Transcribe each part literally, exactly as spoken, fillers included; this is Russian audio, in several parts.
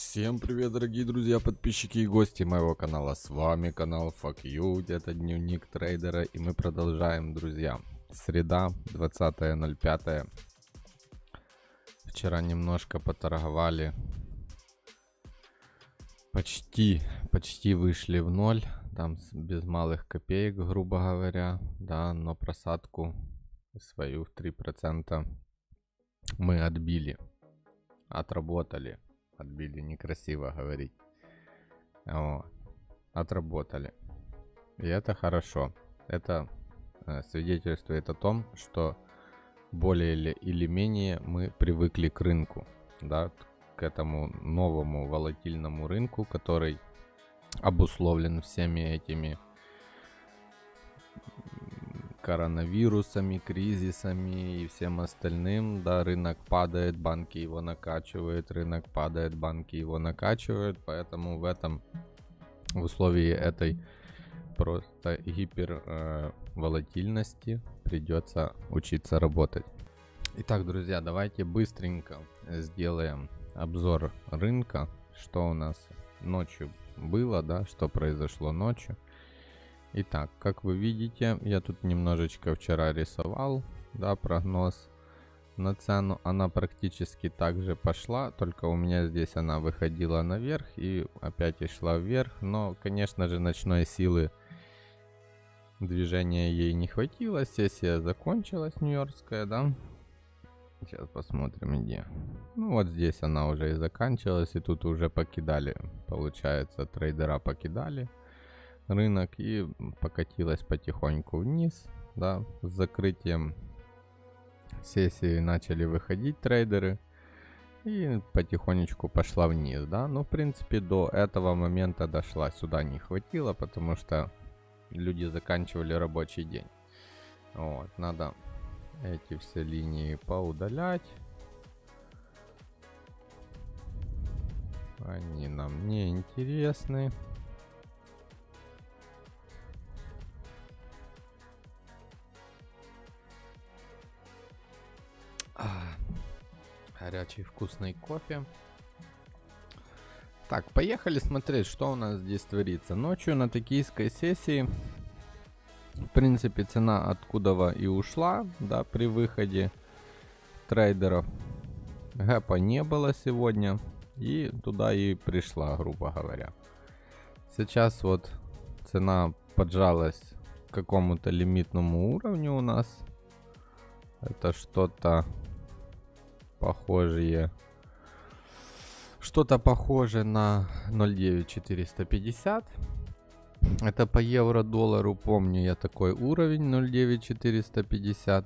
Всем привет, дорогие друзья, подписчики и гости моего канала. С вами канал Fuck You, это дневник трейдера, и мы продолжаем, друзья. Среда, двадцатое ноль пятое. Вчера немножко поторговали. Почти, почти вышли в ноль, там без малых копеек, грубо говоря, да, но просадку свою в три процента мы отбили, отработали. Отбили, некрасиво говорить. О, отработали. И это хорошо. Это э, свидетельствует о том, что более или, или менее мы привыкли к рынку, да, к этому новому волатильному рынку, который обусловлен всеми этими коронавирусами, кризисами и всем остальным. Да, рынок падает, банки его накачивают, рынок падает, банки его накачивают, поэтому в этом, в условии этой просто гипер э, волатильности придется учиться работать. Итак, друзья, давайте быстренько сделаем обзор рынка, что у нас ночью было, да, что произошло ночью. Итак, как вы видите, я тут немножечко вчера рисовал, да, прогноз на цену. Она практически так же пошла, только у меня здесь она выходила наверх и опять и шла вверх. Но, конечно же, ночной силы движения ей не хватило. Сессия закончилась, нью-йоркская, да. Сейчас посмотрим, где. Ну вот здесь она уже и заканчивалась, и тут уже покидали, получается, трейдера покидали рынок и покатилась потихоньку вниз, да. С закрытием сессии начали выходить трейдеры и потихонечку пошла вниз, да. Ну, в принципе, до этого момента дошла, сюда не хватило, потому что люди заканчивали рабочий день. Вот, надо эти все линии поудалять, они нам не интересны. Горячий вкусный кофе. Так, поехали смотреть, что у нас здесь творится. Ночью на токийской сессии, в принципе, цена откуда и ушла, да, при выходе трейдеров. Гэпа не было сегодня, и туда и пришла, грубо говоря. Сейчас вот цена поджалась к какому-то лимитному уровню у нас. Это что-то похожее, что-то похоже на ноль девять четыреста пятьдесят. Это по евро-доллару, помню я такой уровень, ноль девять четыреста пятьдесят.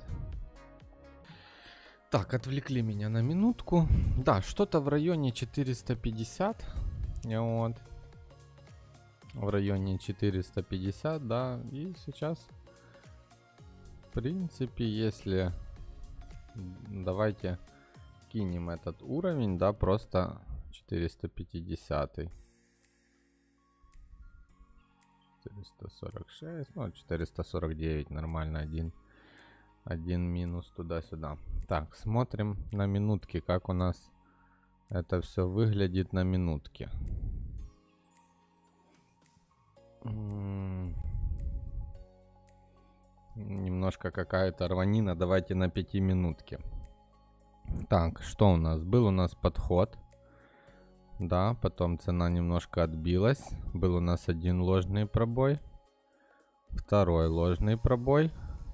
Так, отвлекли меня на минутку. Да, что-то в районе четыреста пятьдесят. Вот. В районе четыреста пятьдесят, да. И сейчас, в принципе, если давайте кинем этот уровень, да, просто четыреста пятьдесят, четыреста сорок шесть, ну четыреста сорок девять, нормально, один, один минус туда-сюда. Так, смотрим на минутке, как у нас это все выглядит на минутке. Немножко какая-то рванина, давайте на пятиминутке. Так, что у нас? Был у нас подход. Да, потом цена немножко отбилась. Был у нас один ложный пробой. Второй ложный пробой.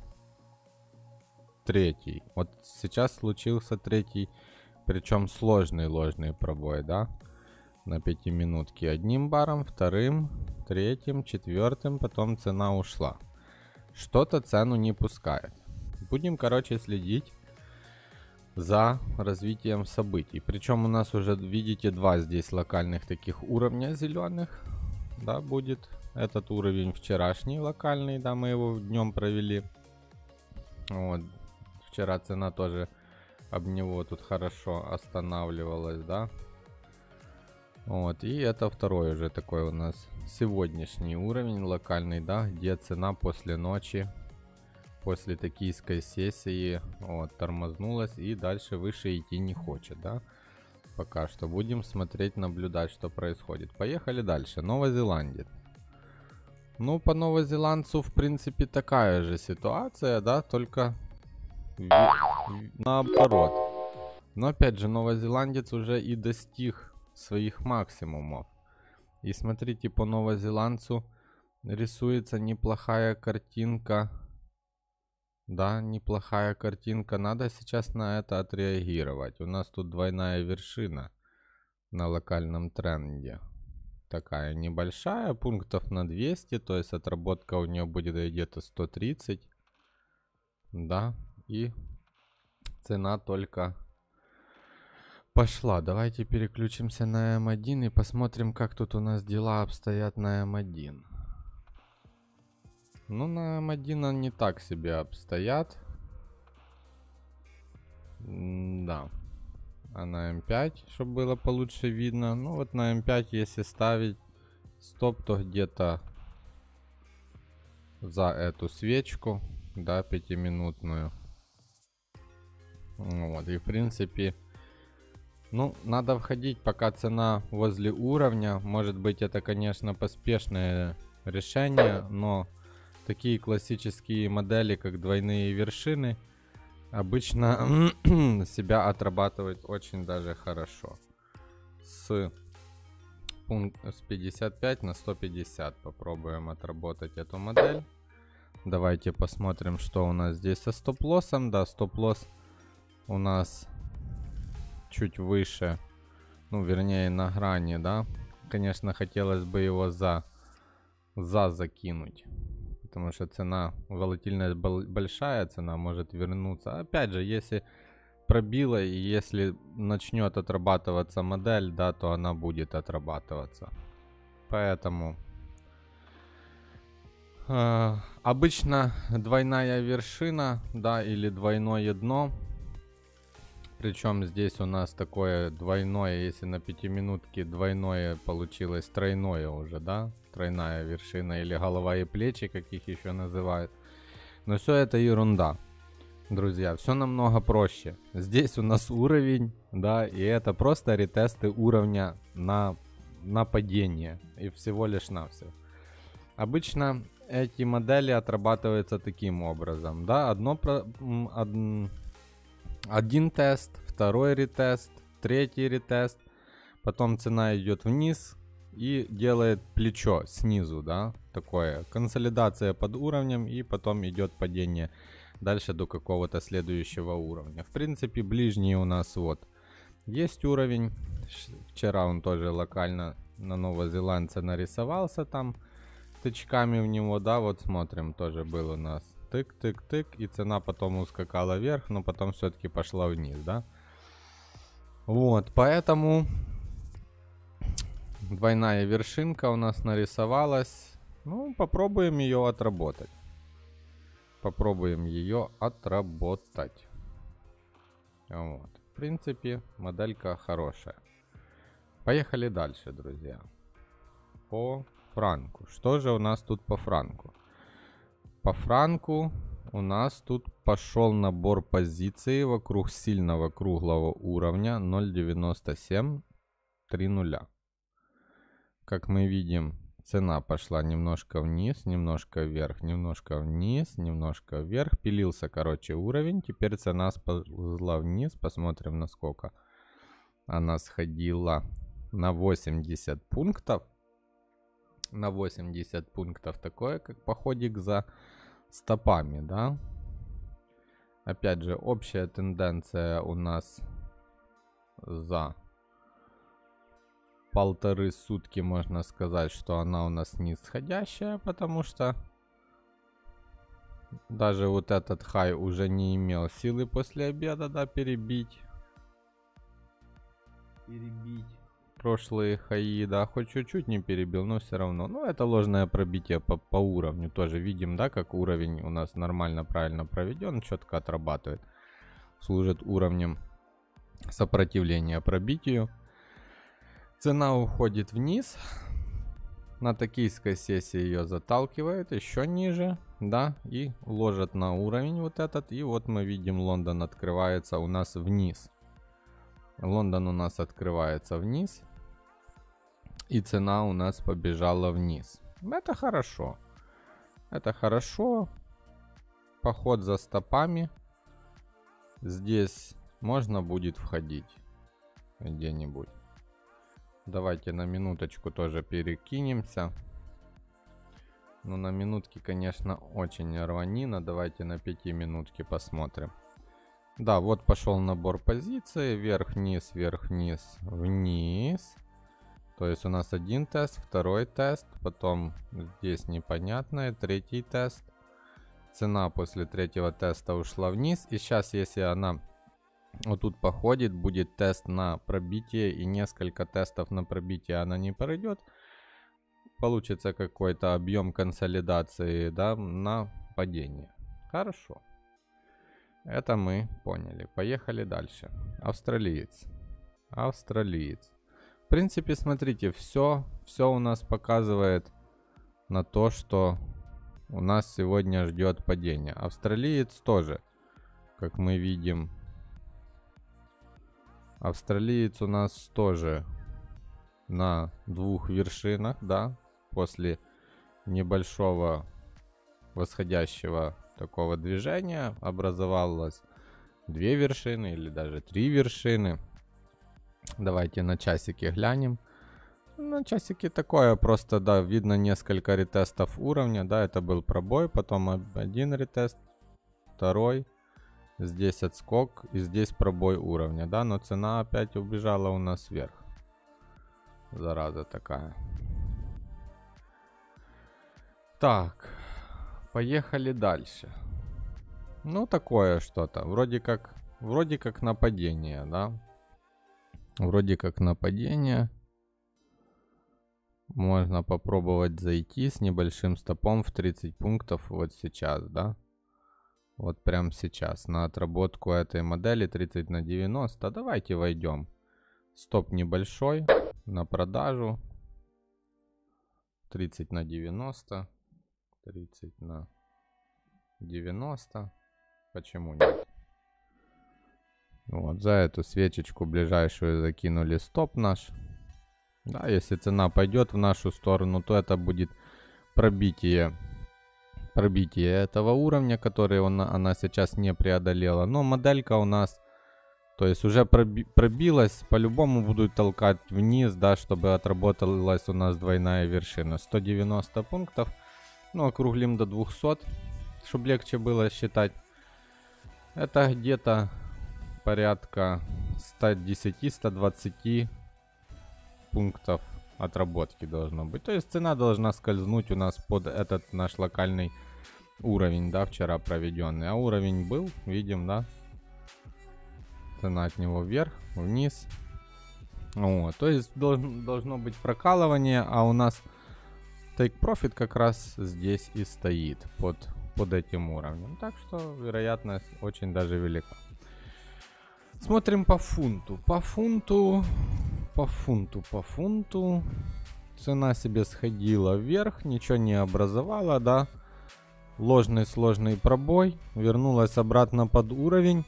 Третий. Вот сейчас случился третий, причем сложный ложный пробой, да? На пятиминутке. Одним баром, вторым, третьим, четвертым. Потом цена ушла. Что-то цену не пускает. Будем, короче, следить за развитием событий. Причем у нас уже, видите, два здесь локальных таких уровня зеленых, да, будет. Этот уровень вчерашний локальный, да, мы его днем провели. Вот. Вчера цена тоже об него тут хорошо останавливалась, да. Вот, и это второй уже такой у нас сегодняшний уровень локальный, да, где цена после ночи, после токийской сессии, вот, тормознулась и дальше выше идти не хочет, да. Пока что будем смотреть, наблюдать, что происходит. Поехали дальше. Новая Зеландия. Ну, по новозеландцу, в принципе, такая же ситуация, да, только наоборот. Но, опять же, новозеландец уже и достиг своих максимумов. И смотрите, по новозеландцу рисуется неплохая картинка. Да, неплохая картинка. Надо сейчас на это отреагировать. У нас тут двойная вершина на локальном тренде. Такая небольшая, пунктов на двести, то есть отработка у нее будет где-то сто тридцать. Да, и цена только пошла. Давайте переключимся на эм один и посмотрим, как тут у нас дела обстоят на эм один. Ну, на эм один они не так себе обстоят. Да. А на эм пять, чтобы было получше видно. Ну, вот на эм пять, если ставить стоп, то где-то за эту свечку, да, пятиминутную. Вот, и в принципе, ну, надо входить, пока цена возле уровня. Может быть, это, конечно, поспешное решение, но такие классические модели, как двойные вершины, обычно себя отрабатывают очень даже хорошо. С, пункт, с пятьдесят пять на сто пятьдесят попробуем отработать эту модель. Давайте посмотрим, что у нас здесь со стоп-лоссом. Да, стоп-лосс у нас чуть выше, ну, вернее, на грани, да. Конечно, хотелось бы его за, за закинуть. Потому что цена, волатильность большая, цена может вернуться. Опять же, если пробила и если начнет отрабатываться модель, да, то она будет отрабатываться. Поэтому э, обычно двойная вершина, да, или двойное дно. Причем здесь у нас такое двойное, если на пятиминутке двойное получилось, тройное уже, да? Тройная вершина или голова и плечи, как их еще называют. Но все это ерунда, друзья, все намного проще. Здесь у нас уровень, да, и это просто ретесты уровня на, на падение. И всего лишь навсего. Обычно эти модели отрабатываются таким образом, да, одно про... Од... Один тест, второй ретест, третий ретест, потом цена идет вниз и делает плечо снизу, да, такое, консолидация под уровнем, и потом идет падение дальше до какого-то следующего уровня. В принципе, ближний у нас вот есть уровень, вчера он тоже локально на новозеландце нарисовался там тычками в него, да, вот смотрим, тоже был у нас тык-тык-тык, и цена потом ускакала вверх, но потом все-таки пошла вниз, да. Вот, поэтому двойная вершинка у нас нарисовалась. Ну, попробуем ее отработать. Попробуем ее отработать. Вот. В принципе, моделька хорошая. Поехали дальше, друзья. По франку. Что же у нас тут по франку? По франку у нас тут пошел набор позиций вокруг сильного круглого уровня ноль девяносто семь тридцать. Как мы видим, цена пошла немножко вниз, немножко вверх, немножко вниз, немножко вверх. Пилился, короче, уровень. Теперь цена сползла вниз. Посмотрим, насколько она сходила. На восемьдесят пунктов. На восемьдесят пунктов такое, как походик за стопами, да. Опять же, общая тенденция у нас за полторы сутки, можно сказать, что она у нас нисходящая, потому что даже вот этот хай уже не имел силы после обеда, да, перебить. Перебить. Прошлые хаи, да, хоть чуть-чуть не перебил, но все равно. Ну, это ложное пробитие по, по уровню. Тоже видим, да, как уровень у нас нормально, правильно проведен, четко отрабатывает. Служит уровнем сопротивления пробитию. Цена уходит вниз. На токийской сессии ее заталкивает еще ниже, да, и ложит на уровень вот этот. И вот мы видим, Лондон открывается у нас вниз. Лондон у нас открывается вниз. И цена у нас побежала вниз. Это хорошо. Это хорошо. Поход за стопами. Здесь можно будет входить где-нибудь. Давайте на минуточку тоже перекинемся. Ну, на минутке, конечно, очень рванина. Давайте на пяти минутки посмотрим. Да, вот пошел набор позиций. Вверх-вниз, вверх-вниз, вниз. То есть у нас один тест, второй тест. Потом здесь непонятное, третий тест. Цена после третьего теста ушла вниз. И сейчас, если она вот тут походит, будет тест на пробитие. И несколько тестов на пробитие она не пройдет. Получится какой-то объем консолидации, да, на падение. Хорошо. Это мы поняли. Поехали дальше. Австралиец. Австралиец. В принципе, смотрите, все, все у нас показывает на то, что у нас сегодня ждет падение. Австралиец тоже, как мы видим. Австралиец у нас тоже на двух вершинах, да. После небольшого восходящего такого движения образовалось две вершины или даже три вершины. Давайте на часике глянем. На часике такое просто, да, видно несколько ретестов уровня, да, это был пробой, потом один ретест, второй, здесь отскок и здесь пробой уровня, да, но цена опять убежала у нас вверх. Зараза такая. Так, поехали дальше. Ну, такое что-то. Вроде как, вроде как нападение, да? Вроде как нападение. Можно попробовать зайти с небольшим стопом в тридцать пунктов вот сейчас, да? Вот прям сейчас. На отработку этой модели тридцать на девяносто. Давайте войдем. Стоп небольшой. На продажу. тридцать на девяносто. тридцать на девяносто. Почему нет? Вот, за эту свечечку ближайшую закинули стоп наш. Да, если цена пойдет в нашу сторону, то это будет пробитие, пробитие этого уровня, который он, она сейчас не преодолела. Но моделька у нас, то есть уже проби, пробилась, по-любому будут толкать вниз, да, чтобы отработалась у нас двойная вершина. сто девяносто пунктов. Ну, округлим до двухсот, чтобы легче было считать. Это где-то порядка сто десять - сто двадцать пунктов отработки должно быть. То есть цена должна скользнуть у нас под этот наш локальный уровень, да, вчера проведенный. А уровень был, видим, да. Цена от него вверх, вниз. Вот, то есть должно, должно быть прокалывание, а у нас Take Profit как раз здесь и стоит под, под этим уровнем. Так что вероятность очень даже велика. Смотрим по фунту. По фунту, по фунту, по фунту. Цена себе сходила вверх, ничего не образовала, да. Ложный сложный пробой. Вернулась обратно под уровень.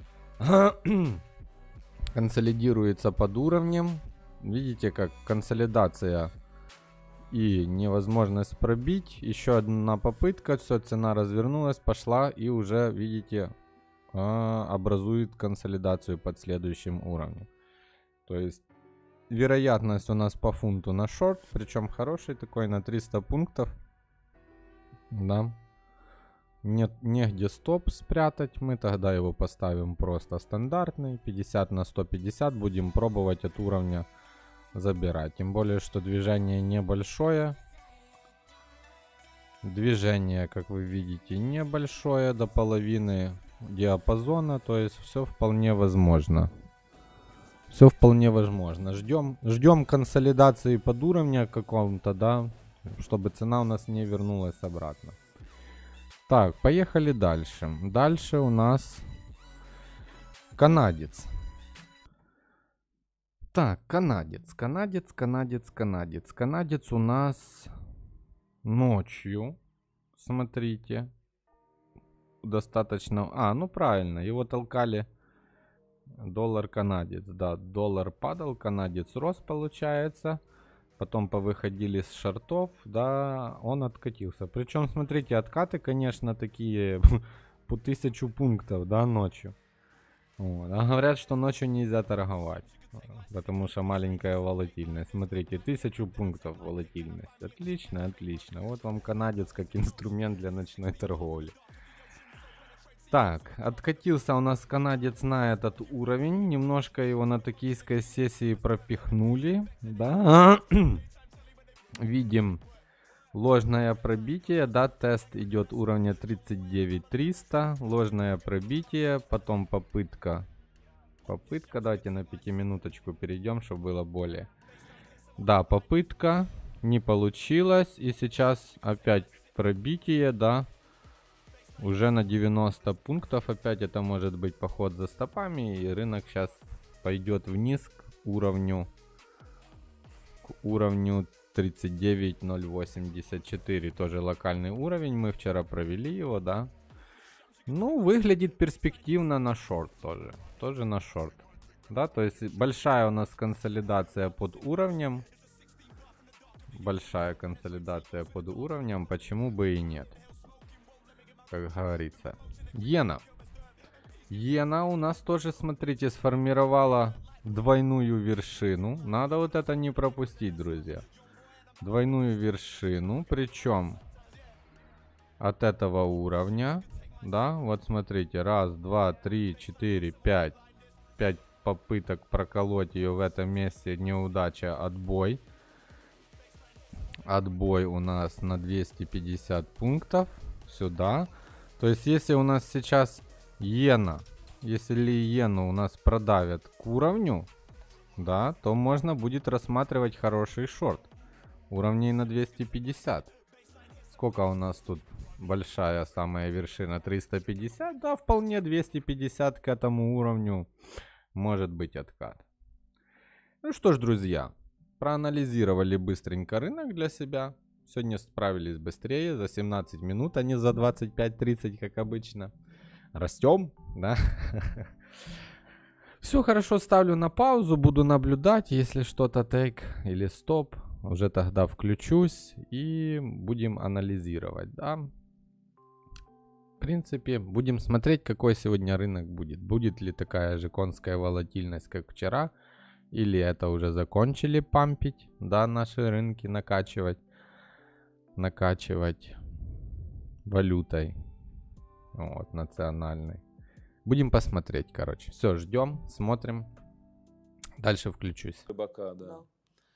Консолидируется под уровнем. Видите, как консолидация и невозможность пробить. Еще одна попытка. Все, цена развернулась, пошла и уже, видите, образует консолидацию под следующим уровнем. То есть вероятность у нас по фунту на шорт, причем хороший такой, на триста пунктов. Да. Нет, негде стоп спрятать. Мы тогда его поставим просто стандартный. пятьдесят на сто пятьдесят. Будем пробовать от уровня забирать. Тем более, что движение небольшое. Движение, как вы видите, небольшое, до половины диапазона. То есть все вполне возможно. Все вполне возможно. Ждем, ждем консолидации под уровня каком-то, да, чтобы цена у нас не вернулась обратно. Так, поехали дальше. Дальше у нас канадец. Так, канадец, канадец, канадец, канадец. Канадец у нас ночью, смотрите, достаточно... А, ну правильно, его толкали доллар канадец. Да, доллар падал, канадец рос, получается. Потом повыходили с шортов, да, он откатился. Причем, смотрите, откаты, конечно, такие по тысячу пунктов, да, ночью. Вот. А говорят, что ночью нельзя торговать, потому что маленькая волатильность. Смотрите, тысячу пунктов волатильность. Отлично, отлично. Вот вам канадец как инструмент для ночной торговли. Так, откатился у нас канадец на этот уровень. Немножко его на токийской сессии пропихнули. Да. Видим ложное пробитие. Да, тест идет уровня тридцать девять триста. Ложное пробитие. Потом попытка. Попытка. Давайте на пятиминуточку перейдем, чтобы было более. Да, попытка. Не получилось. И сейчас опять пробитие, да. Уже на девяносто пунктов опять это может быть поход за стопами. И рынок сейчас пойдет вниз к уровню, к уровню тридцать девять ноль восемьдесят четыре. Тоже локальный уровень. Мы вчера провели его, да. Ну, выглядит перспективно на шорт тоже. Тоже на шорт. Да, то есть большая у нас консолидация под уровнем. Большая консолидация под уровнем. Почему бы и нет? Как говорится. Иена. Иена у нас тоже, смотрите, сформировала двойную вершину. Надо вот это не пропустить, друзья. Двойную вершину. Причем от этого уровня. Да, вот смотрите. Раз, два, три, четыре, пять. Пять попыток проколоть ее в этом месте. Неудача, отбой. Отбой у нас на двести пятьдесят пунктов. Сюда. То есть, если у нас сейчас иена, если иену у нас продавят к уровню, да, то можно будет рассматривать хороший шорт. Уровней на двести пятьдесят. Сколько у нас тут большая самая вершина? триста пятьдесят. Да, вполне двести пятьдесят к этому уровню может быть откат. Ну что ж, друзья, проанализировали быстренько рынок для себя. Сегодня справились быстрее, за семнадцать минут, а не за двадцать пять тридцать, как обычно. Растем, да? Все хорошо, ставлю на паузу, буду наблюдать. Если что-то тейк или стоп, уже тогда включусь и будем анализировать, да? В принципе, будем смотреть, какой сегодня рынок будет. Будет ли такая же конская волатильность, как вчера, или это уже закончили пампить, да, наши рынки накачивать. накачивать валютой, вот, национальной. Будем посмотреть, короче. Все, ждем, смотрим. Дальше включусь. Рыбака, да. Да.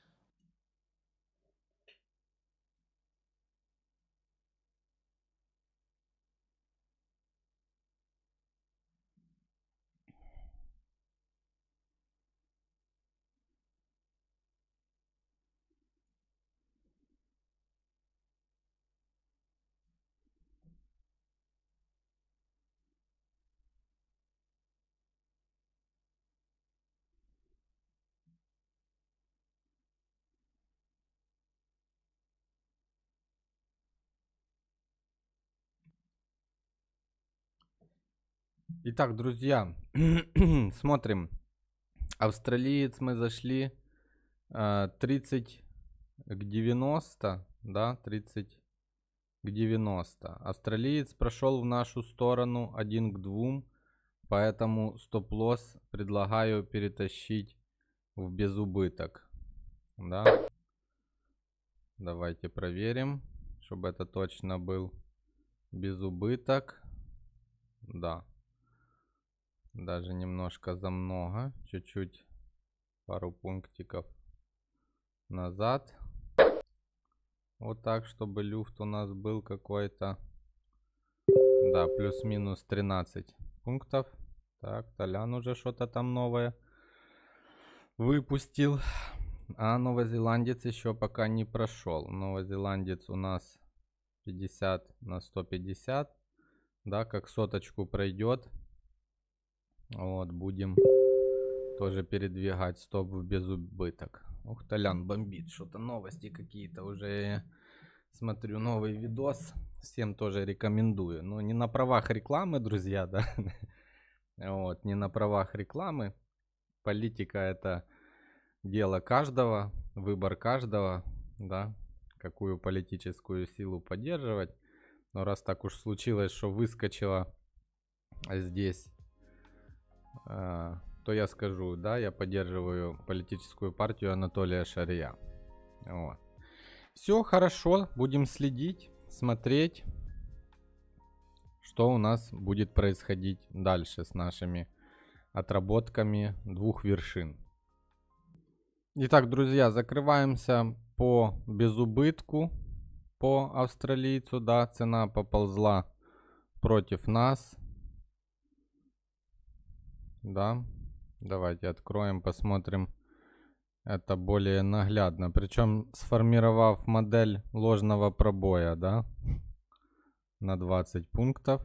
Итак, друзья, смотрим. Австралиец мы зашли э, тридцать к девяноста, да, тридцать к девяноста. Австралиец прошел в нашу сторону один к двум, поэтому стоп-лосс предлагаю перетащить в безубыток, да. Давайте проверим, чтобы это точно был безубыток, да. Даже немножко за много, чуть-чуть, пару пунктиков назад. Вот так, чтобы люфт у нас был какой-то. Да, плюс-минус тринадцать пунктов. Так, Толян уже что-то там новое выпустил. А новозеландец еще пока не прошел. Новозеландец у нас пятьдесят на сто пятьдесят. Да, как соточку пройдет. Вот, будем тоже передвигать стоп в безубыток. Ух, Толян бомбит, что-то новости какие-то уже. Смотрю новый видос, всем тоже рекомендую. Ну, не на правах рекламы, друзья, да. Вот, не на правах рекламы. политика это дело каждого, выбор каждого, да, какую политическую силу поддерживать. Но раз так уж случилось, что выскочила здесь, э, то я скажу, да, я поддерживаю политическую партию Анатолия Шария. Вот. Все хорошо, будем следить, смотреть, что у нас будет происходить дальше с нашими отработками двух вершин. Итак, друзья, закрываемся по безубытку по австралийцу, да, цена поползла против нас, да, давайте откроем, посмотрим это более наглядно, причем сформировав модель ложного пробоя, да, на двадцать пунктов,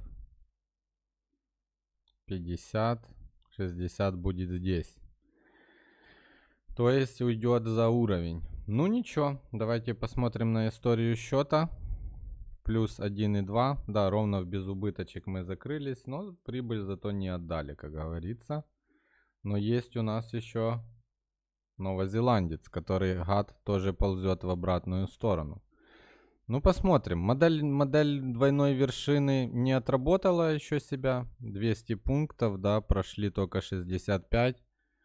пятьдесят, шестьдесят будет здесь. То есть уйдет за уровень. Ну ничего, давайте посмотрим на историю счета. Плюс один и два. Да, ровно в безубыточек мы закрылись, но прибыль зато не отдали, как говорится. Но есть у нас еще новозеландец, который, гад, тоже ползет в обратную сторону. Ну посмотрим. Модель, модель двойной вершины не отработала еще себя. двести пунктов, да, прошли только шестьдесят пять.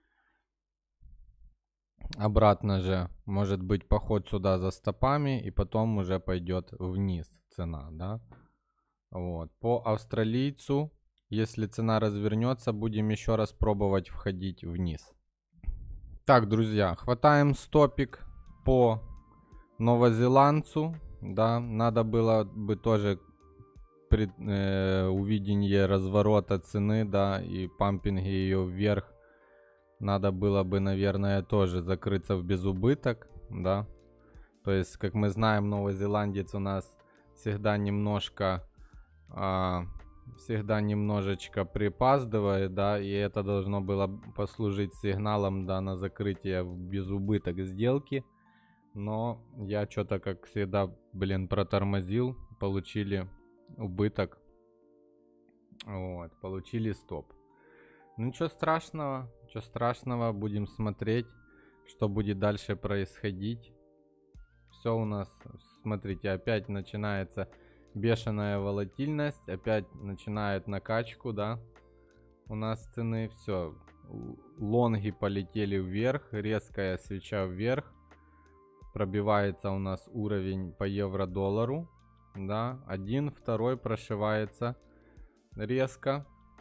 Обратно же может быть поход сюда за стопами, и потом уже пойдет вниз цена, да. Вот. По австралийцу, если цена развернется, будем еще раз пробовать входить вниз. Так, друзья, хватаем стопик по новозеландцу, да. Надо было бы тоже пред, э, увидение разворота цены, да, и пампинги ее вверх. Надо было бы, наверное, тоже закрыться в безубыток, да. То есть, как мы знаем, новозеландец у нас всегда немножко, а, всегда немножечко припаздывает, да. И это должно было послужить сигналом, да, на закрытие в безубыток сделки. Но я что-то, как всегда, блин, протормозил. Получили убыток. Вот, получили стоп. Ну ничего страшного, ничего страшного, будем смотреть, что будет дальше происходить. Все у нас, смотрите, опять начинается бешеная волатильность, опять начинает накачку, да, у нас цены, все, лонги полетели вверх, резкая свеча вверх, пробивается у нас уровень по евро-доллару, да, один, второй прошивается резко.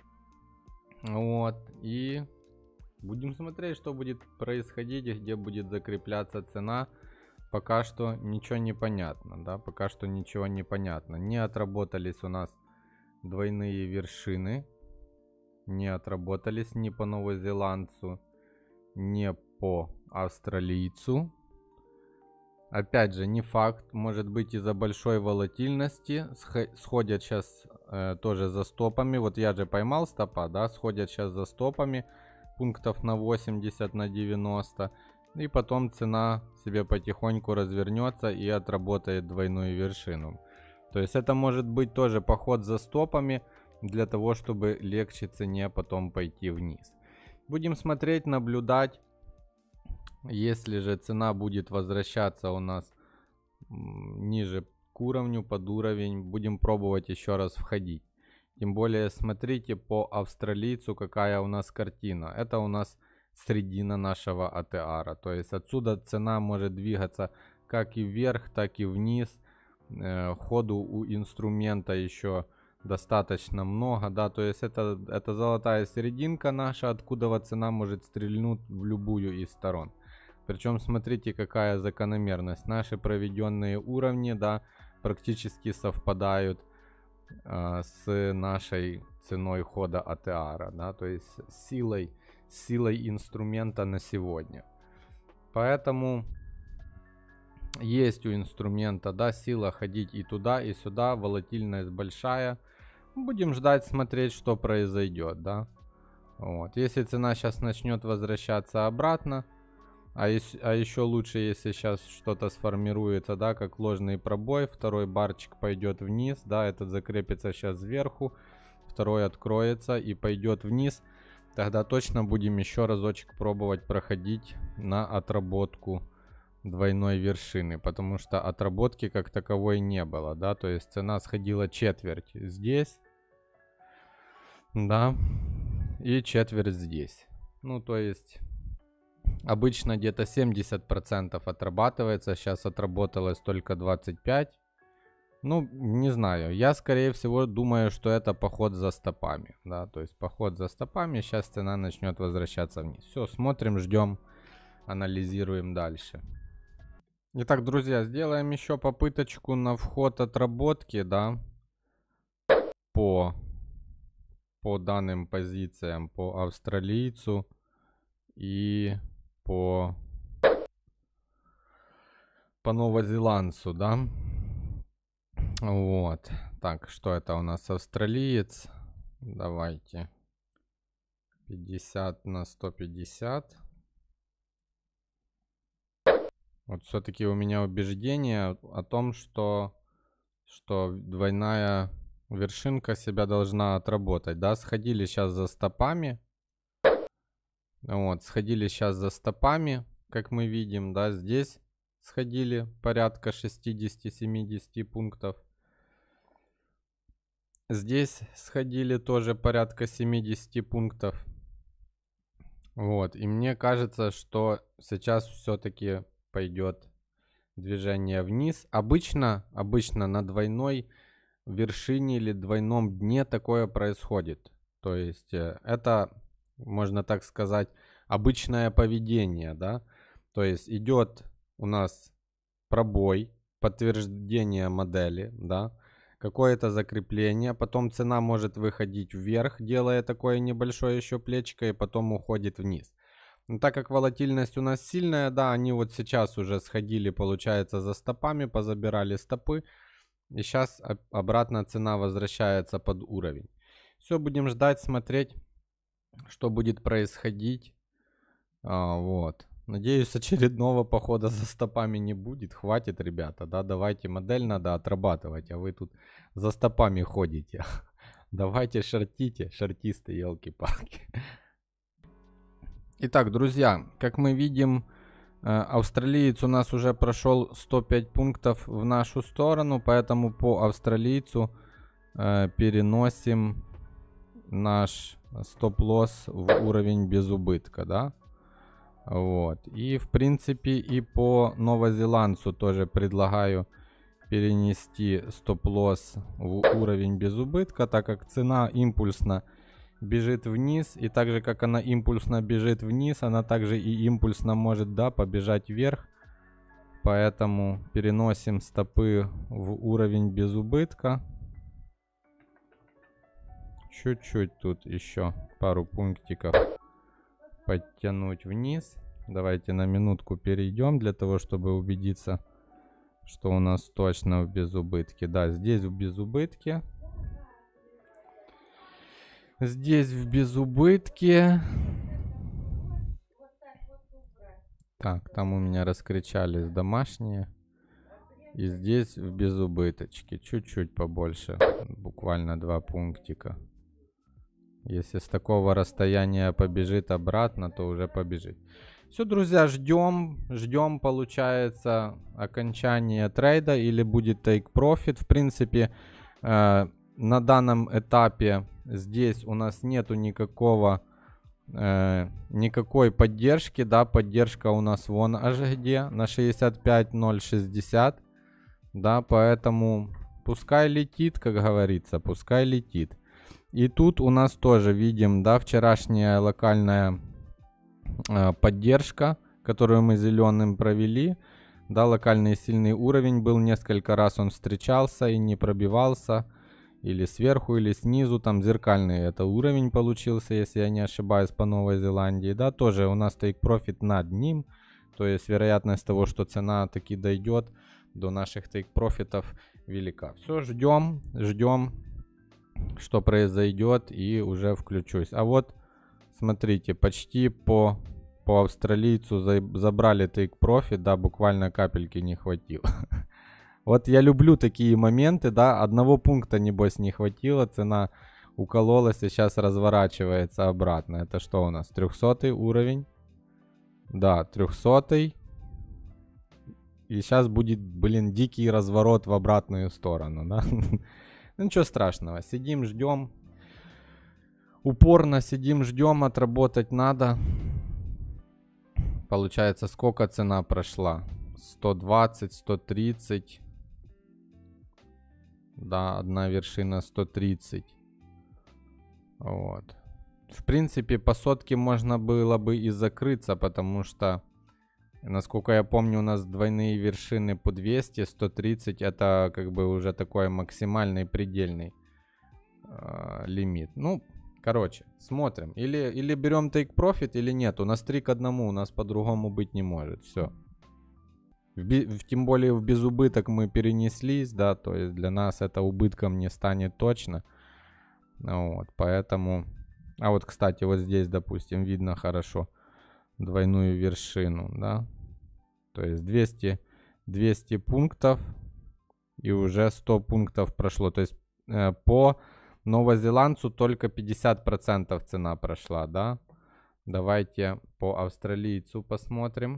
Вот, и будем смотреть, что будет происходить и где будет закрепляться цена. Пока что ничего не понятно, да, пока что ничего не понятно. Не отработались у нас двойные вершины, не отработались ни по новозеландцу, ни по австралийцу. Опять же, не факт, может быть из-за большой волатильности сходят сейчас э, тоже за стопами. Вот я же поймал стопа, да, сходят сейчас за стопами пунктов на восемьдесят, на девяносто. И потом цена себе потихоньку развернется и отработает двойную вершину. То есть это может быть тоже поход за стопами для того, чтобы легче цене потом пойти вниз. Будем смотреть, наблюдать. Если же цена будет возвращаться у нас ниже к уровню, под уровень, будем пробовать еще раз входить. Тем более, смотрите по австралийцу, какая у нас картина. Это у нас средина нашего эй ти ар. То есть отсюда цена может двигаться как и вверх, так и вниз. Э, ходу у инструмента еще достаточно много, да, то есть это, это золотая серединка наша, откуда цена может стрельнуть в любую из сторон. Причем смотрите, какая закономерность. Наши проведенные уровни, да, практически совпадают э, с нашей ценой хода эй ти ар, да, то есть силой, силой инструмента на сегодня. Поэтому есть у инструмента, да, сила ходить и туда, и сюда, волатильность большая. Будем ждать, смотреть, что произойдет, да. Вот. Если цена сейчас начнет возвращаться обратно, а, ес, а еще лучше, если сейчас что-то сформируется, да, как ложный пробой, второй барчик пойдет вниз, да, этот закрепится сейчас сверху, второй откроется и пойдет вниз, тогда точно будем еще разочек пробовать проходить на отработку двойной вершины, потому что отработки как таковой не было, да, то есть цена сходила четверть здесь, да, и четверть здесь. Ну, то есть обычно где-то семьдесят процентов отрабатывается, сейчас отработалось только двадцать пять процентов. Ну, не знаю, я скорее всего думаю, что это поход за стопами, да, то есть поход за стопами, сейчас цена начнет возвращаться вниз. Все, смотрим, ждем, анализируем дальше. Итак, друзья, сделаем еще попыточку на вход отработки, да, по, по данным позициям, по австралийцу и по, по новозеландцу, да. Вот. Так, что это у нас? Австралиец. Давайте. пятьдесят на сто пятьдесят. Вот все-таки у меня убеждение о том, что, что двойная вершинка себя должна отработать. Да, сходили сейчас за стопами. Вот, сходили сейчас за стопами, как мы видим, да, здесь сходили порядка шестьдесят-семьдесят пунктов. Здесь сходили тоже порядка семьдесят пунктов. Вот, и мне кажется, что сейчас все-таки пойдет движение вниз. Обычно, обычно на двойной вершине или двойном дне такое происходит. То есть это, можно так сказать, обычное поведение, да. То есть идет у нас пробой, подтверждение модели, да, какое-то закрепление, потом цена может выходить вверх, делая такое небольшое еще плечко, и потом уходит вниз. Но так как волатильность у нас сильная, да, они вот сейчас уже сходили, получается, за стопами, позабирали стопы, и сейчас обратно цена возвращается под уровень. Все, будем ждать, смотреть, что будет происходить. А, вот. Надеюсь, очередного похода за стопами не будет. Хватит, ребята, да, давайте модель надо отрабатывать, а вы тут за стопами ходите. Давайте шортите, шортисты, елки-палки. Итак, друзья, как мы видим, австралиец у нас уже прошел сто пять пунктов в нашу сторону, поэтому по австралийцу переносим наш стоп-лосс в уровень без убытка, да. Вот. И в принципе и по новозеландцу тоже предлагаю перенести стоп-лосс в уровень без убытка, так как цена импульсно бежит вниз, и так же как она импульсно бежит вниз, она также и импульсно может, да, побежать вверх. Поэтому переносим стопы в уровень без убытка. Чуть-чуть тут еще пару пунктиков подтянуть вниз. Давайте на минутку перейдем для того, чтобы убедиться, что у нас точно в безубытке. Да, здесь в безубытке. Здесь в безубытке. Так, там у меня раскричались домашние. И здесь в безубыточке. Чуть-чуть побольше. Буквально два пунктика. Если с такого расстояния побежит обратно, то уже побежит. Все, друзья, ждем. Ждем, получается, окончания трейда или будет take profit. В принципе, э, на данном этапе здесь у нас нету никакого, э, никакой поддержки. Да, поддержка у нас вон аж где, на шестьдесят пять ноль шестьдесят. Да, поэтому пускай летит, как говорится, пускай летит. И тут у нас тоже видим, да, вчерашняя локальная э, поддержка, которую мы зеленым провели. Да, локальный сильный уровень был, несколько раз он встречался и не пробивался. Или сверху, или снизу, там зеркальный это уровень получился, если я не ошибаюсь, по Новой Зеландии. Да, тоже у нас take profit над ним. То есть вероятность того, что цена таки дойдет до наших take профитов, велика. Все, ждем, ждем, что произойдет, и уже включусь. А вот, смотрите, почти по, по австралийцу за, забрали take profit, да, буквально капельки не хватило. Вот я люблю такие моменты, да, одного пункта, небось, не хватило, цена укололась и сейчас разворачивается обратно. Это что у нас? трехсотый уровень. Да, трехсотый. И сейчас будет, блин, дикий разворот в обратную сторону, да? Ну ничего страшного. Сидим, ждем. Упорно сидим, ждем. Отработать надо. Получается, сколько цена прошла? сто двадцать, сто тридцать. Да, одна вершина сто тридцать. Вот. В принципе, по сотке можно было бы и закрыться, потому что, насколько я помню, у нас двойные вершины по двести, сто тридцать это как бы уже такой максимальный предельный э, лимит. Ну, короче, смотрим. Или, или берем take profit, или нет. У нас три к одному, у нас по-другому быть не может. Все. В, в, тем более в безубыток мы перенеслись, да, то есть для нас это убытком не станет точно. Вот, поэтому... А вот, кстати, вот здесь, допустим, видно хорошо двойную вершину, да. То есть двести, двести пунктов и уже сто пунктов прошло. То есть э, по новозеландцу только пятьдесят процентов цена прошла, да. Давайте по австралийцу посмотрим.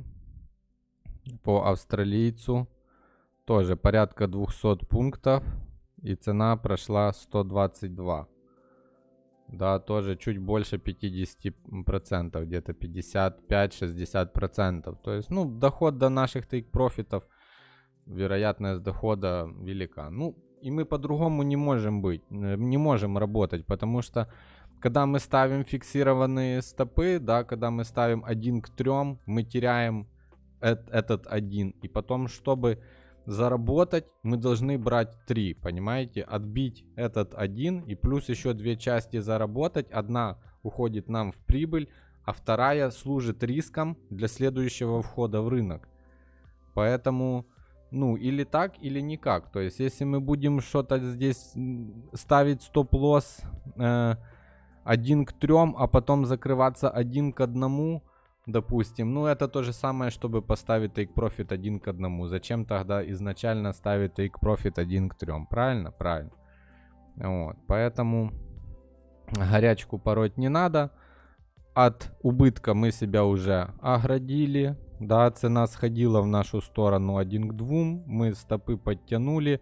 По австралийцу тоже порядка двести пунктов и цена прошла сто двадцать два. Да, тоже чуть больше пятьдесят процентов, где-то пятьдесят пять — шестьдесят процентов. То есть, ну, доход до наших тейк-профитов, вероятность дохода велика. Ну, и мы по-другому не можем быть, не можем работать, потому что, когда мы ставим фиксированные стопы, да, когда мы ставим один к трем, мы теряем э- этот один. И потом, чтобы заработать, мы должны брать три, понимаете? Отбить этот один и плюс еще две части заработать. Одна уходит нам в прибыль, а вторая служит риском для следующего входа в рынок. Поэтому, ну, или так, или никак. То есть, если мы будем что-то здесь ставить стоп-лосс э, один к трем, а потом закрываться один к одному, допустим, ну это то же самое, чтобы поставить take profit один к одному. Зачем тогда изначально ставить take profit один к трем? Правильно? Правильно. Вот. Поэтому горячку пороть не надо. От убытка мы себя уже оградили. Да, цена сходила в нашу сторону один к двум. Мы стопы подтянули.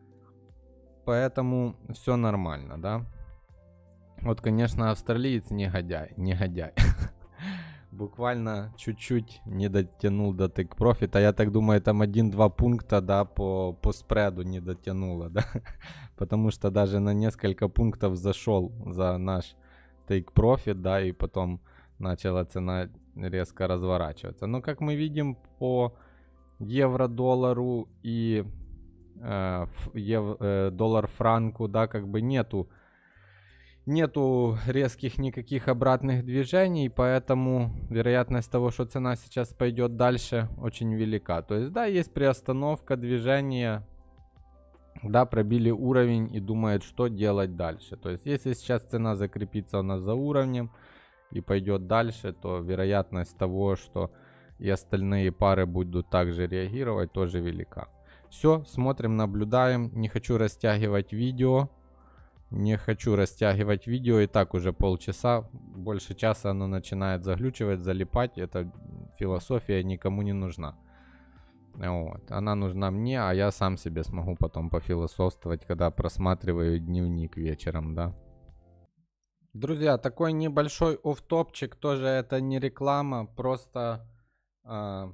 Поэтому все нормально, да. Вот, конечно, австралиец негодяй. Негодяй. Буквально чуть-чуть не дотянул до take profit. А я так думаю, там один-два пункта, да, по, по спреду не дотянуло, да. Потому что даже на несколько пунктов зашел за наш take profit, да, и потом начала цена резко разворачиваться. Но как мы видим по евро-доллару и э, ев, э, доллар-франку, да, как бы нету Нету резких никаких обратных движений, поэтому вероятность того, что цена сейчас пойдет дальше, очень велика. То есть, да, есть приостановка движения, да, пробили уровень и думают, что делать дальше. То есть, если сейчас цена закрепится у нас за уровнем и пойдет дальше, то вероятность того, что и остальные пары будут также реагировать, тоже велика. Все, смотрим, наблюдаем. Не хочу растягивать видео. Не хочу растягивать видео, и так уже полчаса, больше часа оно начинает заглючивать, залипать. Эта философия никому не нужна. Вот. Она нужна мне, а я сам себе смогу потом пофилософствовать, когда просматриваю дневник вечером, да. Друзья, такой небольшой офф-топчик, тоже это не реклама, просто э,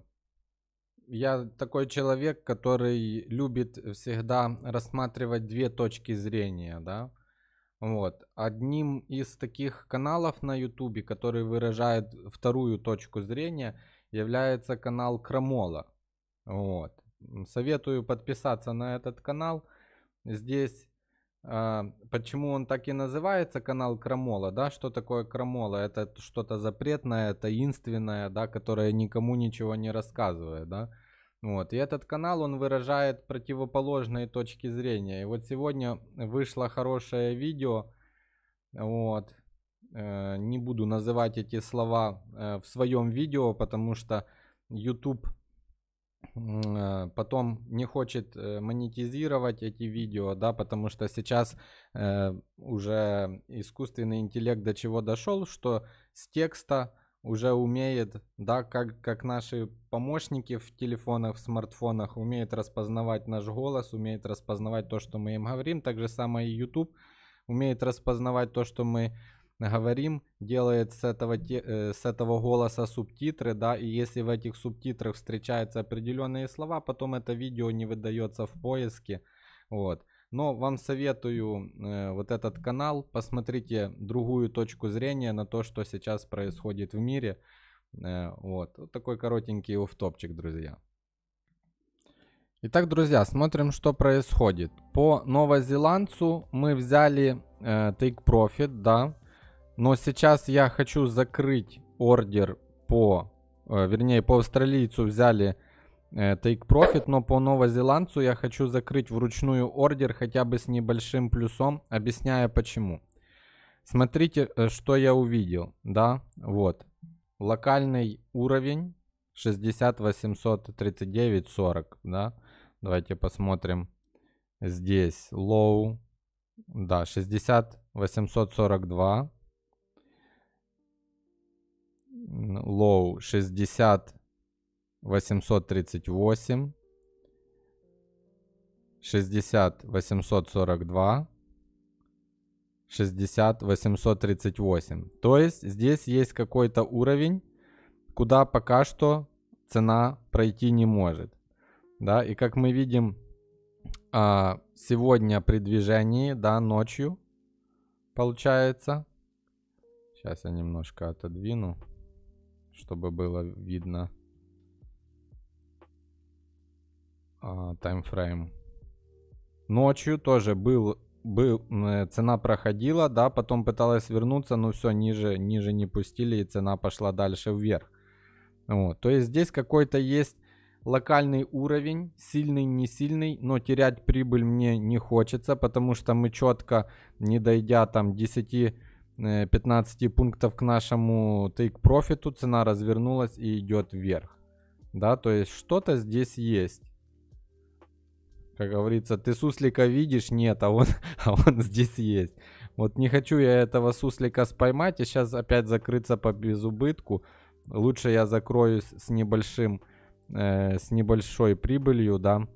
я такой человек, который любит всегда рассматривать две точки зрения, да. Вот. Одним из таких каналов на ютубе, который выражает вторую точку зрения, является канал Крамола. Вот. Советую подписаться на этот канал. Здесь, э, почему он так и называется, канал Крамола, да, что такое Крамола? Это что-то запретное, таинственное, да, которое никому ничего не рассказывает, да. Вот. И этот канал, он выражает противоположные точки зрения. И вот сегодня вышло хорошее видео. Вот. Э, не буду называть эти слова э, в своем видео, потому что YouTube потом не хочет монетизировать эти видео, да, потому что сейчас э, уже искусственный интеллект до чего дошел, что с текста уже умеет, да, как, как наши помощники в телефонах, в смартфонах умеют распознавать наш голос, умеет распознавать то, что мы им говорим, так же самое и YouTube умеет распознавать то, что мы говорим, делает с этого, с этого голоса субтитры, да, и если в этих субтитрах встречаются определенные слова, потом это видео не выдается в поиске, вот. Но вам советую э, вот этот канал, посмотрите другую точку зрения на то, что сейчас происходит в мире, э, вот. Вот такой коротенький офф-топчик, друзья. Итак, друзья, смотрим, что происходит. По новозеландцу мы взяли э, Take Profit, да. Но сейчас я хочу закрыть ордер по, э, вернее, по австралийцу взяли э, Take Profit, но по новозеландцу я хочу закрыть вручную ордер хотя бы с небольшим плюсом, объясняя почему. Смотрите, э, что я увидел, да, вот, локальный уровень шестьдесят восемьсот тридцать девять сорок, да, давайте посмотрим здесь, low, да, шестьдесят восемьсот сорок два. Low шестьдесят восемьсот тридцать восемь, шестьдесят восемьсот сорок два, шестьдесят восемьсот тридцать восемь. То есть здесь есть какой-то уровень, куда пока что цена пройти не может. Да, и как мы видим, сегодня при движении, да, ночью получается. Сейчас я немножко отодвину, чтобы было видно а, таймфрейм. Ночью тоже был, был, цена проходила, да, потом пыталась вернуться, но все, ниже, ниже не пустили, и цена пошла дальше вверх. Вот. То есть здесь какой-то есть локальный уровень, сильный, не сильный, но терять прибыль мне не хочется, потому что мы четко, не дойдя там десяти-пятнадцати пунктов к нашему take profit, цена развернулась и идет вверх. Да, то есть что-то здесь есть. Как говорится, ты суслика видишь? Нет, а он, а он здесь есть. Вот не хочу я этого суслика споймать и сейчас опять закрыться по безубытку. Лучше я закроюсь с небольшим, э, с небольшой прибылью, да.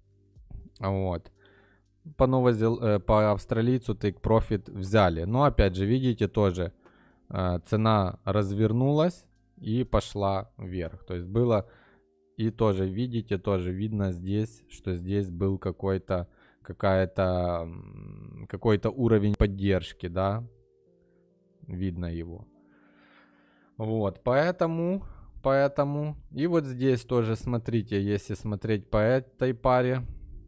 Вот. По, новозел... э, по австралийцу take profit взяли. Но опять же, видите, тоже э, цена развернулась и пошла вверх. То есть было... И тоже видите, тоже видно здесь, что здесь был какой-то, какая-то, какой-то уровень поддержки, да. Видно его. Вот, поэтому, поэтому, и вот здесь тоже смотрите, если смотреть по этой паре,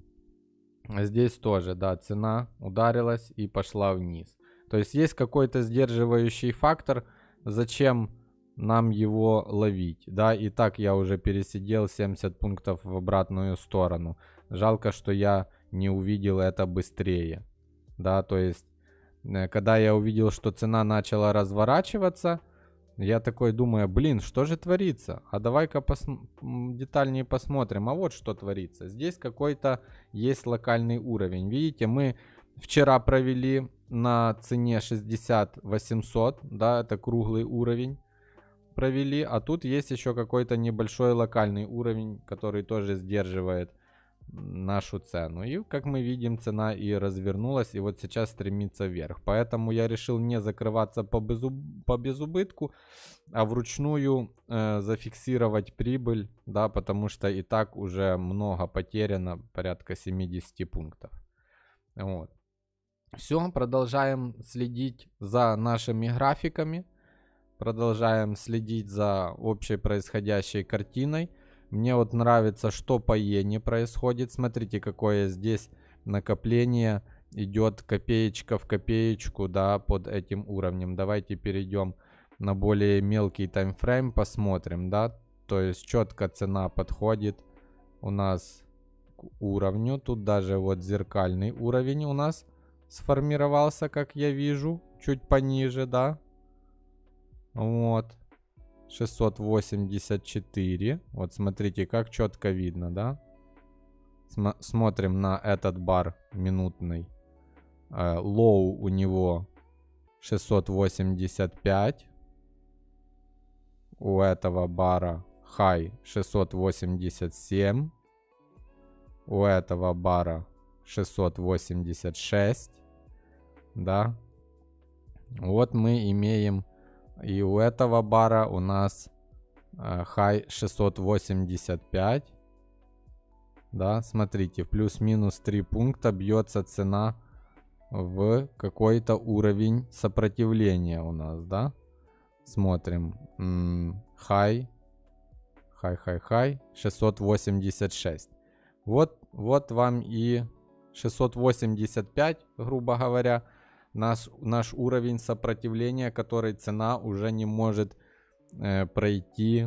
здесь тоже, да, цена ударилась и пошла вниз. То есть есть какой-то сдерживающий фактор, зачем нам его ловить, да, и так я уже пересидел семьдесят пунктов в обратную сторону. Жалко, что я не увидел это быстрее, да, то есть, когда я увидел, что цена начала разворачиваться, я такой думаю, блин, что же творится? А давай-ка пос... детальнее посмотрим. А вот что творится. Здесь какой-то есть локальный уровень. Видите, мы вчера провели на цене шестьдесят восемьсот, да, это круглый уровень. Провели, а тут есть еще какой-то небольшой локальный уровень, который тоже сдерживает нашу цену. И как мы видим, цена и развернулась, и вот сейчас стремится вверх. Поэтому я решил не закрываться по, безуб... по безубытку, а вручную э, зафиксировать прибыль, да, потому что и так уже много потеряно, порядка семидесяти пунктов. Вот. Все, продолжаем следить за нашими графиками. Продолжаем следить за общей происходящей картиной. Мне вот нравится, что по иене происходит. Смотрите, какое здесь накопление. Идет копеечка в копеечку, да, под этим уровнем. Давайте перейдем на более мелкий таймфрейм, посмотрим, да. То есть четко цена подходит у нас к уровню. Тут даже вот зеркальный уровень у нас сформировался, как я вижу, чуть пониже, да. Вот. шестьсот восемьдесят четыре. Вот смотрите, как четко видно, да? См смотрим на этот бар минутный. Э, лоу у него шестьсот восемьдесят пять. У этого бара хай шестьсот восемьдесят семь. У этого бара шестьсот восемьдесят шесть. Да. Вот мы имеем. И у этого бара у нас э, хай шестьсот восемьдесят пять. Да, смотрите, плюс-минус три пункта бьется цена в какой-то уровень сопротивления у нас, да. Смотрим. Хай. Хай, хай, хай. шестьсот восемьдесят шесть. Вот, вот вам и шестьсот восемьдесят пять, грубо говоря, наш, наш уровень сопротивления, который цена уже не может э, пройти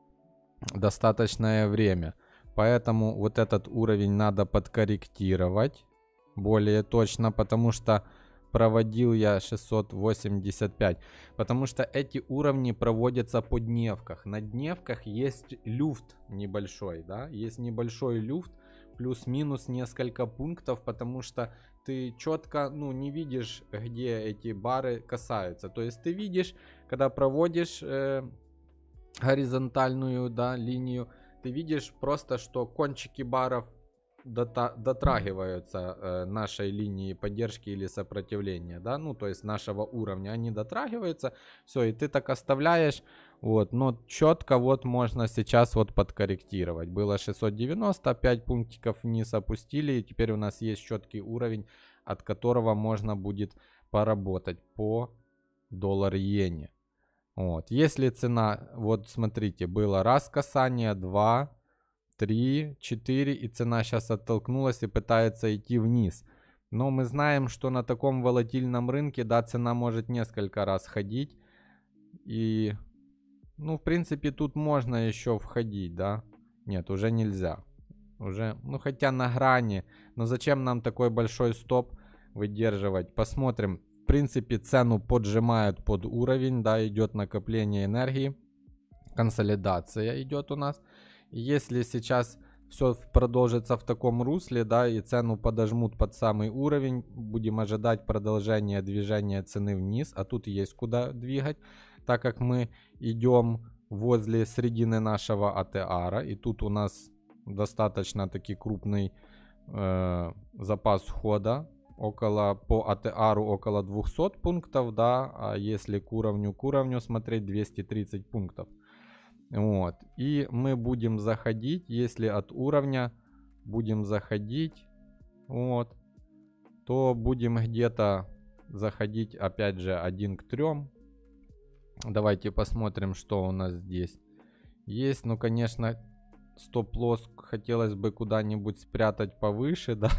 достаточное время. Поэтому вот этот уровень надо подкорректировать более точно, потому что проводил я шестьсот восемьдесят пять. Потому что эти уровни проводятся по дневках. На дневках есть люфт небольшой, да, есть небольшой люфт, плюс-минус несколько пунктов, потому что ты четко, ну, не видишь, где эти бары касаются. То есть ты видишь, когда проводишь э, горизонтальную, да, линию, ты видишь просто, что кончики баров дота- дотрагиваются э, нашей линии поддержки или сопротивления, да, ну, то есть нашего уровня, они дотрагиваются, все, и ты так оставляешь, вот, но четко вот можно сейчас вот подкорректировать. Было шестьсот девяносто, пять пунктиков вниз опустили, и теперь у нас есть четкий уровень, от которого можно будет поработать по доллар-иене. Вот. Если цена, вот смотрите, было раз касание, два, три, четыре, и цена сейчас оттолкнулась и пытается идти вниз. Но мы знаем, что на таком волатильном рынке, да, цена может несколько раз ходить. И, ну, в принципе, тут можно еще входить, да. Нет, уже нельзя. Уже, ну, хотя на грани. Но зачем нам такой большой стоп выдерживать? Посмотрим. В принципе, цену поджимают под уровень, да, идет накопление энергии, консолидация идет у нас. И если сейчас все продолжится в таком русле, да, и цену подожмут под самый уровень, будем ожидать продолжения движения цены вниз, а тут есть куда двигать, так как мы идем возле середины нашего эй ти ар, и тут у нас достаточно таки крупный э, запас хода. Около, по эй ти ар около двухсот пунктов, да, а если к уровню к уровню смотреть, двести тридцать пунктов. Вот, и мы будем заходить, если от уровня будем заходить, вот, то будем где-то заходить, опять же, один к трем. Давайте посмотрим, что у нас здесь есть. Ну, конечно, стоп-лосс хотелось бы куда-нибудь спрятать повыше, да.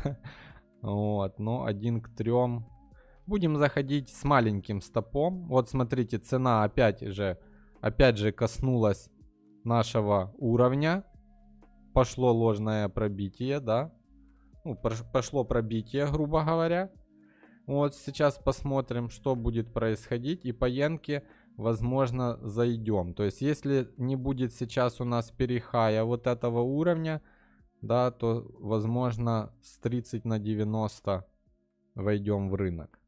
Вот, но один к трем. Будем заходить с маленьким стопом. Вот смотрите, цена опять же, опять же коснулась нашего уровня. Пошло ложное пробитие, да. Ну, пошло пробитие, грубо говоря. Вот сейчас посмотрим, что будет происходить. И по иенке, возможно, зайдем. То есть, если не будет сейчас у нас перехая вот этого уровня, да, то возможно с тридцать на девяносто войдем в рынок.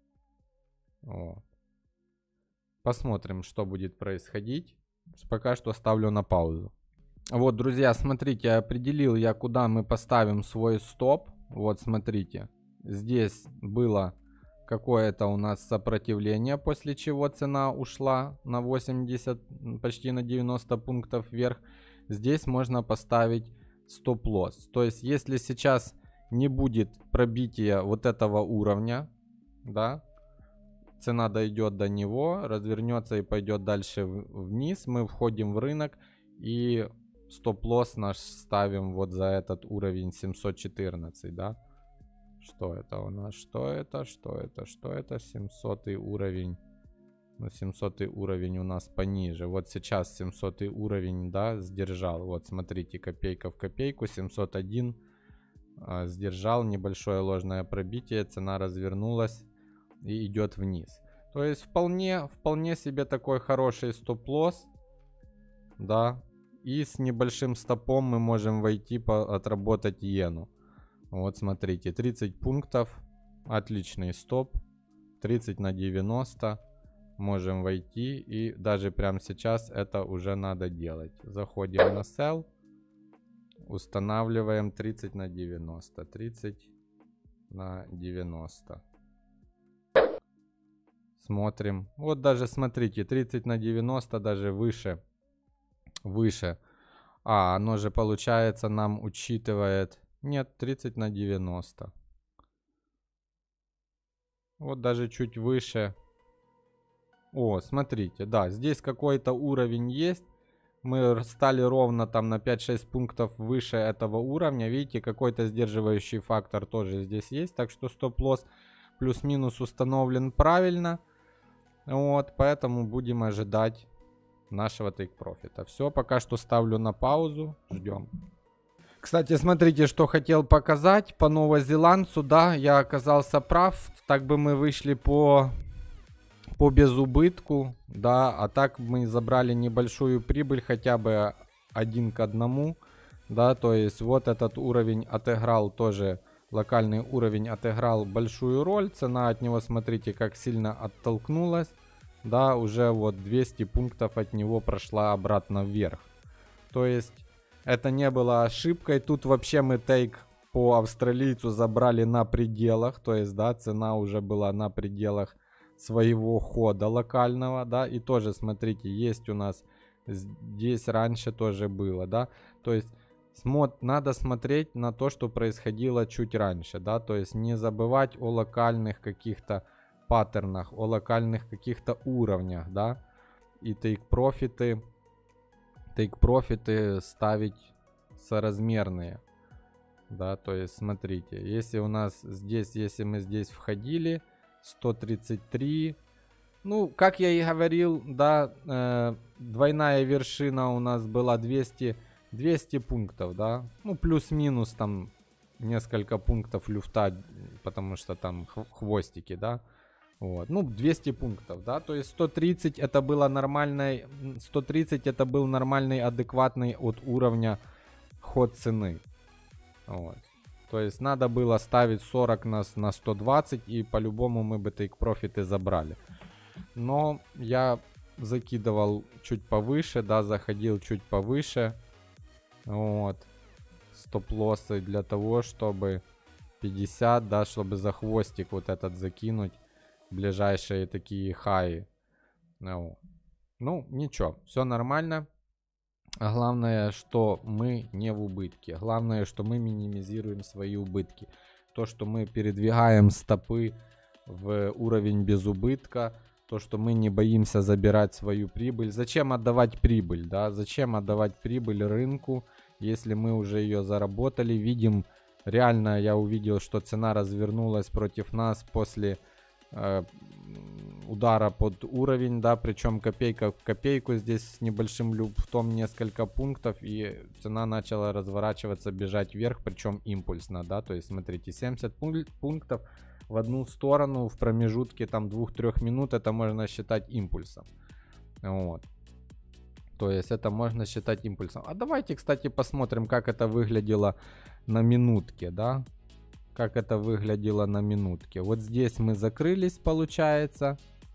Вот. Посмотрим, что будет происходить. Пока что ставлю на паузу. Вот, друзья, смотрите, определил я, куда мы поставим свой стоп. Вот, смотрите, здесь было какое-то у нас сопротивление, после чего цена ушла на восемьдесят, почти на девяносто пунктов вверх. Здесь можно поставить стоп-лосс. То есть, если сейчас не будет пробития вот этого уровня, да, цена дойдет до него, развернется и пойдет дальше вниз, мы входим в рынок и стоп-лосс наш ставим вот за этот уровень семьсот четырнадцать, да. Что это у нас? Что это? Что это? Что это? семьсотый уровень. Ну, семьсотый уровень у нас пониже. Вот сейчас семьсотый уровень, да, сдержал. Вот, смотрите, копейка в копейку. семьсот один а, сдержал. Небольшое ложное пробитие. Цена развернулась и идет вниз. То есть, вполне, вполне себе такой хороший стоп-лосс. да, и с небольшим стопом мы можем войти по отработать иену. Вот смотрите, тридцать пунктов, отличный стоп, тридцать на девяносто, можем войти, и даже прямо сейчас это уже надо делать. Заходим на sell, устанавливаем тридцать на девяносто, тридцать на девяносто. Смотрим, вот даже смотрите, тридцать на девяносто, даже выше, выше. А, оно же получается нам учитывает, нет, тридцать на девяносто. Вот даже чуть выше. О, смотрите, да, здесь какой-то уровень есть. Мы стали ровно там на пять-шесть пунктов выше этого уровня. Видите, какой-то сдерживающий фактор тоже здесь есть. Так что стоп-лосс плюс-минус установлен правильно. Вот, поэтому будем ожидать нашего тейк-профита. Все, пока что ставлю на паузу. Ждем. Кстати, смотрите, что хотел показать по новозеландцу. Да, я оказался прав. Так бы мы вышли по... по безубытку, да, а так мы забрали небольшую прибыль, хотя бы один к одному, да, то есть вот этот уровень отыграл тоже, локальный уровень отыграл большую роль, цена от него, смотрите, как сильно оттолкнулась, да, уже вот двести пунктов от него прошла обратно вверх, то есть это не было ошибкой, тут вообще мы тейк по австралийцу забрали на пределах, то есть, да, цена уже была на пределах своего хода локального, да, и тоже, смотрите, есть у нас здесь раньше тоже было, да, то есть смо- надо смотреть на то, что происходило чуть раньше, да, то есть не забывать о локальных каких-то паттернах, о локальных каких-то уровнях, да, и тейк-профиты, тейк-профиты ставить соразмерные, да, то есть смотрите, если у нас здесь, если мы здесь входили, сто тридцать три. Ну, как я и говорил, да, э, двойная вершина у нас была двести, двести пунктов, да. Ну, плюс-минус там несколько пунктов люфта, потому что там хвостики, да. Вот. Ну, двести пунктов, да. То есть сто тридцать это было нормальный, сто тридцать это был нормальный, адекватный от уровня ход цены. Вот. То есть надо было ставить сорок на, на сто двадцать, и по-любому мы бы тейк-профиты забрали. Но я закидывал чуть повыше, да, заходил чуть повыше. Вот. Стоп-лоссы для того, чтобы пятьдесят, да, чтобы за хвостик вот этот закинуть. Ближайшие такие хаи. Ну, ну ничего, все нормально. Главное, что мы не в убытке. Главное, что мы минимизируем свои убытки. То, что мы передвигаем стопы в уровень без убытка. То, что мы не боимся забирать свою прибыль. Зачем отдавать прибыль, да? Зачем отдавать прибыль рынку, если мы уже ее заработали? Видим, реально я увидел, что цена развернулась против нас после... Э, удара под уровень, да, причем копейка в копейку, здесь с небольшим люфтом несколько пунктов, и цена начала разворачиваться, бежать вверх, причем импульсно, да, то есть смотрите, семьдесят пунктов в одну сторону в промежутке там двух-трёх минут, это можно считать импульсом, вот, то есть это можно считать импульсом. А давайте, кстати, посмотрим, как это выглядело на минутке, да, как это выглядело на минутке. Вот здесь мы закрылись, получается.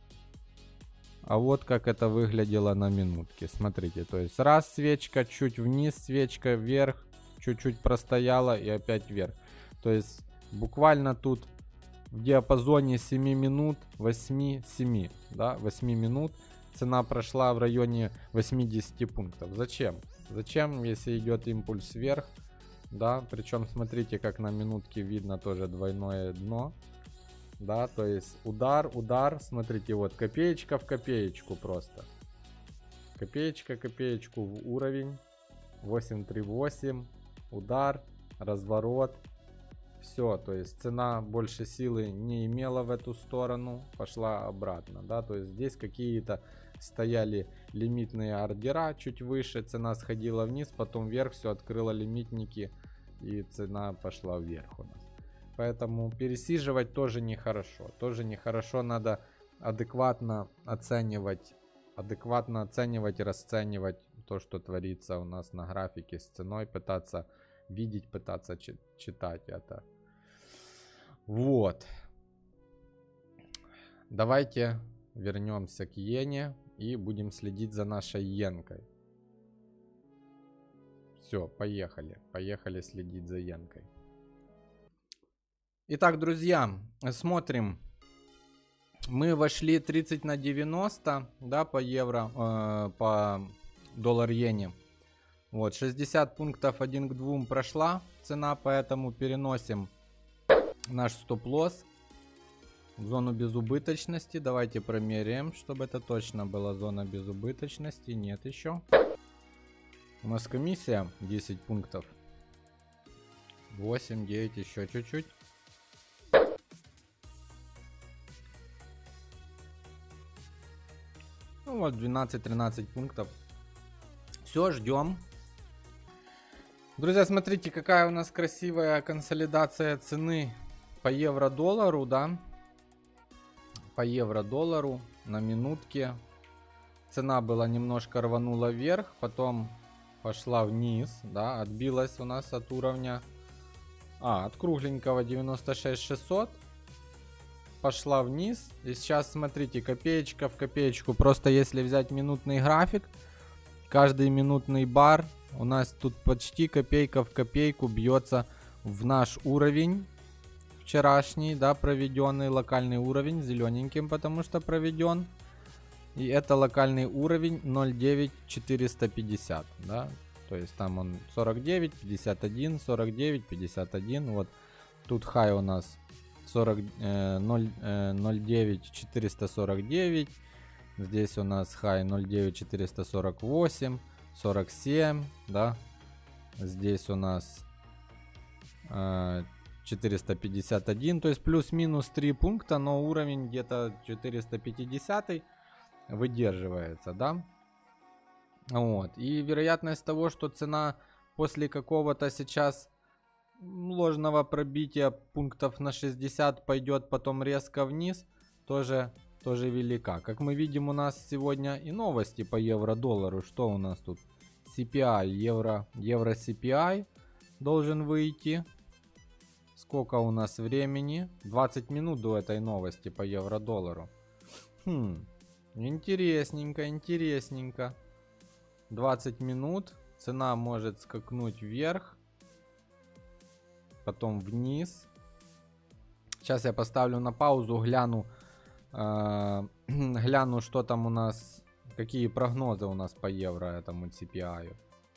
А вот как это выглядело на минутке. Смотрите, то есть раз свечка, чуть вниз, свечка вверх, чуть-чуть простояла и опять вверх. То есть буквально тут в диапазоне семи минут, восьми-семи, да, восьми минут цена прошла в районе восьмидесяти пунктов. Зачем? Зачем, если идет импульс вверх? Да, причем смотрите, как на минутке видно тоже двойное дно. Да, то есть удар, удар, смотрите, вот копеечка в копеечку просто. Копеечка, копеечку в уровень. восемь три восемь, удар, разворот. Все, то есть цена больше силы не имела в эту сторону, пошла обратно, да, то есть здесь какие-то стояли лимитные ордера чуть выше, цена сходила вниз, потом вверх, все открыла лимитники и цена пошла вверх у нас. Поэтому пересиживать тоже нехорошо, тоже нехорошо, надо адекватно оценивать, адекватно оценивать и расценивать то, что творится у нас на графике с ценой, пытаться видеть, пытаться чи- читать это. Вот. Давайте вернемся к иене и будем следить за нашей иенкой. Все, поехали. Поехали следить за иенкой. Итак, друзья, смотрим. Мы вошли тридцать на девяносто, да, по евро, э, по доллар-иене. Вот, шестьдесят пунктов один к двум прошла цена, поэтому переносим наш стоп-лосс в зону безубыточности. Давайте промеряем, чтобы это точно была зона безубыточности. Нет еще. У нас комиссия десять пунктов. восемь, девять, еще чуть-чуть. Ну вот, двенадцать-тринадцать пунктов. Все, ждем. Друзья, смотрите, какая у нас красивая консолидация цены по евро-доллару, да? По евро-доллару на минутке. Цена была немножко рванула вверх, потом пошла вниз, да? Отбилась у нас от уровня... А, от кругленького девяносто шесть шестьсот. Пошла вниз. И сейчас, смотрите, копеечка в копеечку. Просто если взять минутный график, каждый минутный бар у нас тут почти копейка в копейку бьется в наш уровень вчерашний, да, проведенный локальный уровень, зелененьким, потому что проведен. И это локальный уровень ноль девять четыреста пятьдесят, да. То есть там он сорок девять, пятьдесят один, сорок девять, пятьдесят один. Вот тут хай у нас сорок, э, ноль, э, ноль девять четыреста сорок девять. Здесь у нас хай ноль девять четыреста сорок восемь, сорок семь, да. Здесь у нас э, четыреста пятьдесят один, то есть плюс-минус три пункта, но уровень где-то четыреста пятьдесят выдерживается, да. Вот. И вероятность того, что цена после какого-то сейчас ложного пробития пунктов на шестьдесят пойдет потом резко вниз, тоже, тоже велика. Как мы видим, у нас сегодня и новости по евро-доллару. Что у нас тут? си пи ай, евро, евро-си пи ай должен выйти. Сколько у нас времени? двадцать минут до этой новости по евро-доллару. Хм, интересненько, интересненько. двадцать минут. Цена может скакнуть вверх, потом вниз. Сейчас я поставлю на паузу, гляну, э, гляну, что там у нас, какие прогнозы у нас по евро этому си пи ай.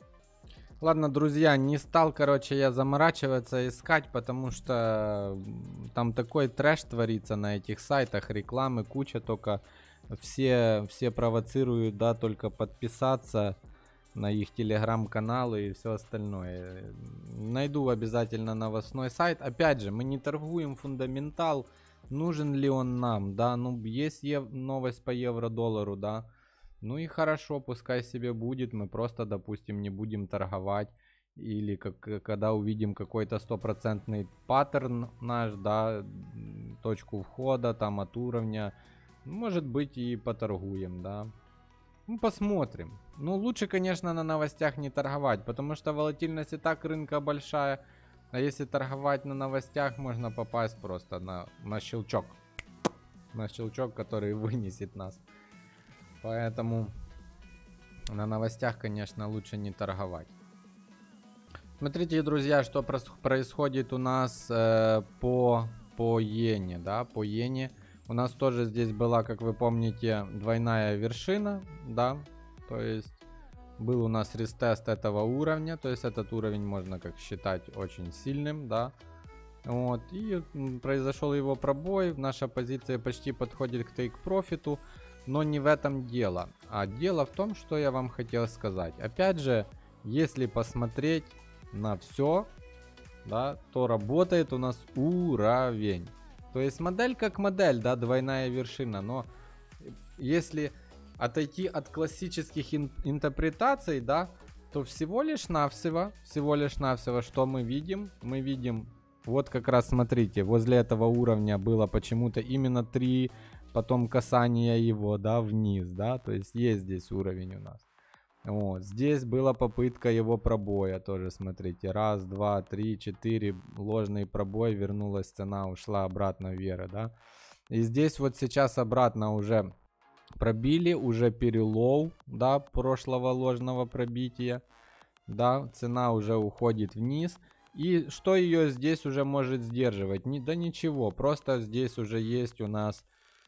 Ладно, друзья, не стал, короче, я заморачиваться, искать, потому что там такой трэш творится на этих сайтах, рекламы куча, только все, все провоцируют, да, только подписаться на их телеграм-каналы и все остальное. Найду обязательно новостной сайт. Опять же, мы не торгуем фундаментал, нужен ли он нам, да, ну, есть ев- новость по евро-доллару, да. Ну и хорошо, пускай себе будет, мы просто, допустим, не будем торговать. Или как, когда увидим какой-то стопроцентный паттерн наш, да, точку входа там от уровня, может быть и поторгуем, да. Ну, посмотрим. Ну, лучше, конечно, на новостях не торговать, потому что волатильность и так рынка большая. А если торговать на новостях, можно попасть просто на, на щелчок. На щелчок, который вынесет нас. Поэтому на новостях, конечно, лучше не торговать. Смотрите, друзья, что происходит у нас э, по, по иене, да, по иене. У нас тоже здесь была, как вы помните, двойная вершина, да, то есть был у нас рестест этого уровня, то есть этот уровень можно как считать очень сильным, да. Вот, и произошел его пробой, наша позиция почти подходит к тейк-профиту. Но не в этом дело. А дело в том, что я вам хотел сказать. Опять же, если посмотреть на все, да, то работает у нас уровень. То есть модель как модель, да, двойная вершина. Но если отойти от классических ин- интерпретаций, да, то всего лишь навсего, всего лишь навсего, что мы видим? Мы видим, вот как раз смотрите, возле этого уровня было почему-то именно три... Потом касание его, да, вниз, да, то есть есть здесь уровень у нас. Вот. Здесь была попытка его пробоя тоже, смотрите. Раз, два, три, четыре. Ложный пробой. Вернулась цена, ушла обратно вверх, да. И здесь вот сейчас обратно уже пробили. Уже перелов, да, прошлого ложного пробития. Да, цена уже уходит вниз. И что ее здесь уже может сдерживать? Не, да ничего. Просто здесь уже есть у нас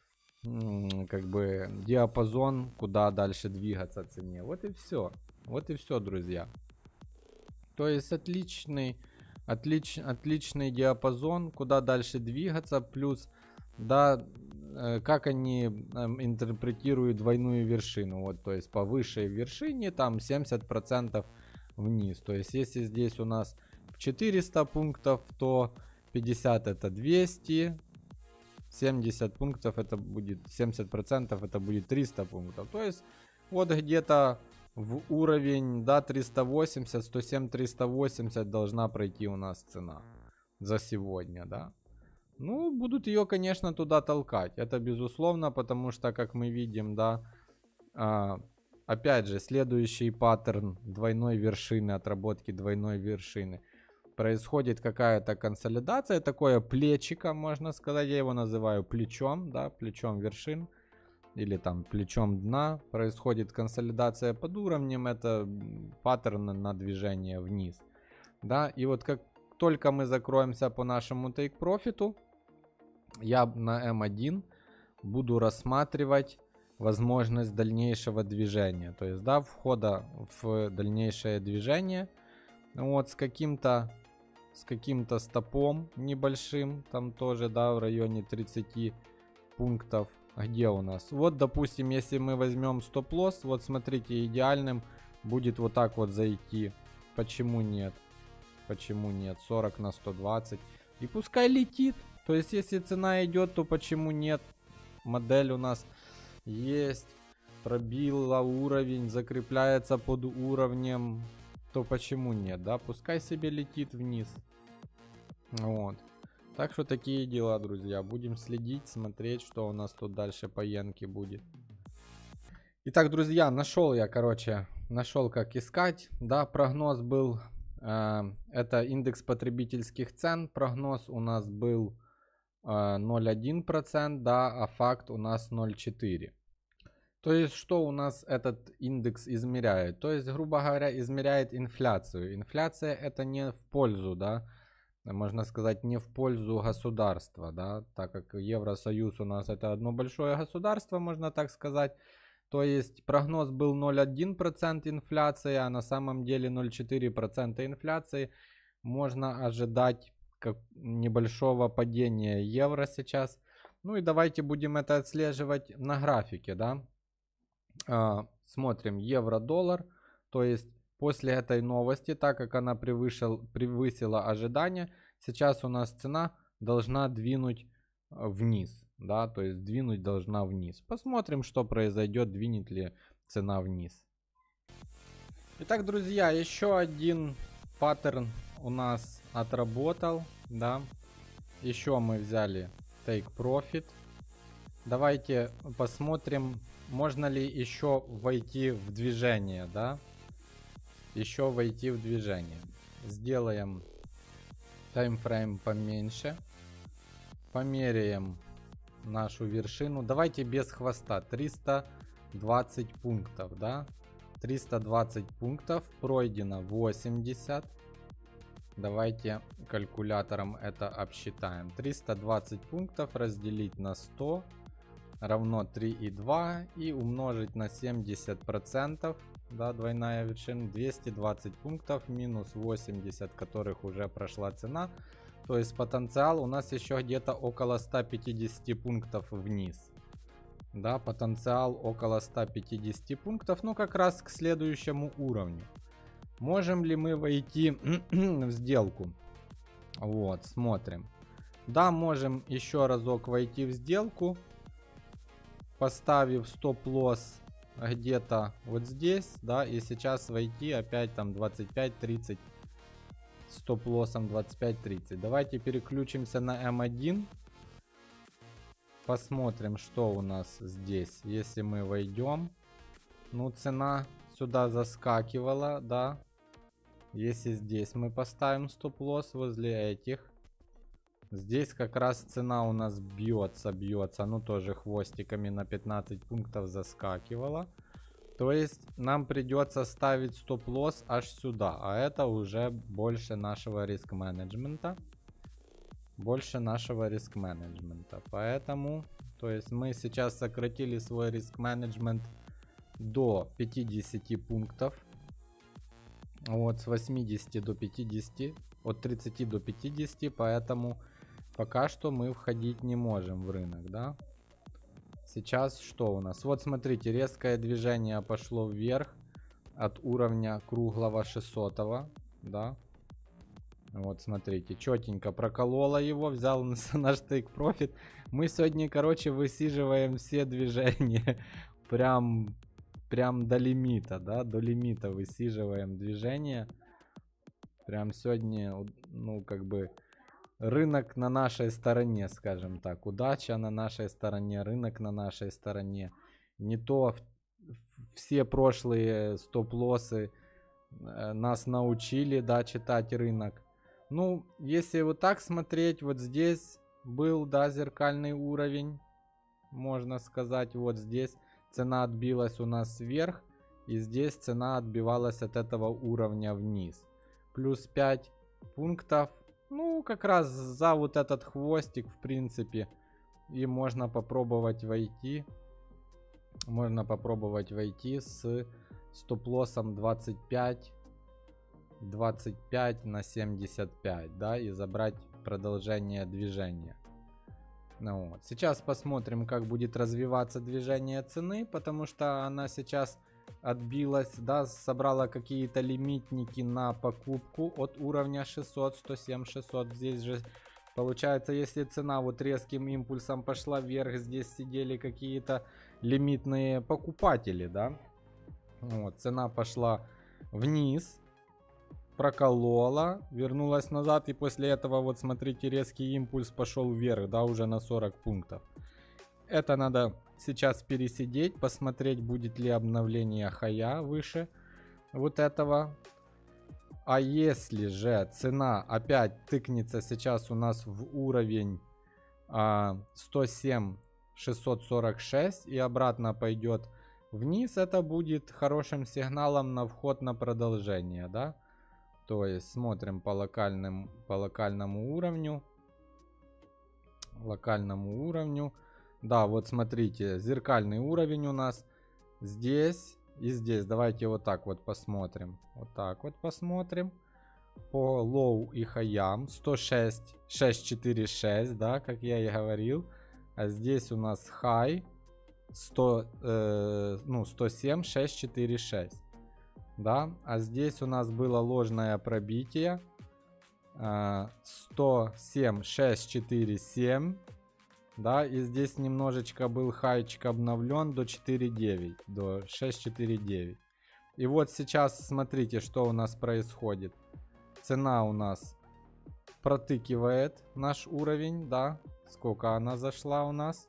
как бы диапазон, куда дальше двигаться цене. Вот и все. Вот и все, друзья. То есть отличный, отлич, отличный диапазон, куда дальше двигаться. Плюс, да, э, как они э, интерпретируют двойную вершину. Вот, то есть по высшей вершине там семьдесят процентов вниз. То есть если здесь у нас четыреста пунктов, то пятьдесят это двести. семьдесят пунктов это будет, семьдесят процентов это будет триста пунктов. То есть вот где-то в уровень, да, триста восемьдесят, сто семь, триста восемьдесят должна пройти у нас цена за сегодня, да. Ну, будут ее, конечно, туда толкать. Это безусловно, потому что, как мы видим, да, а, опять же, следующий паттерн двойной вершины, отработки двойной вершины. Происходит какая-то консолидация, такое плечико, можно сказать, я его называю плечом, да, плечом вершин, или там плечом дна. Происходит консолидация под уровнем, это паттерн на движение вниз, да, и вот как только мы закроемся по нашему take profit, я на эм один буду рассматривать возможность дальнейшего движения, то есть, да, входа в дальнейшее движение, вот с каким-то с каким-то стопом небольшим, там тоже, да, в районе тридцати пунктов. Где у нас? Вот, допустим, если мы возьмем стоп-лосс, вот смотрите, идеальным будет вот так вот зайти. Почему нет? Почему нет? сорок на сто двадцать. И пускай летит. То есть, если цена идет, то почему нет? Модель у нас есть. Пробила уровень, закрепляется под уровнем. То почему нет, да? Пускай себе летит вниз. Вот. Так что такие дела, друзья. Будем следить, смотреть, что у нас тут дальше по иенке будет. Итак, друзья, нашел я, короче, нашел как искать. Да, прогноз был, э, это индекс потребительских цен. Прогноз у нас был э, ноль целых одна десятая процента, да, а факт у нас ноль целых четыре десятых. То есть, что у нас этот индекс измеряет? То есть, грубо говоря, измеряет инфляцию. Инфляция это не в пользу, да, можно сказать, не в пользу государства, да, так как Евросоюз у нас это одно большое государство, можно так сказать. То есть, прогноз был ноль целых одна десятая процента инфляции, а на самом деле ноль целых четыре десятых процента инфляции. Можно ожидать как небольшого падения евро сейчас. Ну и давайте будем это отслеживать на графике, да. Uh, смотрим евро-доллар, то есть после этой новости, так как она превышил, превысила ожидания, сейчас у нас цена должна двинуть вниз, да, то есть двинуть должна вниз. Посмотрим, что произойдет, двинет ли цена вниз. Итак, друзья, еще один паттерн у нас отработал, да, еще мы взяли take profit. Давайте посмотрим, можно ли еще войти в движение, да? Еще войти в движение. Сделаем таймфрейм поменьше. Померяем нашу вершину. Давайте без хвоста. триста двадцать пунктов, да? триста двадцать пунктов. Пройдено восемьдесят. Давайте калькулятором это обсчитаем. триста двадцать пунктов разделить на сто. Равно три и два и умножить на семьдесят процентов, да, двойная вершина, двести двадцать пунктов минус восемьдесят, которых уже прошла цена, то есть потенциал у нас еще где-то около ста пятидесяти пунктов вниз, да, потенциал около ста пятидесяти пунктов, ну как раз к следующему уровню. Можем ли мы войти в сделку? Вот, смотрим. Да, можем еще разок войти в сделку, поставив стоп-лосс где-то вот здесь, да, и сейчас войти опять там двадцать пять тридцать, стоп-лоссом двадцать пять тридцать. Давайте переключимся на эм один, посмотрим, что у нас здесь. Если мы войдем, ну цена сюда заскакивала, да. Если здесь мы поставим стоп-лосс возле этих. Здесь как раз цена у нас бьется, бьется. Ну, тоже хвостиками на пятнадцать пунктов заскакивала. То есть нам придется ставить стоп-лосс аж сюда. А это уже больше нашего риск-менеджмента. Больше нашего риск-менеджмента. Поэтому, то есть мы сейчас сократили свой риск-менеджмент до пятидесяти пунктов. Вот, с восьмидесяти до пятидесяти. От тридцати до пятидесяти. Поэтому пока что мы входить не можем в рынок, да. Сейчас что у нас? Вот смотрите, резкое движение пошло вверх от уровня круглого шестисотого, да. Вот смотрите, четенько проколола его, взял наш take profit. Мы сегодня, короче, высиживаем все движения прям, прям до лимита, да, до лимита высиживаем движение. Прям сегодня, ну, как бы, рынок на нашей стороне, скажем так. Удача на нашей стороне, рынок на нашей стороне. Не то все прошлые стоп-лоссы нас научили, да, читать рынок. Ну, если вот так смотреть, вот здесь был, да, зеркальный уровень, можно сказать. Вот здесь цена отбилась у нас вверх, и здесь цена отбивалась от этого уровня вниз. Плюс пять пунктов. Ну, как раз за вот этот хвостик, в принципе, и можно попробовать войти. Можно попробовать войти с стоп-лоссом двадцать пять, двадцать пять на семьдесят пять, да, и забрать продолжение движения. Ну, вот. Сейчас посмотрим, как будет развиваться движение цены, потому что она сейчас отбилась, да, собрала какие-то лимитники на покупку от уровня шестьсот, сто семь, шестьсот. Здесь же получается, если цена вот резким импульсом пошла вверх, здесь сидели какие-то лимитные покупатели, да. Вот, цена пошла вниз, проколола, вернулась назад, и после этого, вот смотрите, резкий импульс пошел вверх, да, уже на сорок пунктов. Это надо сейчас пересидеть, посмотреть, будет ли обновление хая выше вот этого. А если же цена опять тыкнется сейчас у нас в уровень а, сто семь шестьсот сорок шесть и обратно пойдет вниз, это будет хорошим сигналом на вход на продолжение, да. То есть смотрим по локальным, по локальному уровню. Локальному уровню. Да, вот смотрите, зеркальный уровень у нас здесь и здесь. Давайте вот так вот посмотрим. Вот так вот посмотрим. По лоу и хаям сто шесть шесть четыре шесть, да, как я и говорил. А здесь у нас хай сто, э, ну, сто семь шесть четыре шесть. Да, а здесь у нас было ложное пробитие. Э, сто семь шесть четыре семь. Да, и здесь немножечко был хайчик обновлен до четыре девять, до шесть четыре девять. И вот сейчас смотрите, что у нас происходит. Цена у нас протыкивает наш уровень, да. Сколько она зашла у нас?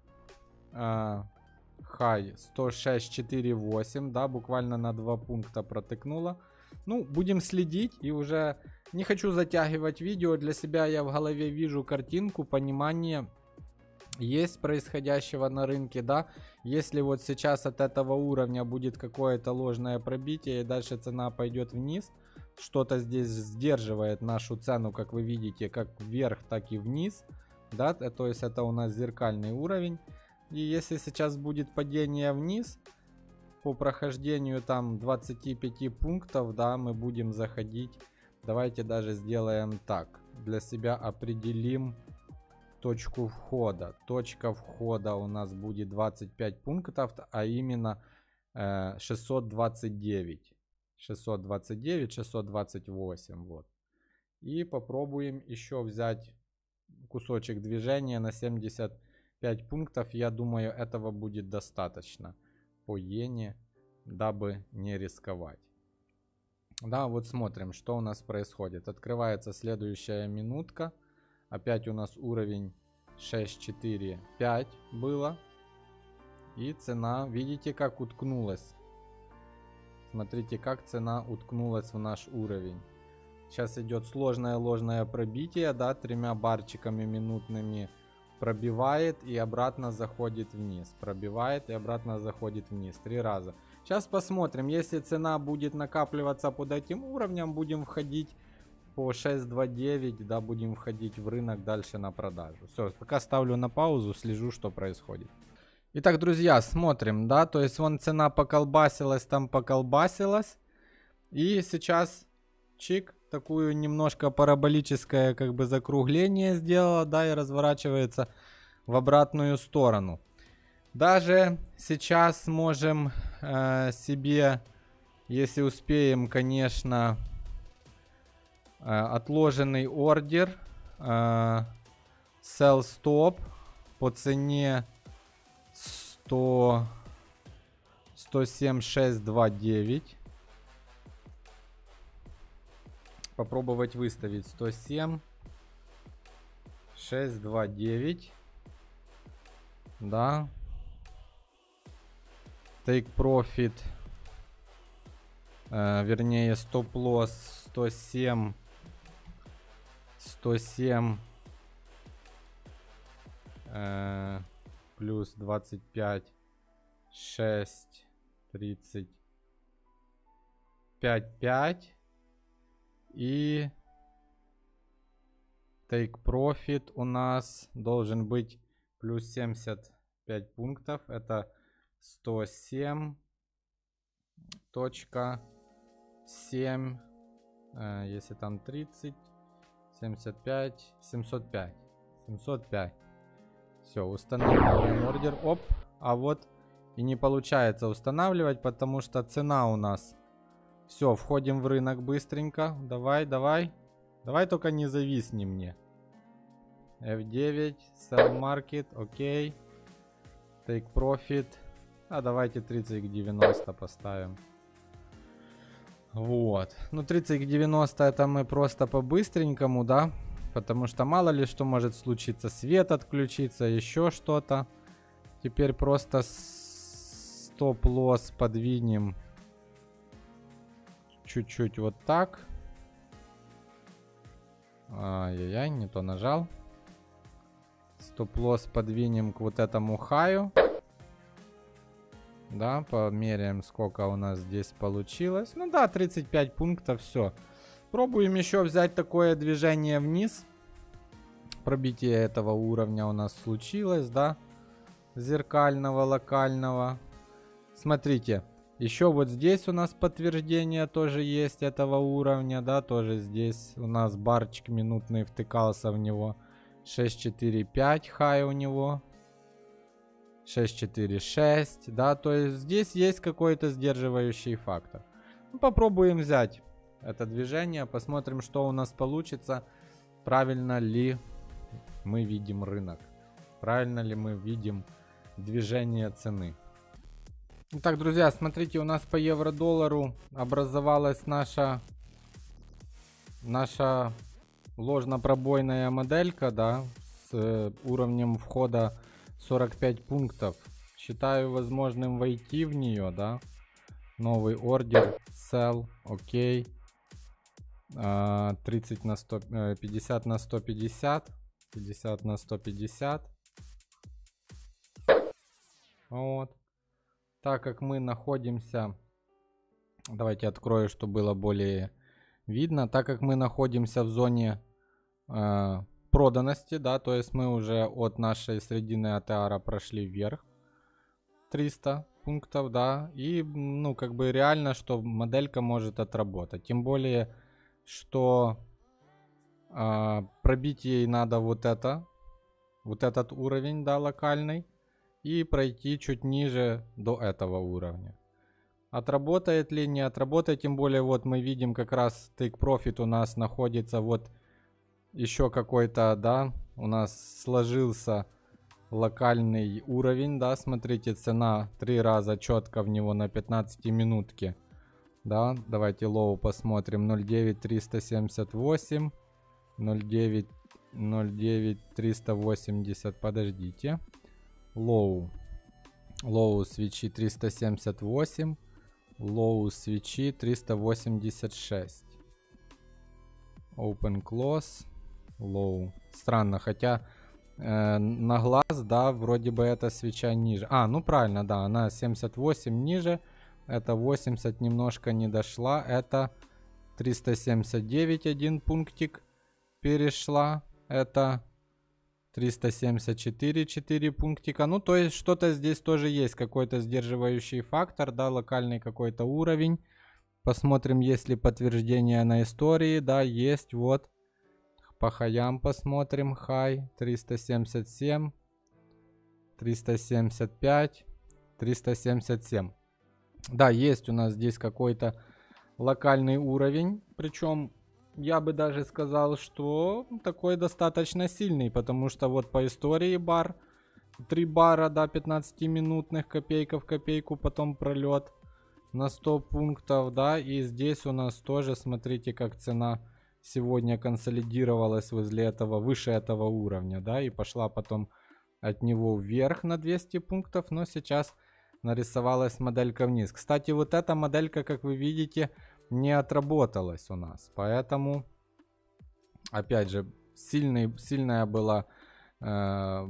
А, хай сто шесть четыре восемь, да, буквально на два пункта протыкнула. Ну, будем следить, и уже не хочу затягивать видео. Для себя я в голове вижу картинку, понимание есть происходящего на рынке, да. Если вот сейчас от этого уровня будет какое-то ложное пробитие и дальше цена пойдет вниз, что-то здесь сдерживает нашу цену, как вы видите, как вверх, так и вниз, да, то есть это у нас зеркальный уровень. И если сейчас будет падение вниз по прохождению там двадцати пяти пунктов, да, мы будем заходить. Давайте даже сделаем так, для себя определим точку входа. Точка входа у нас будет двадцать пять пунктов, а именно э, шестьсот двадцать девять. шестьсот двадцать девять, шестьсот двадцать восемь. Вот. И попробуем еще взять кусочек движения на семьдесят пять пунктов. Я думаю, этого будет достаточно по иене, дабы не рисковать. Да, вот смотрим, что у нас происходит. Открывается следующая минутка. Опять у нас уровень шесть четыре пять было. И цена, видите, как уткнулась. Смотрите, как цена уткнулась в наш уровень. Сейчас идет сложное ложное пробитие, да, тремя барчиками минутными пробивает и обратно заходит вниз. Пробивает и обратно заходит вниз. Три раза. Сейчас посмотрим, если цена будет накапливаться под этим уровнем, будем входить по шесть два девять, да, будем входить в рынок дальше на продажу. Все, пока ставлю на паузу, слежу, что происходит. Итак, друзья, смотрим, да, то есть вон цена поколбасилась, там поколбасилась. И сейчас чик, такую немножко параболическое как бы закругление сделала, да, и разворачивается в обратную сторону. Даже сейчас можем э, себе, если успеем, конечно, э, отложенный ордер, э, sell stop по цене сто семь шесть два девять. Попробовать выставить сто семь шесть два девять. Да. Take profit. Э, вернее, стоп-лосс сто семь. сто семь. Э, плюс двадцать пять. шесть. тридцать. пять пять. И take profit у нас должен быть плюс семьдесят пять пунктов. Это сто семь точка семь. Э, если там тридцать, семьдесят пять, семьсот пять. семьсот пять. Все, устанавливаем ордер. Оп. А вот и не получается устанавливать, потому что цена у нас... Все, входим в рынок быстренько. Давай, давай. Давай только не зависни мне. эф девять, sell market, окей. Take profit. А давайте тридцать к девяноста поставим. Вот. Ну, тридцать к девяноста это мы просто по-быстренькому, да? Потому что мало ли что может случиться. Свет отключиться, еще что-то. Теперь просто стоп-лосс подвинем. Чуть-чуть вот так. Ай-яй-яй, не то нажал. Стоп-лосс подвинем к вот этому хаю. Да, померяем, сколько у нас здесь получилось. Ну да, тридцать пять пунктов, все. Пробуем еще взять такое движение вниз. Пробитие этого уровня у нас случилось, да. Зеркального, локального. Смотрите. Еще вот здесь у нас подтверждение тоже есть этого уровня, да, тоже здесь у нас барчик минутный втыкался в него. шесть четыре пять хай у него. шесть четыре шесть, да, то есть здесь есть какой-то сдерживающий фактор. Ну, попробуем взять это движение, посмотрим, что у нас получится. Правильно ли мы видим рынок? Правильно ли мы видим движение цены? Итак, друзья, смотрите, у нас по евро-доллару образовалась наша наша ложно-пробойная моделька, да, с уровнем входа сорок пять пунктов. Считаю возможным войти в нее, да. Новый ордер, sell, окей. тридцать на сто, пятьдесят на сто пятьдесят, пятьдесят на сто пятьдесят. Вот. Так как мы находимся, давайте открою, чтобы было более видно, так как мы находимся в зоне э, проданности, да, то есть мы уже от нашей средины эй ти ар прошли вверх триста пунктов, да, и, ну, как бы реально, что моделька может отработать, тем более, что э, пробить ей надо вот это, вот этот уровень, да, локальный, и пройти чуть ниже до этого уровня. Отработает ли, не отработает, тем более вот мы видим как раз take profit у нас находится вот еще какой-то, да, у нас сложился локальный уровень, да, смотрите, цена три раза четко в него на пятнадцати минутке, да, давайте лоу посмотрим, ноль девять триста семьдесят восемь, ноль девять, ноль девять триста восемьдесят, подождите. Лоу. Лоу свечи триста семьдесят восемь. Low свечи триста восемьдесят шесть. Open close. Low. Странно, хотя э, на глаз, да, вроде бы эта свеча ниже. А, ну правильно, да, она семьдесят восемь ниже. Это восемьдесят немножко не дошла. Это триста семьдесят девять, один пунктик перешла. Это триста семьдесят четыре, четыре пунктика. Ну, то есть что-то здесь тоже есть. Какой-то сдерживающий фактор, да, локальный какой-то уровень. Посмотрим, есть ли подтверждение на истории. Да, есть, вот. По хаям посмотрим. Хай триста семьдесят семь, триста семьдесят пять, триста семьдесят семь. Да, есть у нас здесь какой-то локальный уровень. Причем я бы даже сказал, что такой достаточно сильный. Потому что вот по истории бар. три бара, да, пятнадцатиминутных, копейка в копейку, потом пролет на сто пунктов, да. И здесь у нас тоже, смотрите, как цена сегодня консолидировалась возле этого, выше этого уровня, да. И пошла потом от него вверх на двести пунктов. Но сейчас нарисовалась моделька вниз. Кстати, вот эта моделька, как вы видите, не отработалась у нас. Поэтому, опять же, сильный, сильная была, э,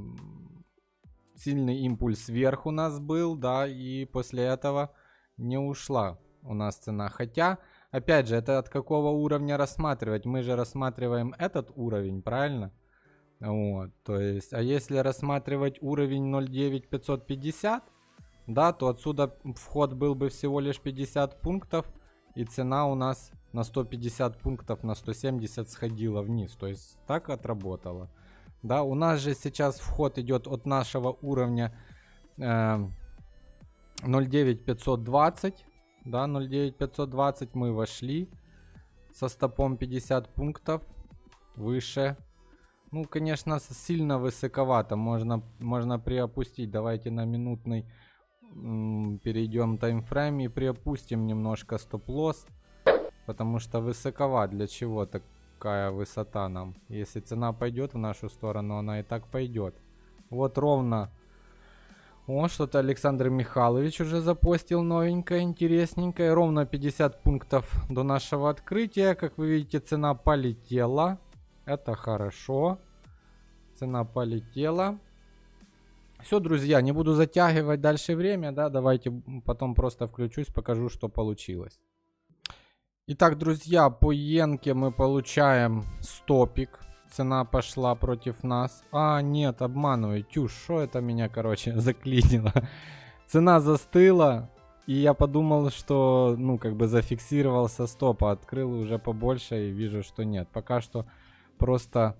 сильный импульс вверх у нас был, да, и после этого не ушла у нас цена. Хотя, опять же, это от какого уровня рассматривать? Мы же рассматриваем этот уровень, правильно? Вот, то есть, а если рассматривать уровень ноль девять пятьсот пятьдесят, да, то отсюда вход был бы всего лишь пятьдесят пунктов, и цена у нас на сто пятьдесят пунктов, на сто семьдесят сходила вниз. То есть так отработала. Да, у нас же сейчас вход идет от нашего уровня э, ноль девять пятьсот двадцать. Да, ноль девять пятьсот двадцать мы вошли со стопом пятьдесят пунктов выше. Ну, конечно, сильно высоковато. Можно, можно приопустить. Давайте на минутный перейдем таймфрейм и приопустим немножко стоп-лосс, потому что высоковат. Для чего такая высота нам? Если цена пойдет в нашу сторону, она и так пойдет. Вот ровно. О, что-то Александр Михайлович уже запостил новенькое, интересненькое. Ровно пятьдесят пунктов до нашего открытия. Как вы видите, цена полетела. Это хорошо. Цена полетела. Все, друзья, не буду затягивать дальше время, да, давайте потом просто включусь, покажу, что получилось. Итак, друзья, по иенке мы получаем стопик. Цена пошла против нас. А, нет, обманываю, тюш, что это меня, короче, заклинило. Цена застыла, и я подумал, что, ну, как бы зафиксировался стоп, а открыл уже побольше и вижу, что нет. Пока что просто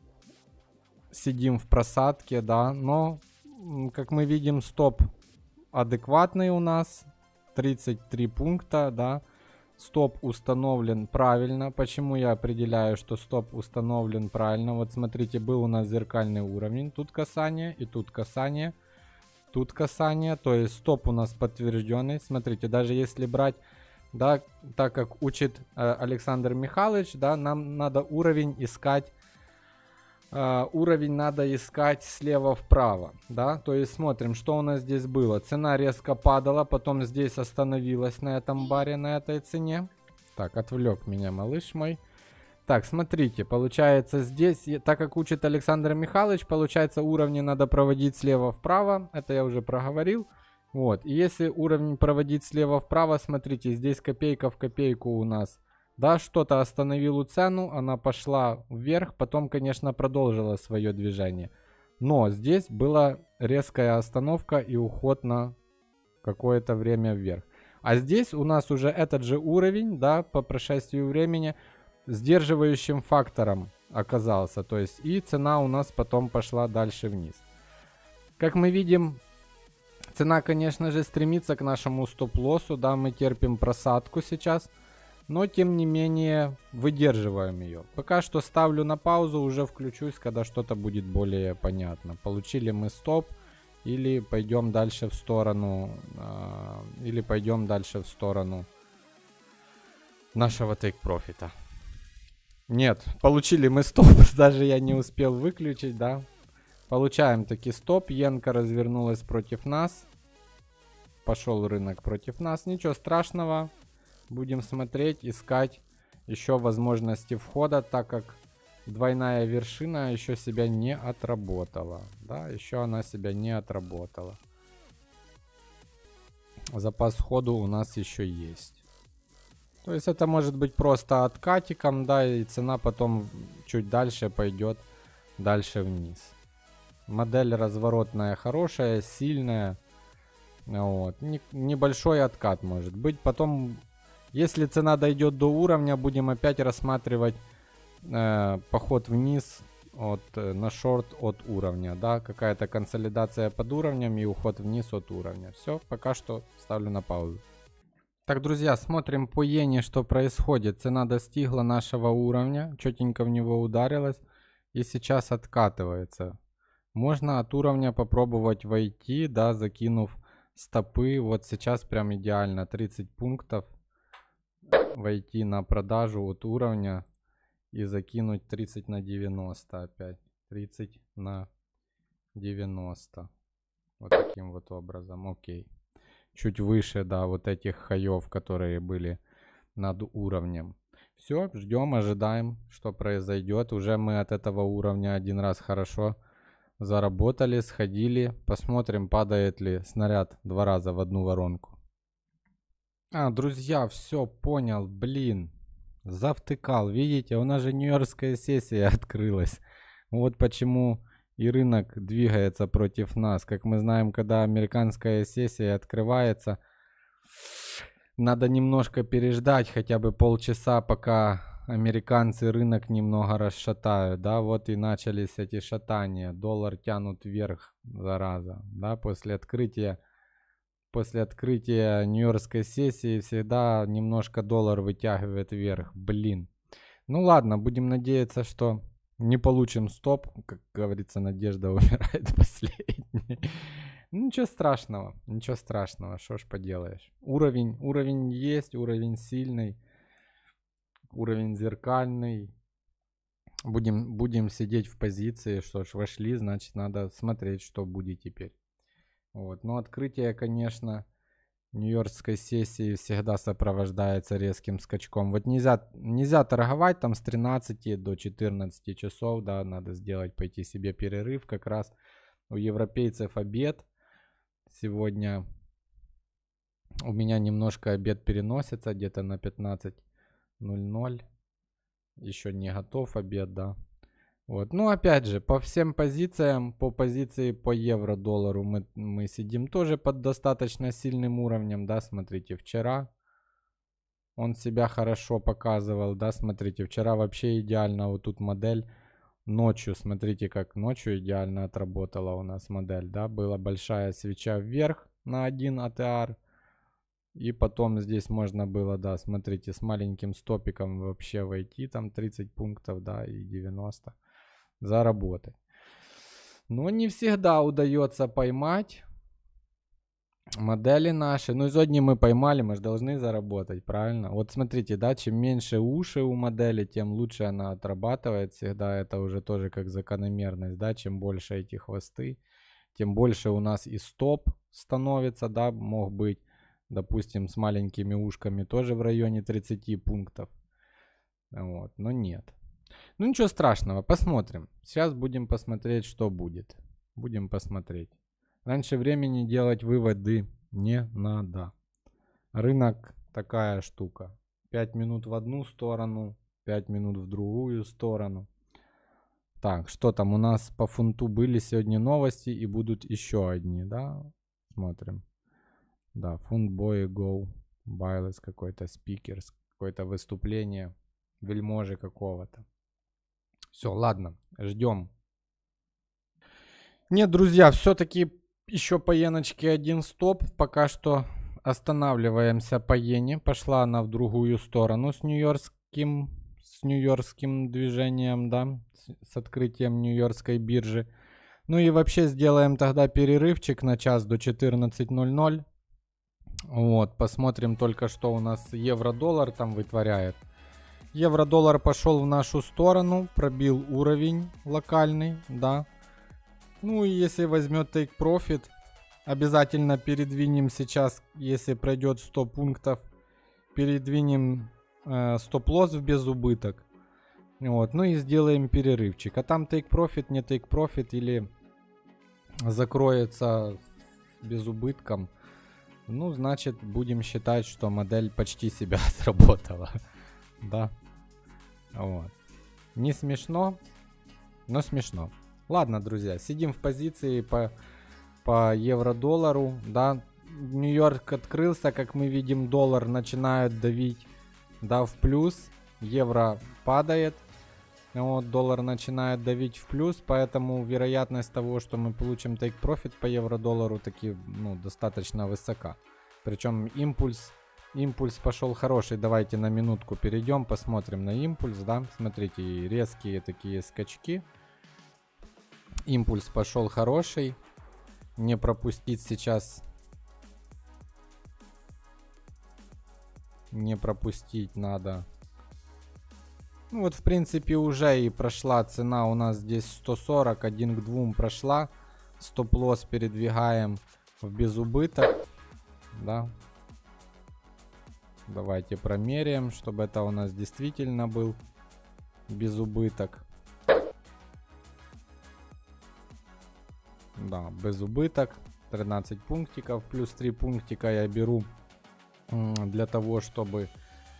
сидим в просадке, да, но... Как мы видим, стоп адекватный у нас. тридцать три пункта, да. Стоп установлен правильно. Почему я определяю, что стоп установлен правильно? Вот смотрите, был у нас зеркальный уровень. Тут касание и тут касание. Тут касание. То есть стоп у нас подтвержденный. Смотрите, даже если брать, да, так как учит э, Александр Михайлович, да, нам надо уровень искать. Uh, уровень надо искать слева вправо, да, то есть смотрим, что у нас здесь было. Цена резко падала, потом здесь остановилась на этом баре, на этой цене. Так, отвлек меня малыш мой. Так, смотрите, получается здесь, так как учит Александр Михайлович, получается уровни надо проводить слева вправо, это я уже проговорил. Вот, и если уровень проводить слева вправо, смотрите, здесь копейка в копейку у нас. Да, что-то остановило цену, она пошла вверх, потом, конечно, продолжила свое движение. Но здесь была резкая остановка и уход на какое-то время вверх. А здесь у нас уже этот же уровень, да, по прошествию времени, сдерживающим фактором оказался. То есть и цена у нас потом пошла дальше вниз. Как мы видим, цена, конечно же, стремится к нашему стоп-лоссу, да, мы терпим просадку сейчас. Но, тем не менее, выдерживаем ее. Пока что ставлю на паузу, уже включусь, когда что-то будет более понятно. Получили мы стоп, или пойдем дальше в сторону, э, или пойдем дальше в сторону нашего тейк-профита. Нет, получили мы стоп, даже я не успел выключить, да. Получаем таки стоп, иенка развернулась против нас. пошел рынок против нас. Ничего страшного. Будем смотреть, искать еще возможности входа, так как двойная вершина еще себя не отработала. Да, еще она себя не отработала. Запас входу у нас еще есть. То есть это может быть просто откатиком, да, и цена потом чуть дальше пойдет дальше вниз. Модель разворотная хорошая, сильная. Вот. Не, небольшой откат может быть. Потом, если цена дойдет до уровня, будем опять рассматривать э, поход вниз от, э, на шорт от уровня. Да? Какая-то консолидация под уровнем и уход вниз от уровня. Все, пока что ставлю на паузу. Так, друзья, смотрим по иене, что происходит. Цена достигла нашего уровня, четенько в него ударилась и сейчас откатывается. Можно от уровня попробовать войти, да, закинув стопы. Вот сейчас прям идеально, тридцать пунктов. Войти на продажу от уровня и закинуть тридцать на девяносто опять. тридцать на девяносто. Вот таким вот образом, окей. Чуть выше, да, вот этих хаев, которые были над уровнем. Все, ждем, ожидаем, что произойдет. Уже мы от этого уровня один раз хорошо заработали, сходили. Посмотрим, падает ли снаряд два раза в одну воронку. А, друзья, все, понял, блин. Завтыкал, видите, у нас же нью-йоркская сессия открылась. Вот почему и рынок двигается против нас. Как мы знаем, когда американская сессия открывается, надо немножко переждать, хотя бы полчаса, пока американцы рынок немного расшатают. Да, вот и начались эти шатания. Доллар тянут вверх, зараза. Да, после открытия, после открытия нью-йоркской сессии всегда немножко доллар вытягивает вверх. Блин. Ну ладно, будем надеяться, что не получим стоп. Как говорится, надежда умирает последней. Ничего страшного, ничего страшного, что ж поделаешь. Уровень, уровень есть, уровень сильный, уровень зеркальный. Будем, будем сидеть в позиции, что ж, вошли, значит надо смотреть, что будет теперь. Вот. Но открытие, конечно, нью-йоркской сессии всегда сопровождается резким скачком. Вот нельзя, нельзя торговать там с тринадцати до четырнадцати часов, да, надо сделать, пойти себе перерыв. Как раз у европейцев обед. Сегодня у меня немножко обед переносится, где-то на пятнадцать ноль ноль. Еще не готов обед, да. Вот. Ну, опять же, по всем позициям, по позиции по евро-доллару мы, мы сидим тоже под достаточно сильным уровнем, да, смотрите, вчера он себя хорошо показывал, да, смотрите, вчера вообще идеально, вот тут модель ночью, смотрите, как ночью идеально отработала у нас модель, да, была большая свеча вверх на один эй ти ар, и потом здесь можно было, да, смотрите, с маленьким стопиком вообще войти, там тридцать пунктов, да, и девяносто. Заработать. Но не всегда удается поймать модели наши. Ну, из одни мы поймали, мы же должны заработать, правильно? Вот смотрите, да, чем меньше уши у модели, тем лучше она отрабатывает всегда. Это уже тоже как закономерность, да, чем больше эти хвосты, тем больше у нас и стоп становится, да, мог быть, допустим, с маленькими ушками тоже в районе тридцати пунктов. Вот, но нет. Ну ничего страшного, посмотрим. Сейчас будем посмотреть, что будет. Будем посмотреть. Раньше времени делать выводы не надо. Рынок такая штука. пять минут в одну сторону, пять минут в другую сторону. Так, что там у нас по фунту были сегодня новости и будут еще одни, да? Смотрим. Да, фунт бой go. Байлес какой-то, спикерс, какое-то выступление вельможи какого-то. Все, ладно, ждем. Нет, друзья, все-таки еще по иеночке один стоп. Пока что останавливаемся по иене. Пошла она в другую сторону с нью-йоркским, с нью-йоркским движением, да, с, с открытием нью-йоркской биржи. Ну и вообще сделаем тогда перерывчик на час до четырнадцати ноль ноль. Вот, посмотрим только, что у нас евро-доллар там вытворяет. Евро-доллар пошел в нашу сторону, пробил уровень локальный, да. Ну и если возьмет take profit, обязательно передвинем сейчас, если пройдет сто пунктов, передвинем э, стоп-лосс в безубыток. Вот, ну и сделаем перерывчик. А там take profit, не take profit или закроется безубытком. Ну, значит, будем считать, что модель почти себя сработала. Да. Вот. Не смешно, но смешно. Ладно, друзья, сидим в позиции по, по евро-доллару. Да. Нью-Йорк открылся, как мы видим, доллар начинает давить, да, в плюс. Евро падает. Вот, доллар начинает давить в плюс, поэтому вероятность того, что мы получим take profit по евро-доллару, таки, ну, достаточно высока. Причем импульс, импульс пошел хороший. Давайте на минутку перейдем, посмотрим на импульс, да. Смотрите, резкие такие скачки. Импульс пошел хороший. Не пропустить сейчас. Не пропустить надо. Ну вот, в принципе, уже и прошла цена у нас здесь сто сорок, один к двум прошла. Стоп-лосс передвигаем в безубыток. Да. Давайте промеряем, чтобы это у нас действительно был безубыток. Да, безубыток. тринадцать пунктиков. Плюс три пунктика я беру для того, чтобы...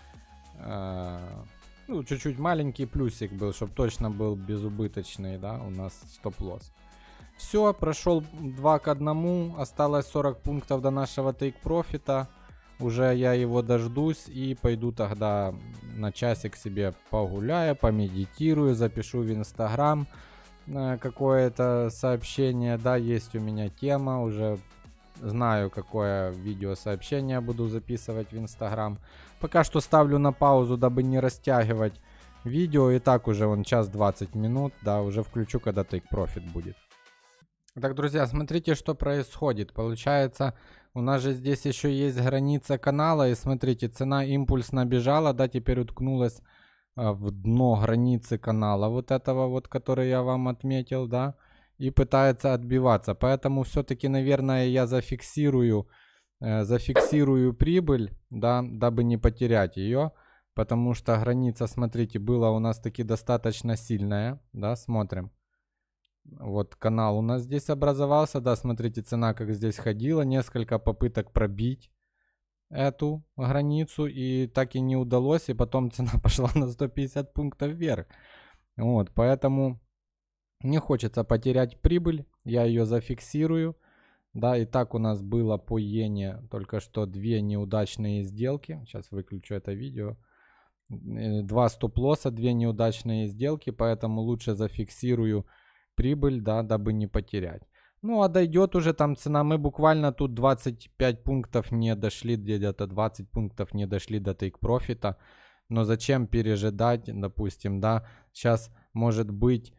Э Ну, чуть-чуть маленький плюсик был, чтобы точно был безубыточный, да, у нас стоп-лосс. Все, прошел два к одному, осталось сорок пунктов до нашего тейк-профита. Уже я его дождусь и пойду тогда на часик себе погуляю, помедитирую, запишу в Инстаграм какое-то сообщение. Да, есть у меня тема, уже знаю, какое видеосообщение буду записывать в Инстаграм. Пока что ставлю на паузу, дабы не растягивать видео. И так уже вон час двадцать минут. Да, уже включу, когда take profit будет. Так, друзья, смотрите, что происходит. Получается, у нас же здесь еще есть граница канала. И смотрите, цена импульс набежала, да, теперь уткнулась а, в дно границы канала. Вот этого вот, который я вам отметил, да. И пытается отбиваться. Поэтому все-таки, наверное, я зафиксирую, э, зафиксирую прибыль, да, дабы не потерять ее. Потому что граница, смотрите, была у нас таки достаточно сильная. Да, смотрим. Вот канал у нас здесь образовался. Да, смотрите, цена как здесь ходила. Несколько попыток пробить эту границу. И так и не удалось. И потом цена пошла на сто пятьдесят пунктов вверх. Вот, поэтому... Не хочется потерять прибыль, я ее зафиксирую. Да, и так у нас было по иене только что две неудачные сделки. Сейчас выключу это видео. Два стоп-лосса, две неудачные сделки, поэтому лучше зафиксирую прибыль, да, дабы не потерять. Ну, а дойдет уже там цена, мы буквально тут двадцать пять пунктов не дошли, где-то двадцать пунктов не дошли до тейк-профита. Но зачем пережидать, допустим, да, сейчас может быть...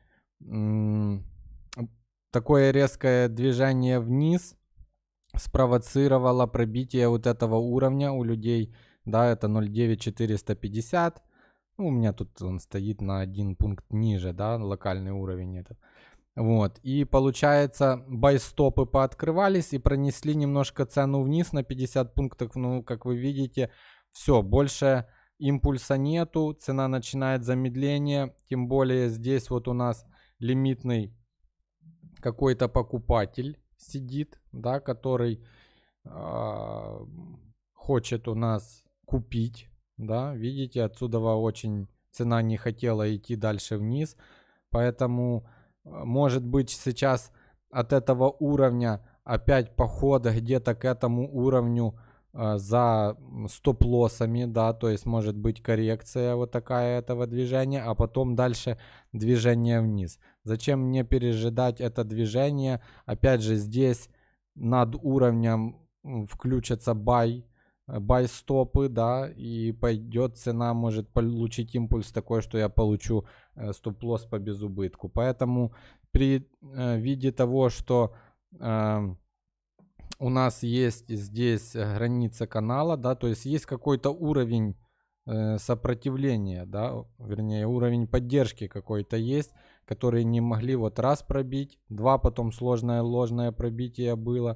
Такое резкое движение вниз спровоцировало пробитие вот этого уровня у людей. Да, это ноль девять четыреста пятьдесят. Ну, у меня тут он стоит на один пункт ниже, да, локальный уровень этот. Вот, и получается, байстопы пооткрывались и пронесли немножко цену вниз на пятьдесят пунктов. Ну, как вы видите, все, больше импульса нету, цена начинает замедление. Тем более здесь вот у нас лимитный какой-то покупатель сидит, да, который э, хочет у нас купить, да, видите, отсюда очень цена не хотела идти дальше вниз, поэтому может быть сейчас от этого уровня опять поход где-то к этому уровню э, за стоп-лоссами, да, то есть может быть коррекция вот такая этого движения, а потом дальше движение вниз. Зачем мне пережидать это движение? Опять же, здесь над уровнем включатся buy, buy стопы, да, и пойдет цена, может получить импульс такой, что я получу э, стоп-лосс по безубытку. Поэтому при э, виде того, что э, у нас есть здесь граница канала, да, то есть есть какой-то уровень э, сопротивления, да, вернее уровень поддержки какой-то есть, которые не могли вот раз пробить, два, потом сложное ложное пробитие было,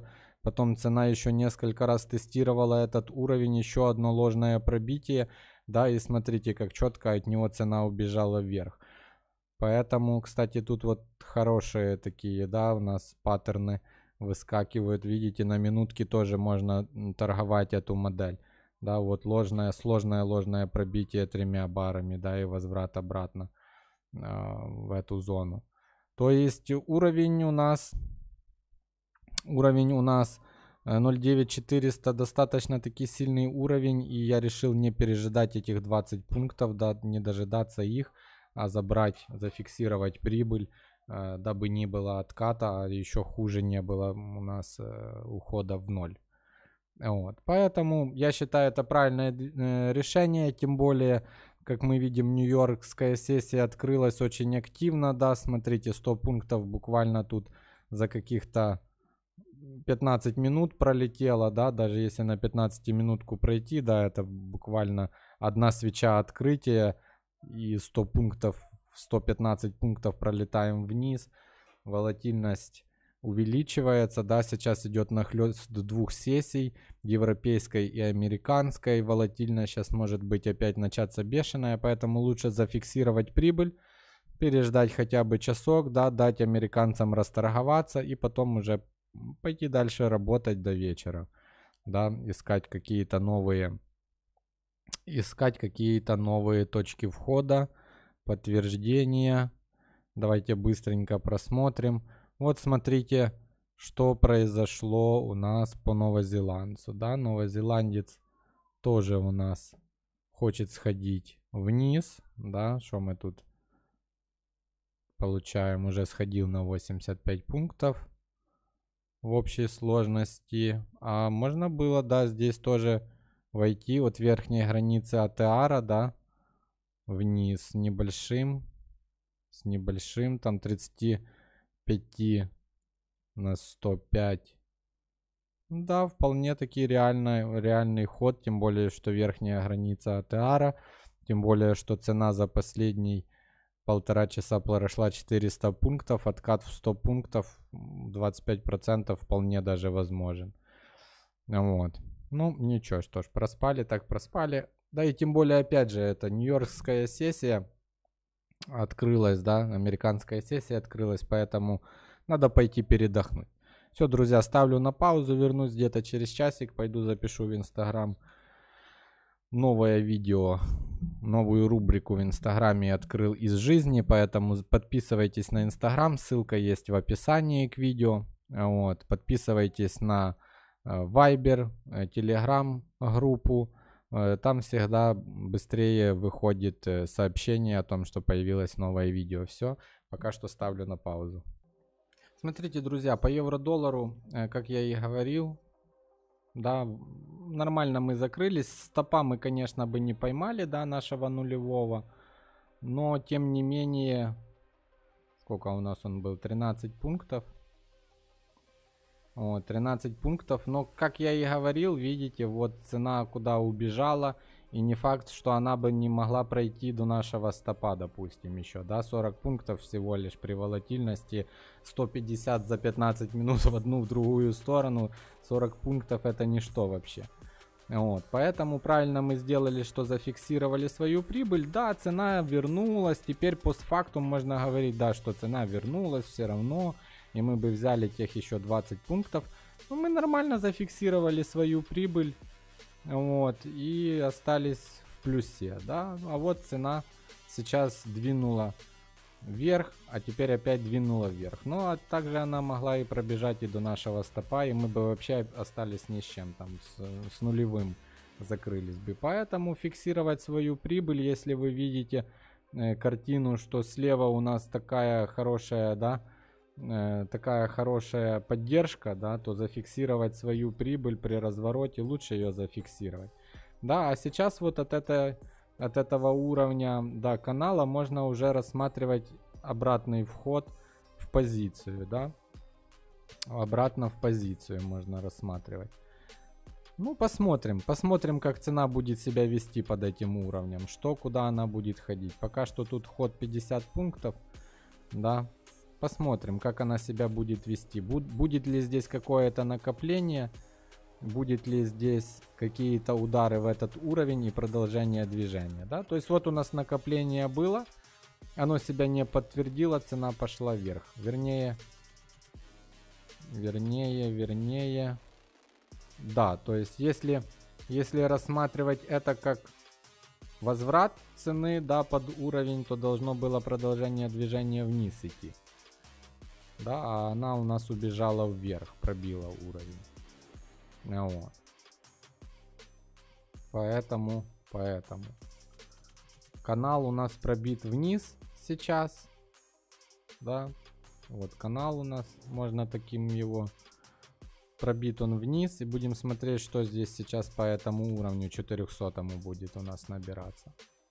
Потом цена еще несколько раз тестировала этот уровень, еще одно ложное пробитие, да, и смотрите, как четко от него цена убежала вверх. Поэтому, кстати, тут вот хорошие такие, да, у нас паттерны выскакивают. Видите, на минутке тоже можно торговать эту модель. Да, вот ложное, сложное, ложное пробитие тремя барами, да, и возврат обратно э, в эту зону. То есть уровень у нас, уровень у нас ноль девять четыреста достаточно таки сильный уровень, и я решил не пережидать этих двадцать пунктов, да, не дожидаться их, а забрать, зафиксировать прибыль, э, дабы не было отката, а еще хуже не было у нас э, ухода в ноль. Вот. Поэтому я считаю это правильное э, решение, тем более, как мы видим, нью-йоркская сессия открылась очень активно, да, смотрите, сто пунктов буквально тут за каких-то пятнадцать минут пролетело, да, даже если на пятнадцать минутку пройти, да, это буквально одна свеча открытия, и сто пунктов, сто пятнадцать пунктов пролетаем вниз, волатильность увеличивается, да, сейчас идет нахлёст двух сессий, европейской и американской, волатильность сейчас может быть опять начаться бешеная, поэтому лучше зафиксировать прибыль, переждать хотя бы часок, да, дать американцам расторговаться и потом уже пойти дальше работать до вечера, да, искать какие-то новые, искать какие-то новые точки входа, подтверждения. Давайте быстренько просмотрим. Вот смотрите, что произошло у нас по новозеландцу, да, новозеландец тоже у нас хочет сходить вниз, да, что мы тут получаем, уже сходил на восемьдесят пять пунктов в общей сложности, а можно было, да, здесь тоже войти от верхней границы эй ти ар, да, вниз с небольшим, с небольшим, там тридцать пять на сто пять. Да, вполне таки реальный, реальный ход, тем более, что верхняя граница эй ти ар, тем более, что цена за последний полтора часа прошла четыреста пунктов, откат в сто пунктов, двадцать пять процентов вполне даже возможен. Вот. Ну, ничего, что ж, проспали, так проспали. Да и тем более, опять же, это нью-йоркская сессия открылась, да, американская сессия открылась, поэтому надо пойти передохнуть. Все, друзья, ставлю на паузу, вернусь где-то через часик, пойду запишу в Инстаграм новое видео, новую рубрику в Инстаграме открыл из жизни, поэтому подписывайтесь на Инстаграм, ссылка есть в описании к видео, вот, подписывайтесь на Viber, Telegram группу, там всегда быстрее выходит сообщение о том, что появилось новое видео. Все, пока что ставлю на паузу. Смотрите, друзья, по евро-доллару, как я и говорил, да, нормально мы закрылись. Стопа мы, конечно, бы не поймали, да, нашего нулевого. Но, тем не менее, сколько у нас он был? тринадцать пунктов. Вот, тринадцать пунктов. Но, как я и говорил, видите, вот цена куда убежала. И не факт, что она бы не могла пройти до нашего стопа, допустим, еще, да, сорок пунктов всего лишь при волатильности, сто пятьдесят за пятнадцать минут в одну, в другую сторону, сорок пунктов это ничто вообще. Вот, поэтому правильно мы сделали, что зафиксировали свою прибыль, да, цена вернулась, теперь постфактум можно говорить, да, что цена вернулась все равно, и мы бы взяли тех еще двадцать пунктов, но мы нормально зафиксировали свою прибыль. Вот, и остались в плюсе, да, а вот цена сейчас двинула вверх, а теперь опять двинула вверх, ну, а также она могла и пробежать и до нашего стопа, и мы бы вообще остались ни с чем, там, с, с нулевым закрылись бы, поэтому фиксировать свою прибыль, если вы видите э, картину, что слева у нас такая хорошая, да, такая хорошая поддержка, да, то зафиксировать свою прибыль при развороте лучше ее зафиксировать. Да, а сейчас вот от, этой, от этого уровня, да, канала можно уже рассматривать обратный вход в позицию, да, обратно в позицию можно рассматривать. Ну, посмотрим, посмотрим, как цена будет себя вести под этим уровнем, что, куда она будет ходить. Пока что тут ход пятьдесят пунктов, да. посмотрим, как она себя будет вести. Будет ли здесь какое-то накопление, будет ли здесь какие-то удары в этот уровень и продолжение движения, да? То есть вот у нас накопление было, оно себя не подтвердило, цена пошла вверх. Вернее, вернее, вернее, да, то есть если, если рассматривать это как возврат цены, да, под уровень, то должно было продолжение движения вниз идти. Да, а она у нас убежала вверх, пробила уровень. Вот. Поэтому, поэтому. Канал у нас пробит вниз сейчас. Да. Вот канал у нас, можно таким его... Пробит он вниз. И будем смотреть, что здесь сейчас по этому уровню четырехсотому будет у нас набираться.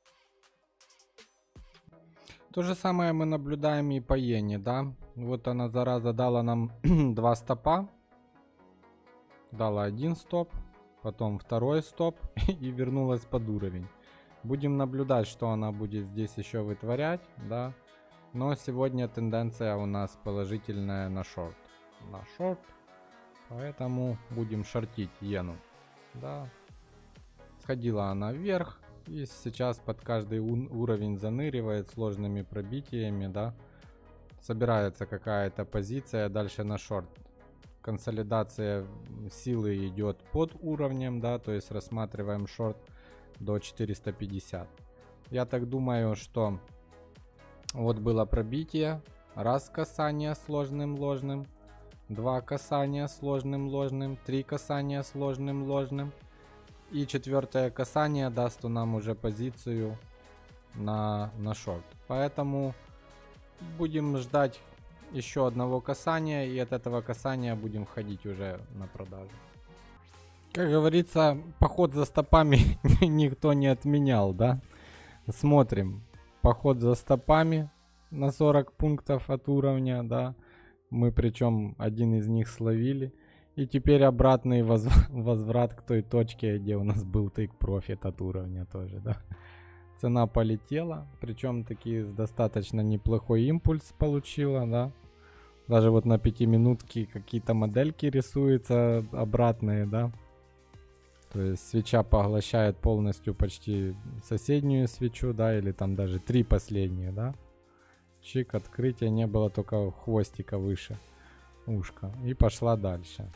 То же самое мы наблюдаем и по иене, да. Вот она, зараза, дала нам два стопа. Дала один стоп, потом второй стоп и вернулась под уровень. Будем наблюдать, что она будет здесь еще вытворять, да. Но сегодня тенденция у нас положительная на шорт. На шорт. Поэтому будем шортить иену. Да. Сходила она вверх. И сейчас под каждый уровень заныривает сложными пробитиями, да. Собирается какая-то позиция дальше на шорт. Консолидация силы идет под уровнем, да, то есть рассматриваем шорт до четыреста пятьдесят. Я так думаю, что вот было пробитие, раз касание сложным ложным, два касания сложным ложным, три касания сложным ложным. И четвертое касание даст нам уже позицию на, на шорт. Поэтому будем ждать еще одного касания. И от этого касания будем входить уже на продажу. Как говорится, поход за стопами никто не отменял, да? Смотрим. Поход за стопами на сорок пунктов от уровня, да? Мы причем один из них словили. И теперь обратный возв... возврат к той точке, где у нас был take profit от уровня тоже, да. Цена полетела, причем таки достаточно неплохой импульс получила, да. Даже вот на пятиминутке какие-то модельки рисуются обратные, да. То есть свеча поглощает полностью почти соседнюю свечу, да, или там даже три последние, да. Чик, открытия не было, только хвостика выше ушка. И пошла дальше.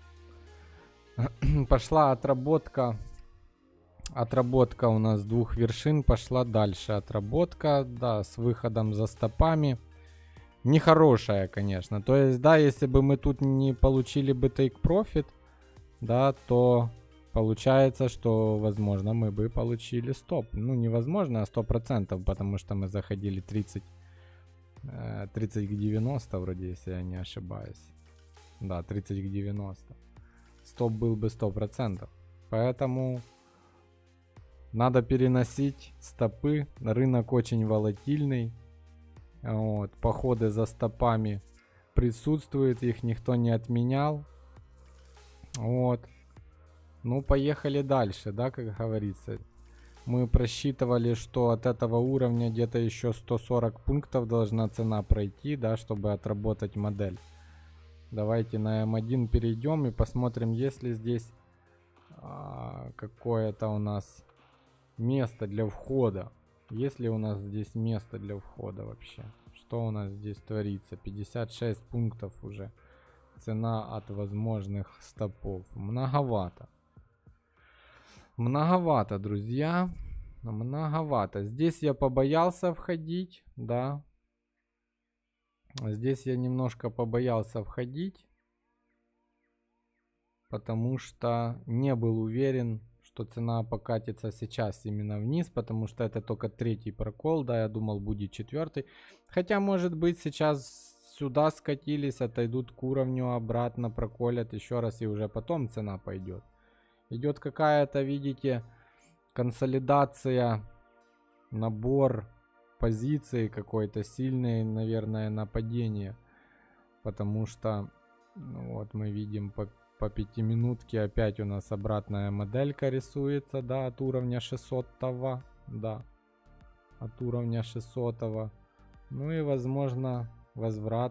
Пошла отработка. Отработка у нас двух вершин. Пошла дальше отработка. Да, с выходом за стопами. Нехорошая, конечно. То есть, да, если бы мы тут не получили бы take profit, да, то получается, что, возможно, мы бы получили стоп. Ну, невозможно, а сто процентов, потому что мы заходили тридцать, тридцать к девяноста, вроде, если я не ошибаюсь. Да, тридцать к девяноста. Стоп был бы сто процентов. Поэтому надо переносить стопы. Рынок очень волатильный. Вот. Походы за стопами присутствуют. Их никто не отменял. Вот. Ну, поехали дальше, да, как говорится. Мы просчитывали, что от этого уровня где-то еще сто сорок пунктов должна цена пройти, да, чтобы отработать модель. Давайте на эм один перейдем и посмотрим, есть ли здесь а, какое-то у нас место для входа. Есть ли у нас здесь место для входа вообще? Что у нас здесь творится? пятьдесят шесть пунктов уже. Цена от возможных стопов. Многовато. Многовато, друзья. Многовато. Здесь я побоялся входить, да. Здесь я немножко побоялся входить, потому что не был уверен, что цена покатится сейчас именно вниз, потому что это только третий прокол, да, я думал будет четвертый. Хотя, может быть, сейчас сюда скатились, отойдут к уровню, обратно проколят еще раз, и уже потом цена пойдет. Идет какая-то, видите, консолидация, набор позиции какой-то, сильное, наверное, нападение. Потому что, ну, вот мы видим по, по пятиминутке опять у нас обратная моделька рисуется, да, от уровня шестисотого, да, от уровня шестисотого. Ну и возможно, возврат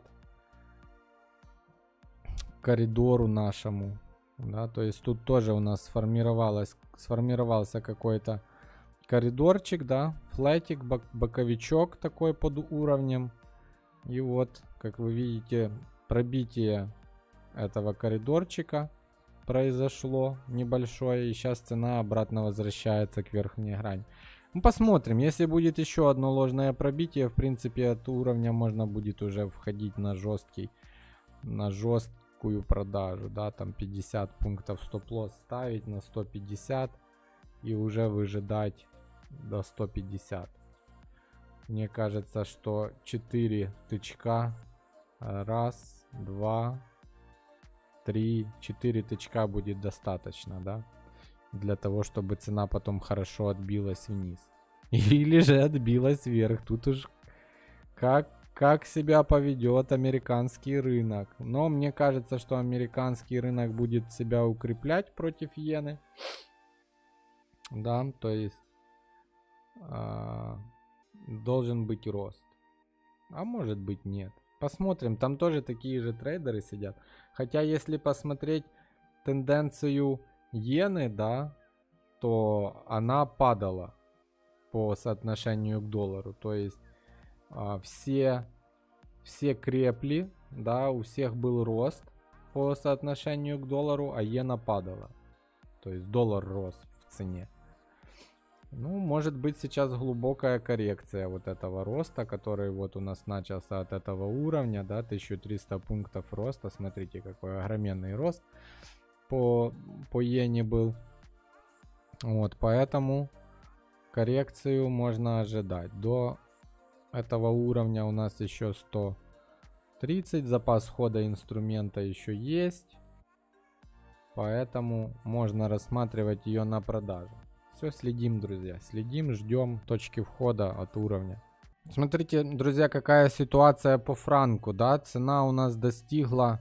к коридору нашему. Да, то есть тут тоже у нас сформировалось, сформировался какой-то коридорчик, да, флетик, бок, боковичок такой под уровнем. И вот, как вы видите, пробитие этого коридорчика произошло небольшое. И сейчас цена обратно возвращается к верхней грани. Ну, посмотрим. Если будет еще одно ложное пробитие, в принципе, от уровня можно будет уже входить на жесткий, на жесткую продажу. Да, там пятьдесят пунктов стоп-лосс ставить на сто пятьдесят и уже выжидать до сто пятьдесят. Мне кажется, что четыре тычка. Раз, два, три, четыре тычка будет достаточно, да? Для того, чтобы цена потом хорошо отбилась вниз. Или же отбилась вверх. Тут уж как, как себя поведет американский рынок. Но мне кажется, что американский рынок будет себя укреплять против иены. Да, то есть э, должен быть рост. А может быть нет. Посмотрим, там тоже такие же трейдеры сидят. Хотя если посмотреть тенденцию иены, да, то она падала по соотношению к доллару. То есть а, все, все крепли, да, у всех был рост по соотношению к доллару, а иена падала. То есть доллар рос в цене. Ну, может быть сейчас глубокая коррекция вот этого роста, который вот у нас начался от этого уровня, да, тысяча триста пунктов роста. Смотрите, какой огроменный рост по, по иене был. Вот, поэтому коррекцию можно ожидать. До этого уровня у нас еще сто тридцать, запас хода инструмента еще есть. Поэтому можно рассматривать ее на продажу. Все, следим, друзья, следим, ждем точки входа от уровня. Смотрите, друзья, какая ситуация по франку, да, цена у нас достигла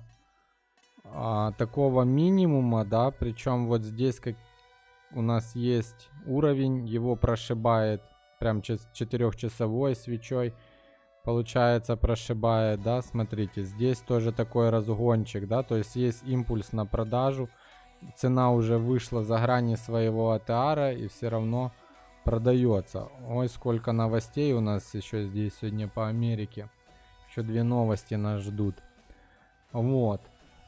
а, такого минимума, да, причем вот здесь как у нас есть уровень, его прошибает прям четырехчасовой свечой, получается прошибает, да, смотрите, здесь тоже такой разгончик, да, то есть есть импульс на продажу. Цена уже вышла за грани своего эй ти ар и все равно продается. Ой, сколько новостей у нас еще здесь сегодня по Америке. Еще две новости нас ждут. Вот.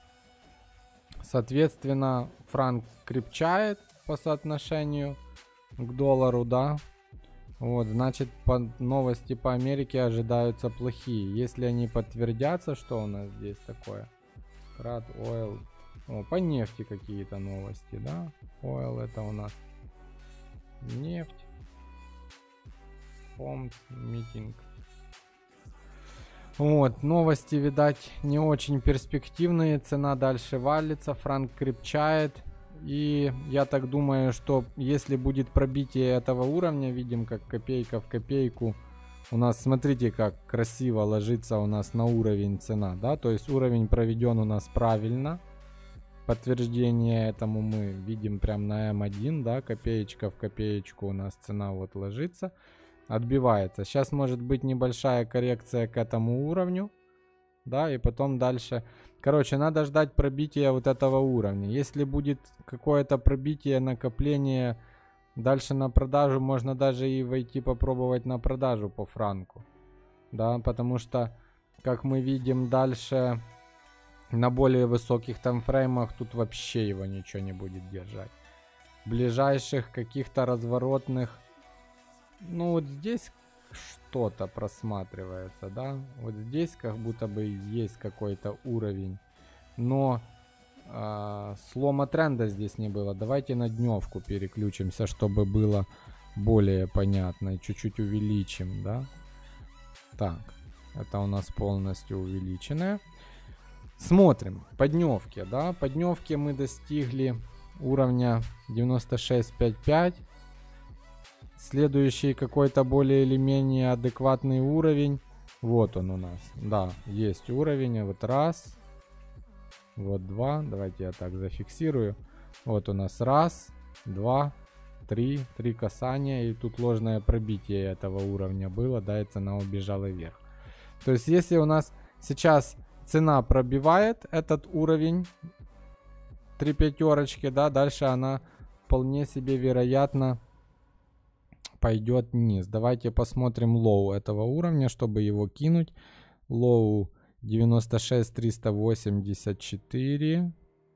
Соответственно, франк крепчает по соотношению к доллару, да. Вот, значит, по новости по Америке ожидаются плохие. Если они подтвердятся, что у нас здесь такое? Крат, ойл. О, по нефти какие-то новости, да? Oil это у нас нефть. Фонд, митинг. Вот, новости, видать, не очень перспективные. Цена дальше валится, франк крепчает. И я так думаю, что если будет пробитие этого уровня, видим, как копейка в копейку. У нас, смотрите, как красиво ложится у нас на уровень цена, да? То есть уровень проведен у нас правильно. Подтверждение этому мы видим прям на эм один, да, копеечка в копеечку у нас цена вот ложится, отбивается. Сейчас может быть небольшая коррекция к этому уровню, да, и потом дальше. Короче, надо ждать пробития вот этого уровня. Если будет какое-то пробитие, накопление дальше на продажу, можно даже и войти попробовать на продажу по франку, да, потому что, как мы видим дальше... На более высоких таймфреймах тут вообще его ничего не будет держать. Ближайших каких-то разворотных... Ну вот здесь что-то просматривается, да. Вот здесь как будто бы есть какой-то уровень. Но э, слома тренда здесь не было. Давайте на дневку переключимся, чтобы было более понятно. И чуть-чуть увеличим, да. Так, это у нас полностью увеличенное. Смотрим, по дневке, да, по дневке мы достигли уровня девяносто шесть пятьдесят пять. Следующий какой-то более или менее адекватный уровень. Вот он у нас, да, есть уровень, вот раз, вот два, давайте я так зафиксирую. Вот у нас раз, два, три, три касания, и тут ложное пробитие этого уровня было, да, и цена убежала вверх. То есть если у нас Сейчас цена пробивает этот уровень три пятерочки, да, дальше она вполне себе вероятно пойдет вниз. Давайте посмотрим лоу этого уровня, чтобы его кинуть. Лоу девяносто шесть триста восемьдесят четыре.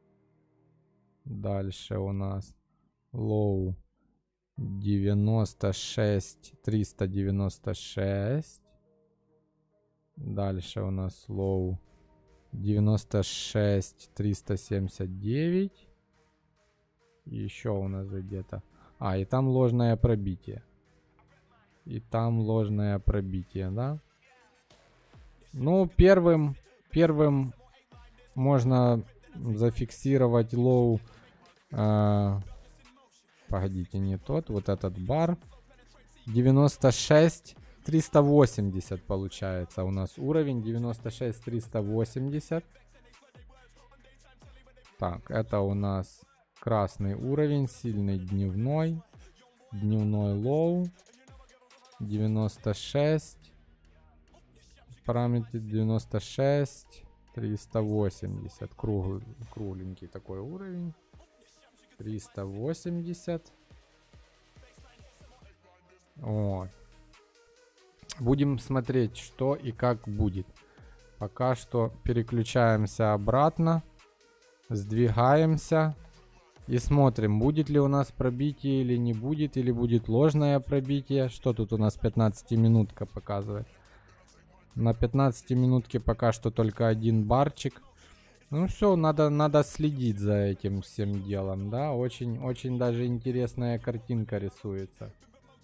Дальше у нас лоу девяносто шесть триста девяносто шесть. Дальше у нас лоу девяносто шесть триста семьдесят девять. Еще у нас где-то... А, и там ложное пробитие. И там ложное пробитие, да? Ну, первым, первым можно зафиксировать лоу. Э, погодите, не тот. Вот этот бар. девяносто шесть триста восемьдесят получается у нас уровень. девяносто шесть триста восемьдесят. Так, это у нас красный уровень. Сильный дневной. Дневной лоу. девяносто шесть. Параметр девяносто шесть триста восемьдесят. Круглый, кругленький такой уровень. триста восемьдесят. Вот. Будем смотреть, что и как будет. Пока что переключаемся обратно. Сдвигаемся. И смотрим, будет ли у нас пробитие или не будет. Или будет ложное пробитие. Что тут у нас пятнадцатиминутка показывает. На пятнадцати минутке пока что только один барчик. Ну все, надо, надо следить за этим всем делом, да. Очень, очень даже интересная картинка рисуется.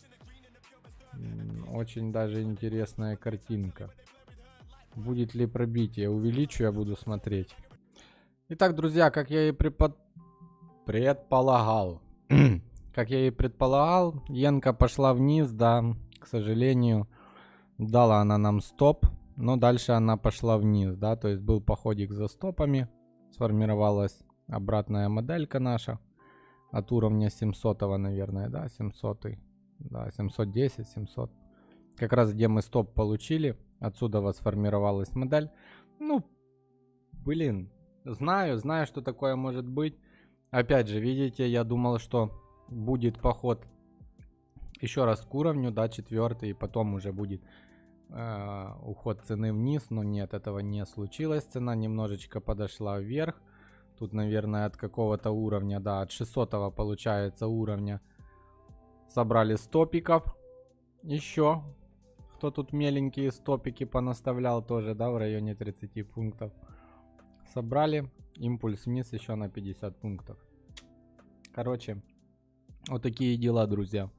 Очень даже интересная картинка. Будет ли пробитие? Увеличу, я буду смотреть. Итак, друзья, как я и препод... предполагал. Как я и предполагал, иенка пошла вниз, да, к сожалению. Дала она нам стоп, но дальше она пошла вниз, да, то есть был походик за стопами, сформировалась обратная моделька наша от уровня семьсот, наверное, да, семьсот, да, семьсот десять, семьсот, как раз где мы стоп получили, отсюда сформировалась модель. Ну, блин, знаю, знаю, что такое может быть. Опять же, видите, я думал, что будет поход еще раз к уровню, да, четвертый, и потом уже будет э, уход цены вниз, но нет, этого не случилось. Цена немножечко подошла вверх. Тут, наверное, от какого-то уровня, да, от шестисотого получается уровня собрали стопиков. Еще кто тут меленькие стопики понаставлял тоже, да, в районе тридцати пунктов. Собрали импульс вниз еще на пятьдесят пунктов. Короче, вот такие дела, друзья.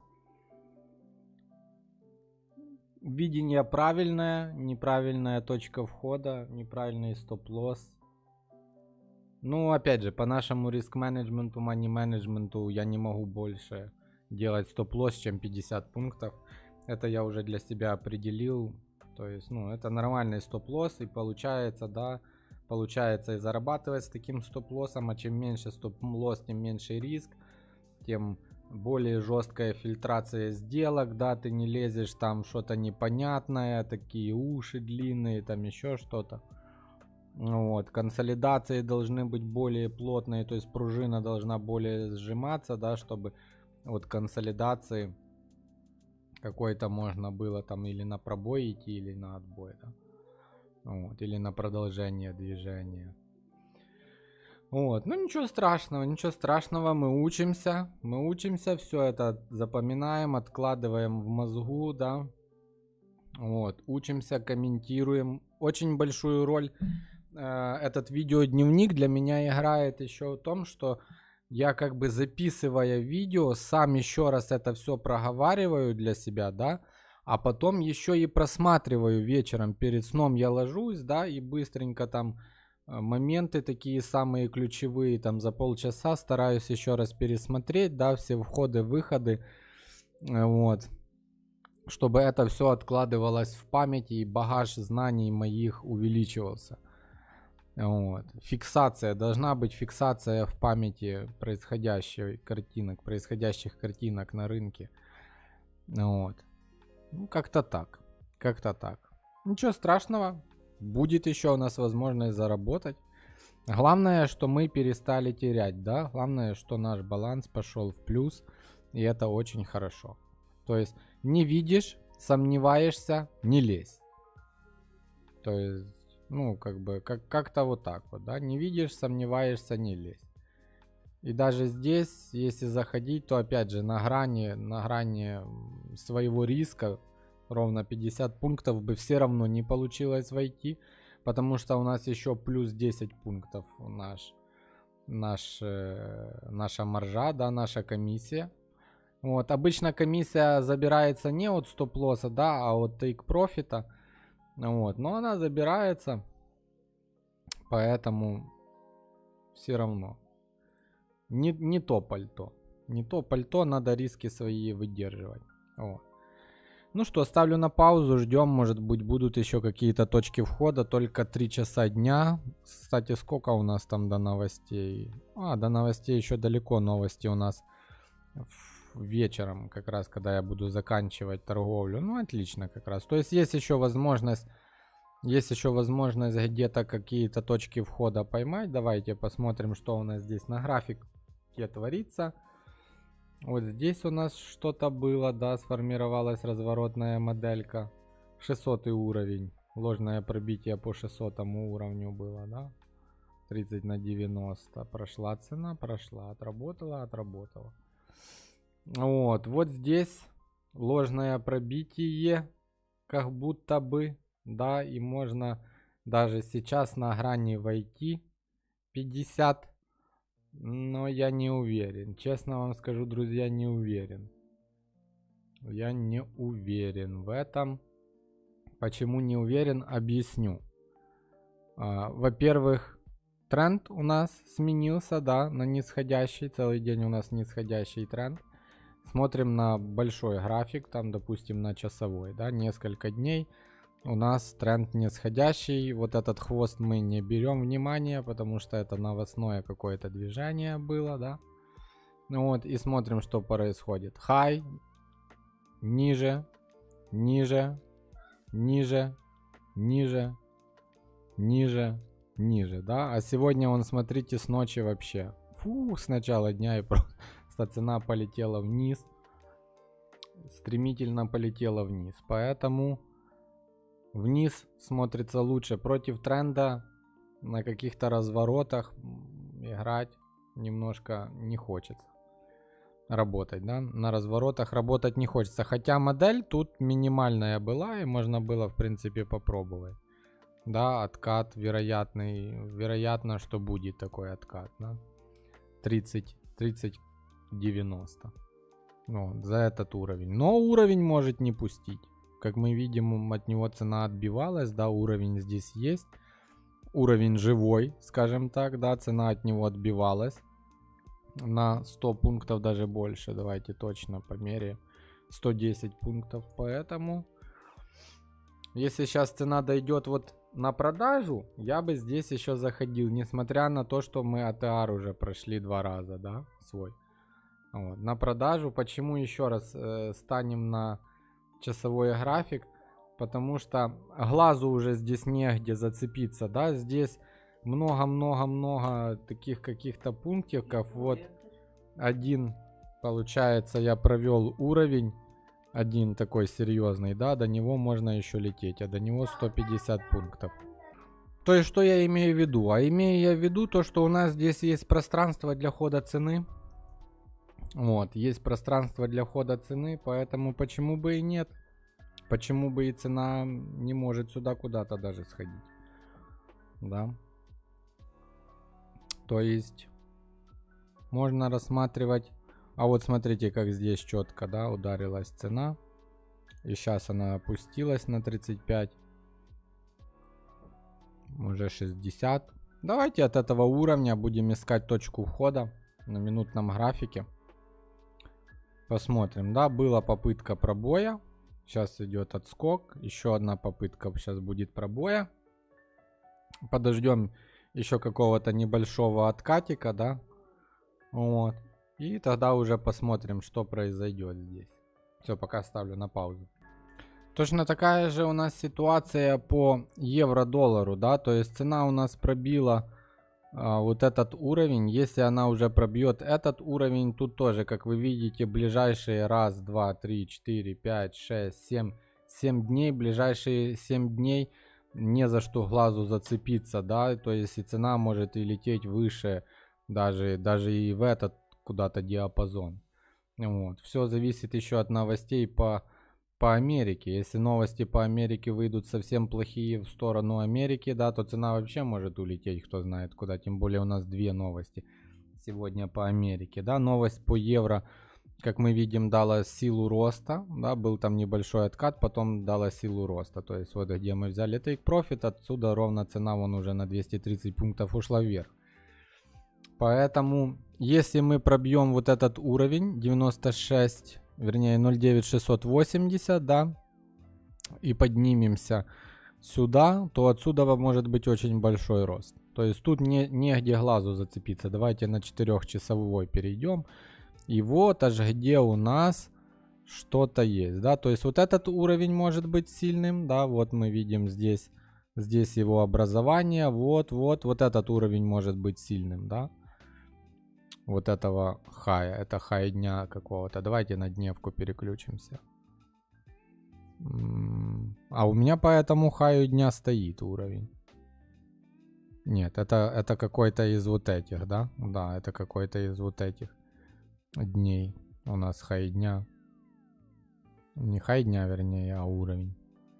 Видение правильное, неправильная точка входа, неправильный стоп-лосс. Ну, опять же, по нашему риск-менеджменту, мани-менеджменту я не могу больше делать стоп-лосс, чем пятьдесят пунктов. Это я уже для себя определил. То есть, ну, это нормальный стоп-лосс, и получается, да, получается и зарабатывать с таким стоп-лоссом, а чем меньше стоп-лосс, тем меньше риск, тем более жесткая фильтрация сделок, да, ты не лезешь там что-то непонятное, такие уши длинные, там еще что-то. Вот, консолидации должны быть более плотные, то есть пружина должна более сжиматься, да, чтобы вот консолидации какой-то можно было там или на пробой идти, или на отбой, да. Вот, или на продолжение движения. Вот, ну ничего страшного, ничего страшного, мы учимся, мы учимся, все это запоминаем, откладываем в мозгу, да. Вот, учимся, комментируем. Очень большую роль э, этот видеодневник для меня играет еще в том, что я как бы записывая видео, сам еще раз это все проговариваю для себя, да. А потом еще и просматриваю вечером, перед сном я ложусь, да, и быстренько там моменты такие самые ключевые, там за полчаса стараюсь еще раз пересмотреть, да, все входы, выходы, вот, чтобы это все откладывалось в памяти и багаж знаний моих увеличивался. Вот. Фиксация, должна быть фиксация в памяти происходящих картинок, происходящих картинок на рынке. Вот. Ну, как-то так. Как-то так. Ничего страшного. будет еще у нас возможность заработать. Главное, что мы перестали терять, да, главное, что наш баланс пошел в плюс, и это очень хорошо. То есть не видишь, сомневаешься, не лезь. То есть, ну, как бы, как- как-то вот так вот, да, не видишь, сомневаешься, не лезь. И даже здесь, если заходить, то опять же на грани, на грани своего риска, ровно пятьдесят пунктов бы все равно не получилось войти, потому что у нас еще плюс десять пунктов наш, наш, э, наша маржа, да, наша комиссия. Вот, обычно комиссия забирается не от стоп-лосса, да, а от тейк-профита. Вот, но она забирается, поэтому все равно. Не, не то пальто. Не то пальто, надо риски свои выдерживать. Вот. Ну что, ставлю на паузу, ждем, может быть будут еще какие-то точки входа, только три часа дня. Кстати, сколько у нас там до новостей? А, до новостей еще далеко, новости у нас вечером, как раз, когда я буду заканчивать торговлю. Ну, отлично как раз. То есть есть еще возможность, есть еще возможность где-то какие-то точки входа поймать. Давайте посмотрим, что у нас здесь на графике творится. Вот здесь у нас что-то было, да, сформировалась разворотная моделька. шестисотый уровень. Ложное пробитие по шестисотому уровню было, да. тридцать на девяносто. Прошла цена, прошла. Отработала, отработала. Вот, вот здесь ложное пробитие. Как будто бы, да, и можно даже сейчас на грани войти. пятьдесят. Но я не уверен. Честно вам скажу, друзья, не уверен. Я не уверен в этом. Почему не уверен, объясню. А, во-первых, тренд у нас сменился, да, на нисходящий. Целый день у нас нисходящий тренд. Смотрим на большой график, там, допустим, на часовой, да, несколько дней. У нас тренд нисходящий. Вот этот хвост мы не берем внимание, потому что это новостное какое-то движение было, да. Вот, и смотрим, что происходит. Хай, ниже, ниже, ниже, ниже, ниже, ниже, да. А сегодня, он, смотрите, с ночи вообще. Фу, с начала дня и просто цена полетела вниз. Стремительно полетела вниз. Поэтому вниз смотрится лучше. Против тренда на каких-то разворотах играть немножко не хочется. Работать, да? На разворотах работать не хочется. Хотя модель тут минимальная была, и можно было, в принципе, попробовать. Да, откат вероятный. Вероятно, что будет такой откат, да? тридцать, тридцать, девяносто. Ну, за этот уровень. Но уровень может не пустить. Как мы видим, от него цена отбивалась, да, уровень здесь есть. Уровень живой, скажем так, да, цена от него отбивалась. На сто пунктов, даже больше, давайте точно померяем. сто десять пунктов, поэтому... Если сейчас цена дойдет вот на продажу, я бы здесь еще заходил. Несмотря на то, что мы эй ти ар уже прошли два раза, да, свой. Вот. На продажу, почему еще раз э, станем на часовой график? Потому что глазу уже здесь негде зацепиться, да, здесь много-много-много таких каких-то пунктиков. Вот один, получается, я провел уровень, один такой серьезный, да, до него можно еще лететь, а до него сто пятьдесят пунктов. То есть, что я имею в виду? А имею я в виду то, что у нас здесь есть пространство для хода цены. Вот, есть пространство для хода цены, поэтому почему бы и нет? Почему бы и цена не может сюда куда-то даже сходить? Да. То есть можно рассматривать. А вот смотрите, как здесь четко, да, ударилась цена. И сейчас она опустилась на тридцать пять. Уже шестьдесят. Давайте от этого уровня будем искать точку входа на минутном графике. Посмотрим, да, была попытка пробоя. Сейчас идет отскок. Еще одна попытка сейчас будет пробоя. Подождем еще какого-то небольшого откатика, да. Вот. И тогда уже посмотрим, что произойдет здесь. Все, пока ставлю на паузу. Точно такая же у нас ситуация по евро-доллару, да, то есть цена у нас пробила а, вот этот уровень. Если она уже пробьет этот уровень, тут тоже, как вы видите, ближайшие раз, два, три, четыре, пять, шесть, семь, семь дней, ближайшие семь дней не за что глазу зацепиться, да, то есть и цена может и лететь выше, даже, даже и в этот куда-то диапазон. Вот. Все зависит еще от новостей по, по Америке. Если новости по Америке выйдут совсем плохие в сторону Америки, да, то цена вообще может улететь, кто знает куда. Тем более у нас две новости сегодня по Америке, да. Новость по евро, как мы видим, дала силу роста, да, был там небольшой откат, потом дала силу роста. То есть вот где мы взяли take profit, отсюда ровно цена вон уже на двести тридцать пунктов ушла вверх. Поэтому, если мы пробьем вот этот уровень девяносто шесть, вернее ноль девять шестьсот восемьдесят, да, и поднимемся сюда, то отсюда может быть очень большой рост. То есть тут не, негде глазу зацепиться. Давайте на четырехчасовой перейдем. И вот аж где у нас что-то есть, да. То есть вот этот уровень может быть сильным, да. Вот мы видим здесь, здесь его образование. Вот, вот, вот этот уровень может быть сильным, да. Вот этого хая. Это хай дня какого-то. Давайте на дневку переключимся. А у меня по этому хаю дня стоит уровень. Нет, это, это какой-то из вот этих, да? Да, это какой-то из вот этих дней. У нас хай дня. Не хай дня, вернее, а уровень.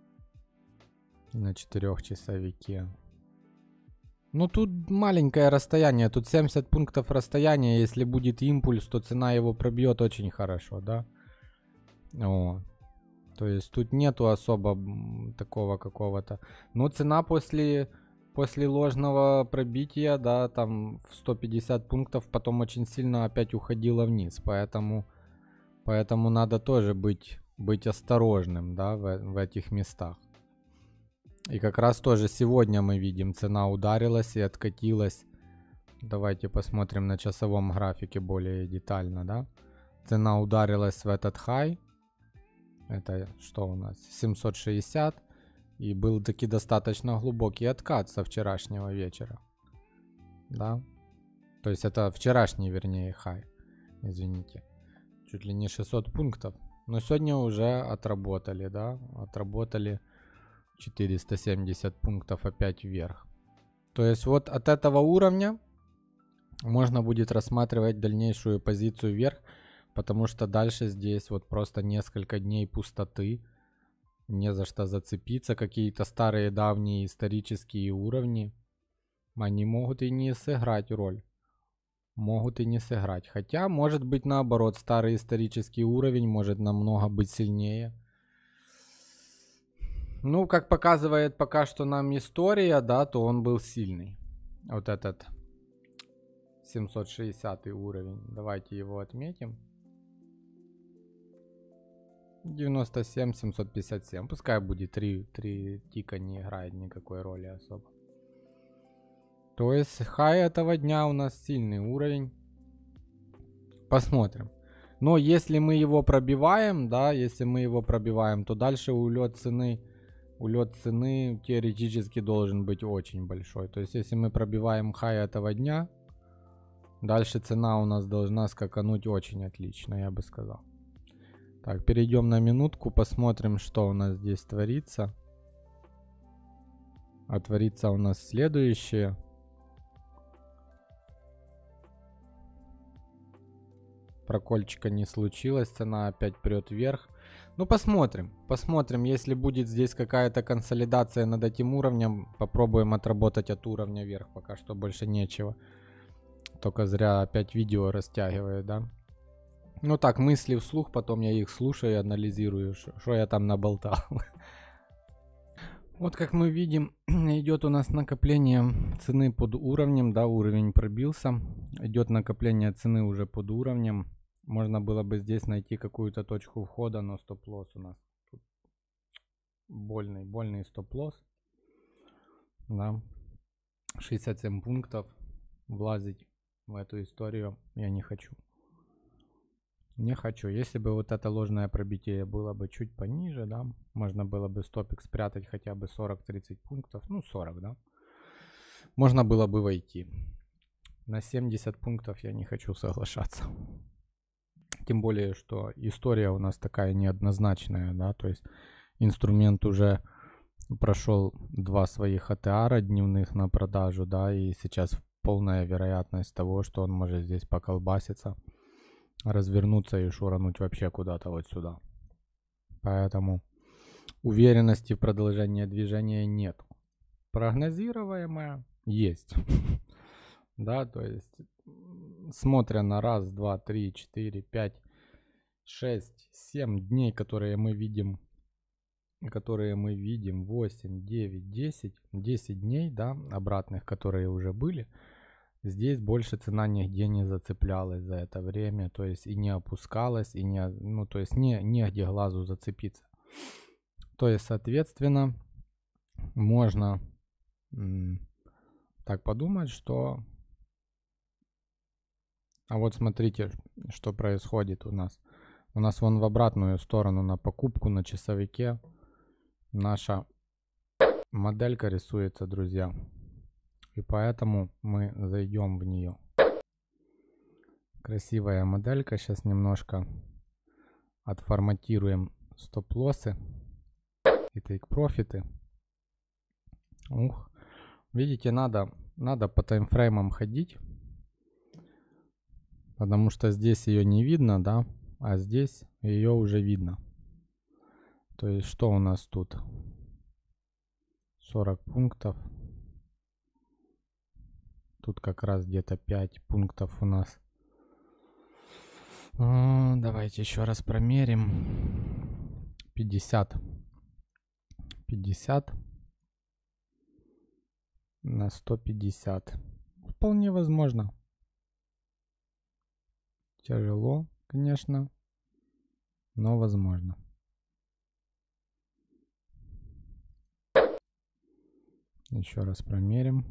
На четырехчасовике. Ну тут маленькое расстояние. Тут семьдесят пунктов расстояния. Если будет импульс, то цена его пробьет очень хорошо, да? О. То есть тут нету особо такого какого-то. Но цена после, после ложного пробития, да, там в сто пятьдесят пунктов потом очень сильно опять уходила вниз. Поэтому, поэтому надо тоже быть, быть осторожным, да, в, в этих местах. И как раз тоже сегодня мы видим, цена ударилась и откатилась. Давайте посмотрим на часовом графике более детально, да. Цена ударилась в этот хай. Это что у нас? семьсот шестьдесят. И был таки достаточно глубокий откат со вчерашнего вечера. Да. То есть это вчерашний, вернее, хай. Извините. Чуть ли не шестьсот пунктов. Но сегодня уже отработали, да. Отработали четыреста семьдесят пунктов опять вверх. То есть вот от этого уровня можно будет рассматривать дальнейшую позицию вверх. Потому что дальше здесь вот просто несколько дней пустоты. Не за что зацепиться. Какие-то старые давние исторические уровни. Они могут и не сыграть роль. Могут и не сыграть. Хотя, может быть, наоборот, старый исторический уровень может намного быть сильнее. Ну, как показывает пока что нам история, да, то он был сильный. Вот этот семьсот шестидесятый уровень. Давайте его отметим. девяносто семь семьсот пятьдесят семь. Пускай будет три, три тика, не играет никакой роли особо. То есть хай этого дня у нас сильный уровень. Посмотрим. Но если мы его пробиваем, да, если мы его пробиваем, то дальше улет цены, улет цены теоретически должен быть очень большой. То есть если мы пробиваем хай этого дня, дальше цена у нас должна скакануть очень отлично, я бы сказал. Так, перейдем на минутку, посмотрим, что у нас здесь творится. А творится у нас следующее. Прокольчика не случилось, цена опять прет вверх. Ну, посмотрим, посмотрим, если будет здесь какая-то консолидация над этим уровнем, попробуем отработать от уровня вверх, пока что больше нечего. Только зря опять видео растягивает, да? Ну так, мысли вслух, потом я их слушаю и анализирую, что я там наболтал. Вот как мы видим, идет у нас накопление цены под уровнем, да, уровень пробился. Идет накопление цены уже под уровнем. Можно было бы здесь найти какую-то точку входа, но стоп-лосс у нас тут больный, больный стоп-лосс. Да. шестьдесят семь пунктов. Влазить в эту историю я не хочу. Не хочу. Если бы вот это ложное пробитие было бы чуть пониже, да, можно было бы стопик спрятать хотя бы сорок-тридцать пунктов, ну сорок, да, можно было бы войти. На семьдесят пунктов я не хочу соглашаться. Тем более, что история у нас такая неоднозначная, да, то есть инструмент уже прошел два своих АТРа дневных на продажу, да, и сейчас полная вероятность того, что он может здесь поколбаситься, развернуться и шурануть вообще куда-то вот сюда. Поэтому уверенности в продолжении движения нет. Прогнозируемое есть. Да, то есть смотря на раз, два, три, четыре, пять, шесть, семь дней, которые мы видим, которые мы видим, восемь, девять, десять, десять дней, да, обратных, которые уже были, здесь больше цена нигде не зацеплялась за это время, то есть и не опускалась, и не, ну, то есть не, негде глазу зацепиться. То есть, соответственно, можно м, так подумать, что... А вот смотрите, что происходит у нас. У нас вон в обратную сторону на покупку на часовике наша моделька рисуется, друзья. И поэтому мы зайдем в нее. Красивая моделька. Сейчас немножко отформатируем стоп-лоссы и тейк-профиты. Ух. Видите, надо, надо по таймфреймам ходить. Потому что здесь ее не видно, да, а здесь ее уже видно. То есть что у нас тут? сорок пунктов. Тут как раз где-то пять пунктов у нас. А, давайте еще раз промерим. пятьдесят. пятьдесят на сто пятьдесят. Вполне возможно. Тяжело, конечно, но возможно. Еще раз промерим.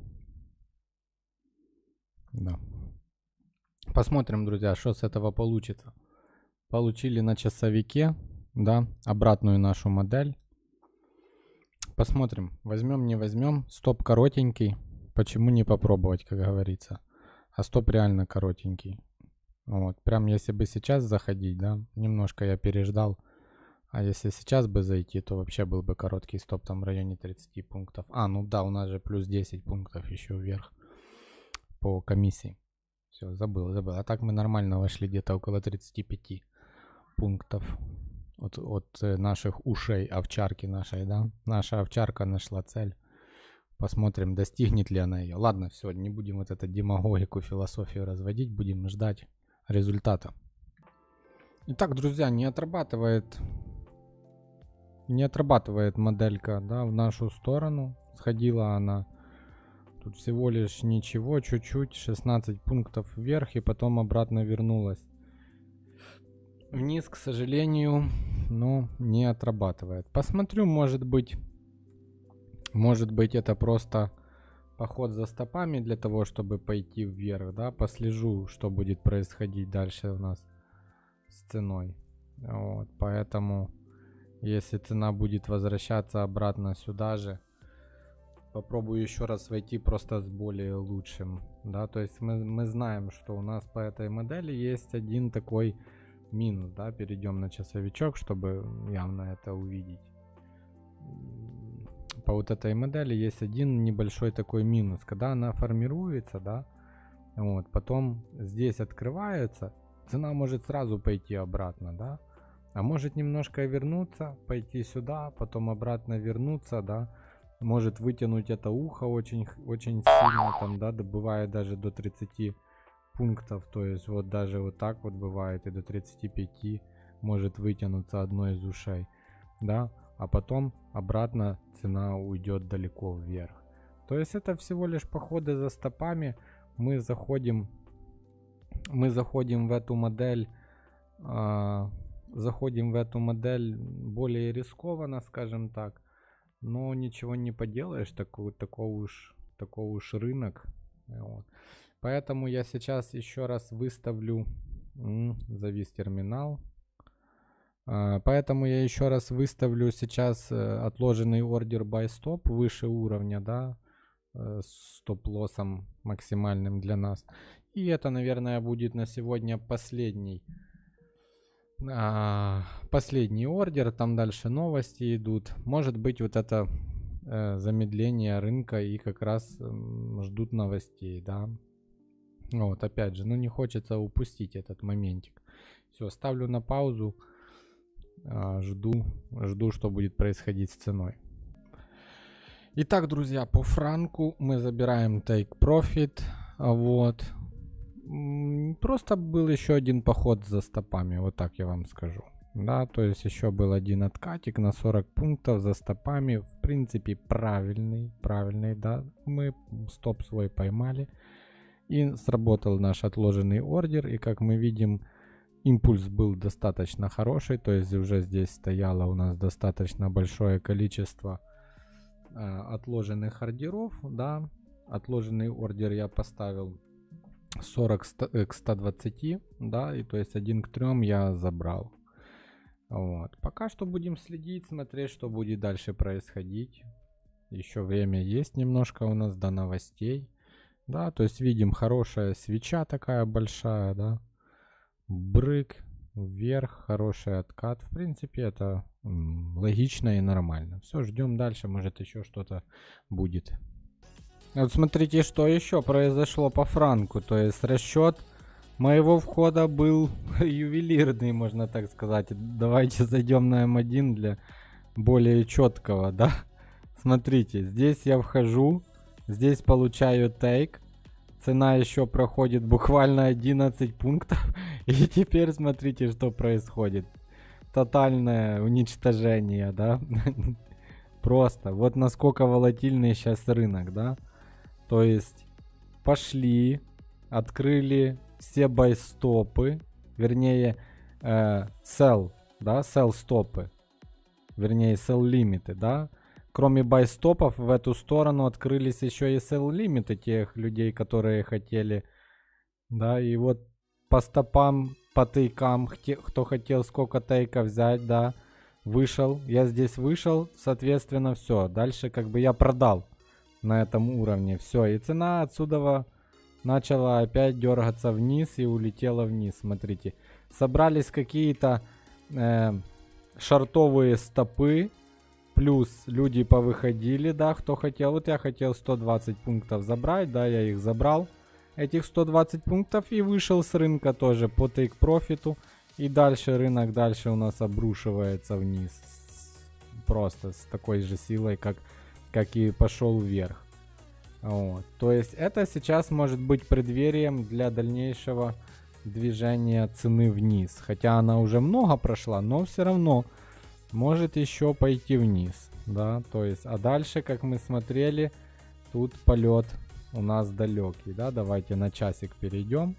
Да. Посмотрим, друзья, что с этого получится. Получили на часовике, да, обратную нашу модель. Посмотрим, возьмем, не возьмем. Стоп коротенький. Почему не попробовать, как говорится. А стоп реально коротенький. Вот, прям если бы сейчас заходить, да, немножко я переждал. А если сейчас бы зайти, то вообще был бы короткий стоп там в районе тридцати пунктов. А, ну да, у нас же плюс десять пунктов еще вверх по комиссии. Все, забыл, забыл. А так мы нормально вошли где-то около тридцати пяти пунктов от, от наших ушей овчарки нашей, да. Наша овчарка нашла цель. Посмотрим, достигнет ли она ее. Ладно, все, не будем вот эту демагогику, философию разводить, будем ждать результата. Итак, друзья, не отрабатывает, не отрабатывает моделька, да, в нашу сторону. Сходила она тут всего лишь ничего, чуть-чуть, шестнадцать пунктов вверх и потом обратно вернулась вниз, к сожалению, но не отрабатывает. Посмотрю, может быть, может быть это просто поход за стопами для того, чтобы пойти вверх, да, послежу, что будет происходить дальше у нас с ценой. Вот, поэтому, если цена будет возвращаться обратно сюда же, попробую еще раз войти просто с более лучшим, да, то есть мы, мы знаем, что у нас по этой модели есть один такой минус, да, перейдем на часовичок, чтобы явно это увидеть. По вот этой модели есть один небольшой такой минус, когда она формируется, да, вот, потом здесь открывается, цена может сразу пойти обратно, да, а может немножко вернуться, пойти сюда, потом обратно вернуться, да, может вытянуть это ухо очень, очень сильно, там, да, добывает даже до тридцати пунктов, то есть вот даже вот так вот бывает и до тридцати пяти может вытянуться одно из ушей, да, а потом обратно цена уйдет далеко вверх. То есть это всего лишь походы за стопами. Мы заходим, мы заходим в эту модель, э, заходим в эту модель более рискованно, скажем так, но ничего не поделаешь, такой, такой уж, такой уж рынок. Вот. Поэтому я сейчас еще раз выставлю М, завис терминал. А, поэтому я еще раз выставлю сейчас э, отложенный ордер buy stop выше уровня, да, э, с стоп-лоссом максимальным для нас. И это, наверное, будет на сегодня последний а, последний ордер. Там дальше новости идут. Может быть, вот это э, замедление рынка и как раз э, ждут новостей, да. Вот, опять же, ну не хочется упустить этот моментик. Все, ставлю на паузу. А, жду, жду, что будет происходить с ценой. Итак, друзья, по франку мы забираем take profit. Вот. Просто был еще один поход за стопами, вот так я вам скажу. Да, то есть еще был один откатик на сорок пунктов за стопами. В принципе, правильный, правильный, да. Мы стоп свой поймали. И сработал наш отложенный ордер. И как мы видим, импульс был достаточно хороший. То есть уже здесь стояло у нас достаточно большое количество э, отложенных ордеров. Да. Отложенный ордер я поставил сорок к ста двадцати, да, и то есть один к трём я забрал. Вот. Пока что будем следить, смотреть, что будет дальше происходить. Еще время есть немножко у нас до новостей. Да, то есть видим хорошая свеча такая большая, да. Брык вверх, хороший откат. В принципе, это м, логично и нормально. Все, ждем дальше, может еще что-то будет. Вот смотрите, что еще произошло по франку. То есть расчет моего входа был ювелирный, можно так сказать. Давайте зайдем на эм один для более четкого, да. Смотрите, здесь я вхожу, здесь получаю тейк. Цена еще проходит буквально одиннадцать пунктов. И теперь смотрите, что происходит. Тотальное уничтожение, да. Просто. Вот насколько волатильный сейчас рынок, да. То есть пошли, открыли все байстопы, вернее э, sell, да, sell стопы, вернее sell лимиты, да. Кроме байстопов в эту сторону открылись еще и sell лимиты тех людей, которые хотели, да, и вот по стопам, по тейкам, кто хотел сколько тейка взять, да, вышел, я здесь вышел, соответственно, все, дальше как бы я продал на этом уровне. Все, и цена отсюда начала опять дергаться вниз и улетела вниз. Смотрите, собрались какие-то э, шортовые стопы, плюс люди повыходили, да, кто хотел. Вот я хотел сто двадцать пунктов забрать, да, я их забрал, этих сто двадцать пунктов, и вышел с рынка тоже по тейк-профиту. И дальше рынок дальше у нас обрушивается вниз. Просто с такой же силой, как как и пошел вверх. Вот. То есть это сейчас может быть преддверием для дальнейшего движения цены вниз. Хотя она уже много прошла, но все равно может еще пойти вниз. Да? То есть, а дальше, как мы смотрели, тут полет у нас далекий. Да? Давайте на часик перейдем.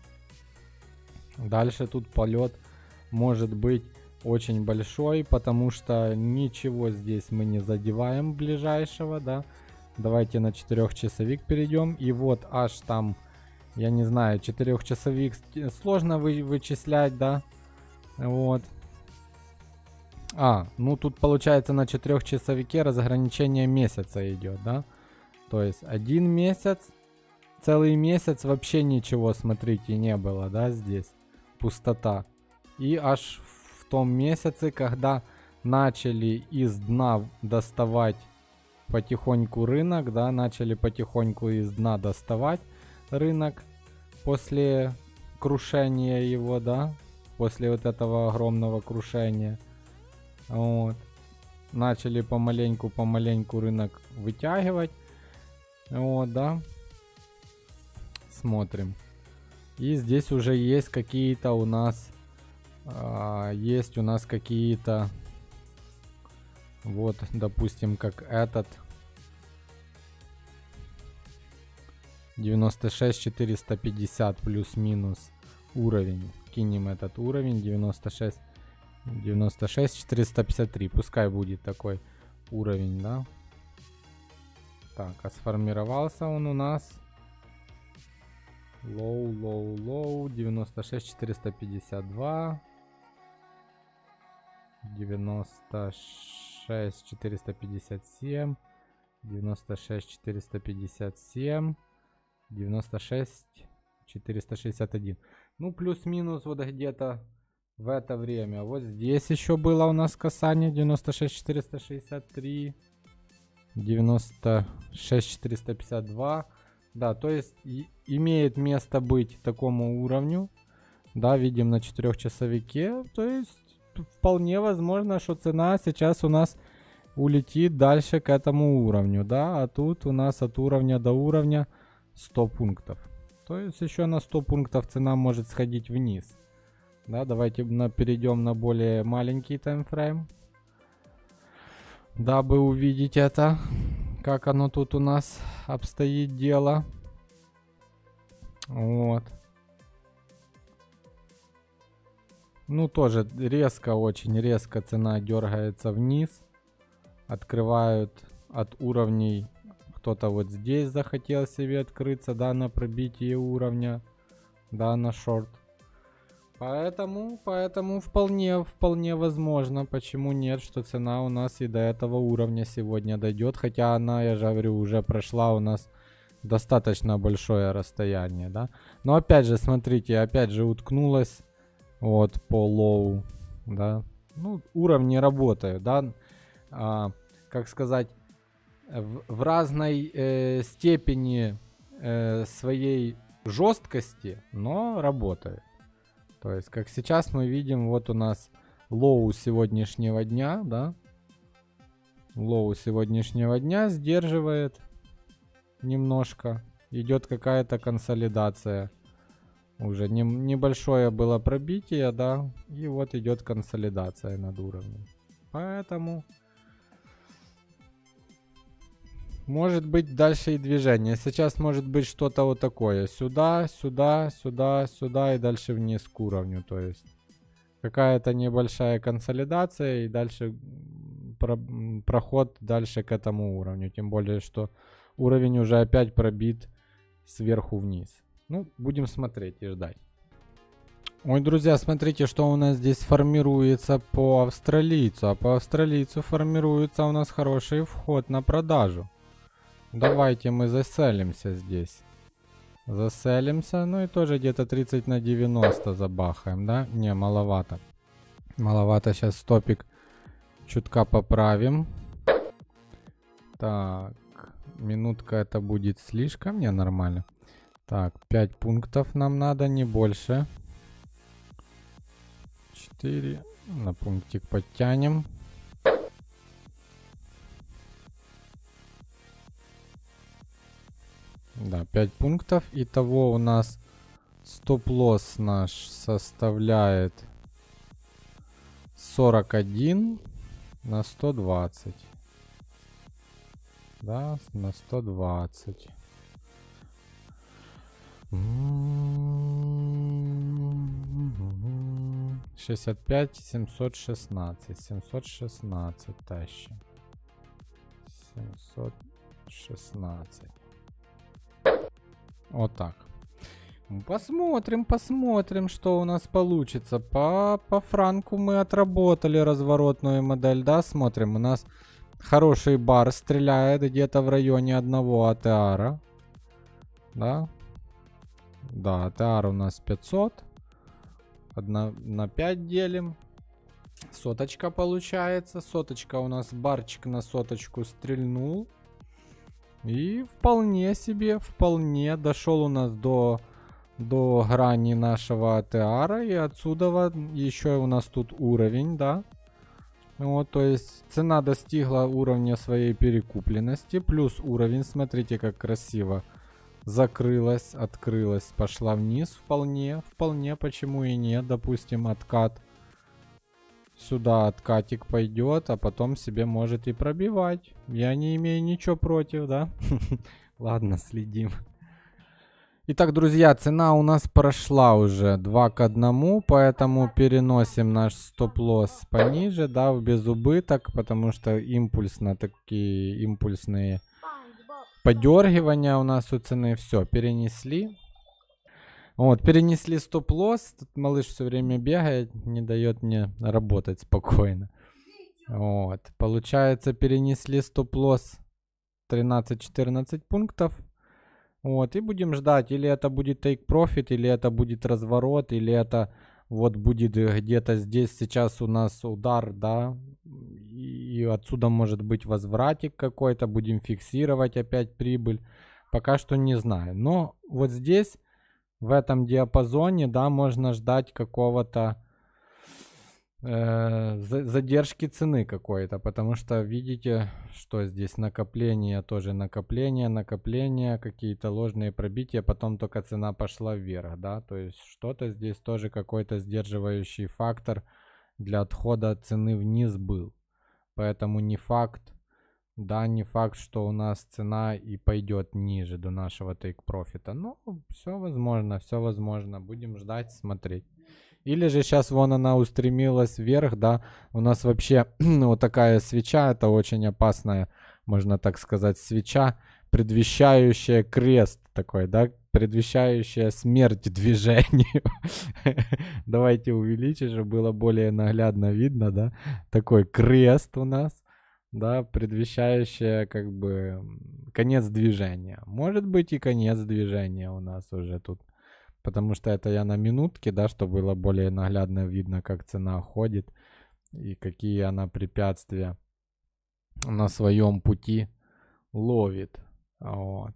Дальше тут полет может быть очень большой, потому что ничего здесь мы не задеваем ближайшего, да. Давайте на четырехчасовик перейдем. И вот аж там, я не знаю, четырехчасовик сложно вы, вычислять, да. Вот. А, ну тут получается на четырехчасовике разграничение месяца идет, да. То есть один месяц, целый месяц вообще ничего, смотрите, не было, да, здесь. Пустота. И аж в том месяце, когда начали из дна доставать потихоньку рынок, да, начали потихоньку из дна доставать рынок после крушения его, да, после вот этого огромного крушения. Вот. Начали помаленьку-помаленьку рынок вытягивать. Вот, да. Смотрим. И здесь уже есть какие-то у нас а, есть у нас какие-то, вот, допустим, как этот девяносто шесть четыреста пятьдесят плюс-минус уровень. Кинем этот уровень девяносто шесть девяносто шесть четыреста пятьдесят три. Пускай будет такой уровень, да. Так, а сформировался он у нас Лоу, лоу, лоу. девяносто шесть четыреста пятьдесят два. девяносто шесть четыреста пятьдесят семь. девяносто шесть четыреста пятьдесят семь. девяносто шесть четыреста шестьдесят один. Ну, плюс-минус вот где-то в это время. Вот здесь еще было у нас касание. девяносто шесть четыреста шестьдесят три. девяносто шесть четыреста пятьдесят два. Да, то есть и, имеет место быть такому уровню. Да, видим на четырехчасовике. То есть вполне возможно, что цена сейчас у нас улетит дальше к этому уровню. Да, а тут у нас от уровня до уровня сто пунктов. То есть еще на сто пунктов цена может сходить вниз. Да, давайте на, перейдем на более маленький таймфрейм, дабы увидеть это, как оно тут у нас обстоит дело. Вот. Ну, тоже резко, очень резко цена дергается вниз. Открывают от уровней. Кто-то вот здесь захотел себе открыться, да, на пробитие уровня, да, на шорт. Поэтому, поэтому вполне, вполне возможно, почему нет, что цена у нас и до этого уровня сегодня дойдет. Хотя она, я же говорю, уже прошла у нас достаточно большое расстояние, да. Но опять же, смотрите, опять же уткнулась вот по лоу, да. Ну, уровни работают, да. А, как сказать... В, в разной э, степени э, своей жесткости, но работает. То есть, как сейчас мы видим, вот у нас лоу сегодняшнего дня, да. Лоу сегодняшнего дня сдерживает немножко. Идет какая-то консолидация. Уже не, небольшое было пробитие, да. И вот идет консолидация над уровнем. Поэтому... Может быть дальше и движение. Сейчас может быть что-то вот такое. Сюда, сюда, сюда, сюда и дальше вниз к уровню. То есть какая-то небольшая консолидация и дальше про, проход дальше к этому уровню. Тем более, что уровень уже опять пробит сверху вниз. Ну, будем смотреть и ждать. Ой, друзья, смотрите, что у нас здесь формируется по австралийцу. А по австралийцу формируется у нас хороший вход на продажу. Давайте мы заселимся здесь. Заселимся. Ну и тоже где-то тридцать на девяносто забахаем, да? Не, маловато. Маловато. Сейчас стопик чутка поправим. Так. Минутка это будет слишком. Не, нормально. Так, пять пунктов нам надо, не больше. четыре. На пунктик подтянем. Да, пять пунктов. Итого у нас стоп-лосс наш составляет сорок один на сто двадцать. Да, на сто двадцать. шестьдесят пять семьсот шестнадцать. семьсот шестнадцать тащим. семьсот шестнадцать. Вот так. Посмотрим, посмотрим, что у нас получится. По, по франку мы отработали разворотную модель, да, смотрим. У нас хороший бар стреляет где-то в районе одного эй ти ар. Да. Да, эй ти ар у нас пятьсот. одна на пять делим. Соточка получается. Соточка у нас, барчик на соточку стрельнул. И вполне себе, вполне дошел у нас до, до грани нашего эй ти ар. И отсюда еще у нас тут уровень, да. Вот, то есть цена достигла уровня своей перекупленности. Плюс уровень, смотрите, как красиво закрылась, открылась, пошла вниз. Вполне, вполне, почему и нет. Допустим, откат. Сюда откатик пойдет, а потом себе может и пробивать. Я не имею ничего против, да? Ладно, следим. Итак, друзья, цена у нас прошла уже два к одному, поэтому переносим наш стоп-лосс пониже, да, в безубыток, потому что импульсно такие импульсные подергивания у нас у цены. Все, перенесли. Вот, перенесли стоп-лосс. Тут малыш все время бегает, не дает мне работать спокойно. Вот, получается, перенесли стоп-лосс тринадцать-четырнадцать пунктов. Вот, и будем ждать, или это будет take profit, или это будет разворот, или это вот будет где-то здесь сейчас у нас удар, да, и отсюда может быть возвратик какой-то, будем фиксировать опять прибыль. Пока что не знаю, но вот здесь, в этом диапазоне, да, можно ждать какого-то э, задержки цены какой-то, потому что видите, что здесь накопление, тоже накопление, накопление, какие-то ложные пробития, потом только цена пошла вверх, да, то есть что-то здесь тоже какой-то сдерживающий фактор для отхода цены вниз был, поэтому не факт, да, не факт, что у нас цена и пойдет ниже до нашего тейк-профита, но все возможно, все возможно, будем ждать, смотреть. Или же сейчас вон она устремилась вверх, да, у нас вообще вот такая свеча, это очень опасная, можно так сказать, свеча, предвещающая крест такой, да, предвещающая смерть движению. Давайте увеличим, чтобы было более наглядно видно, да, такой крест у нас, да, предвещающая как бы конец движения. Может быть и конец движения у нас уже тут. Потому что это я на минутке, да, чтобы было более наглядно видно, как цена ходит и какие она препятствия на своем пути ловит. Вот.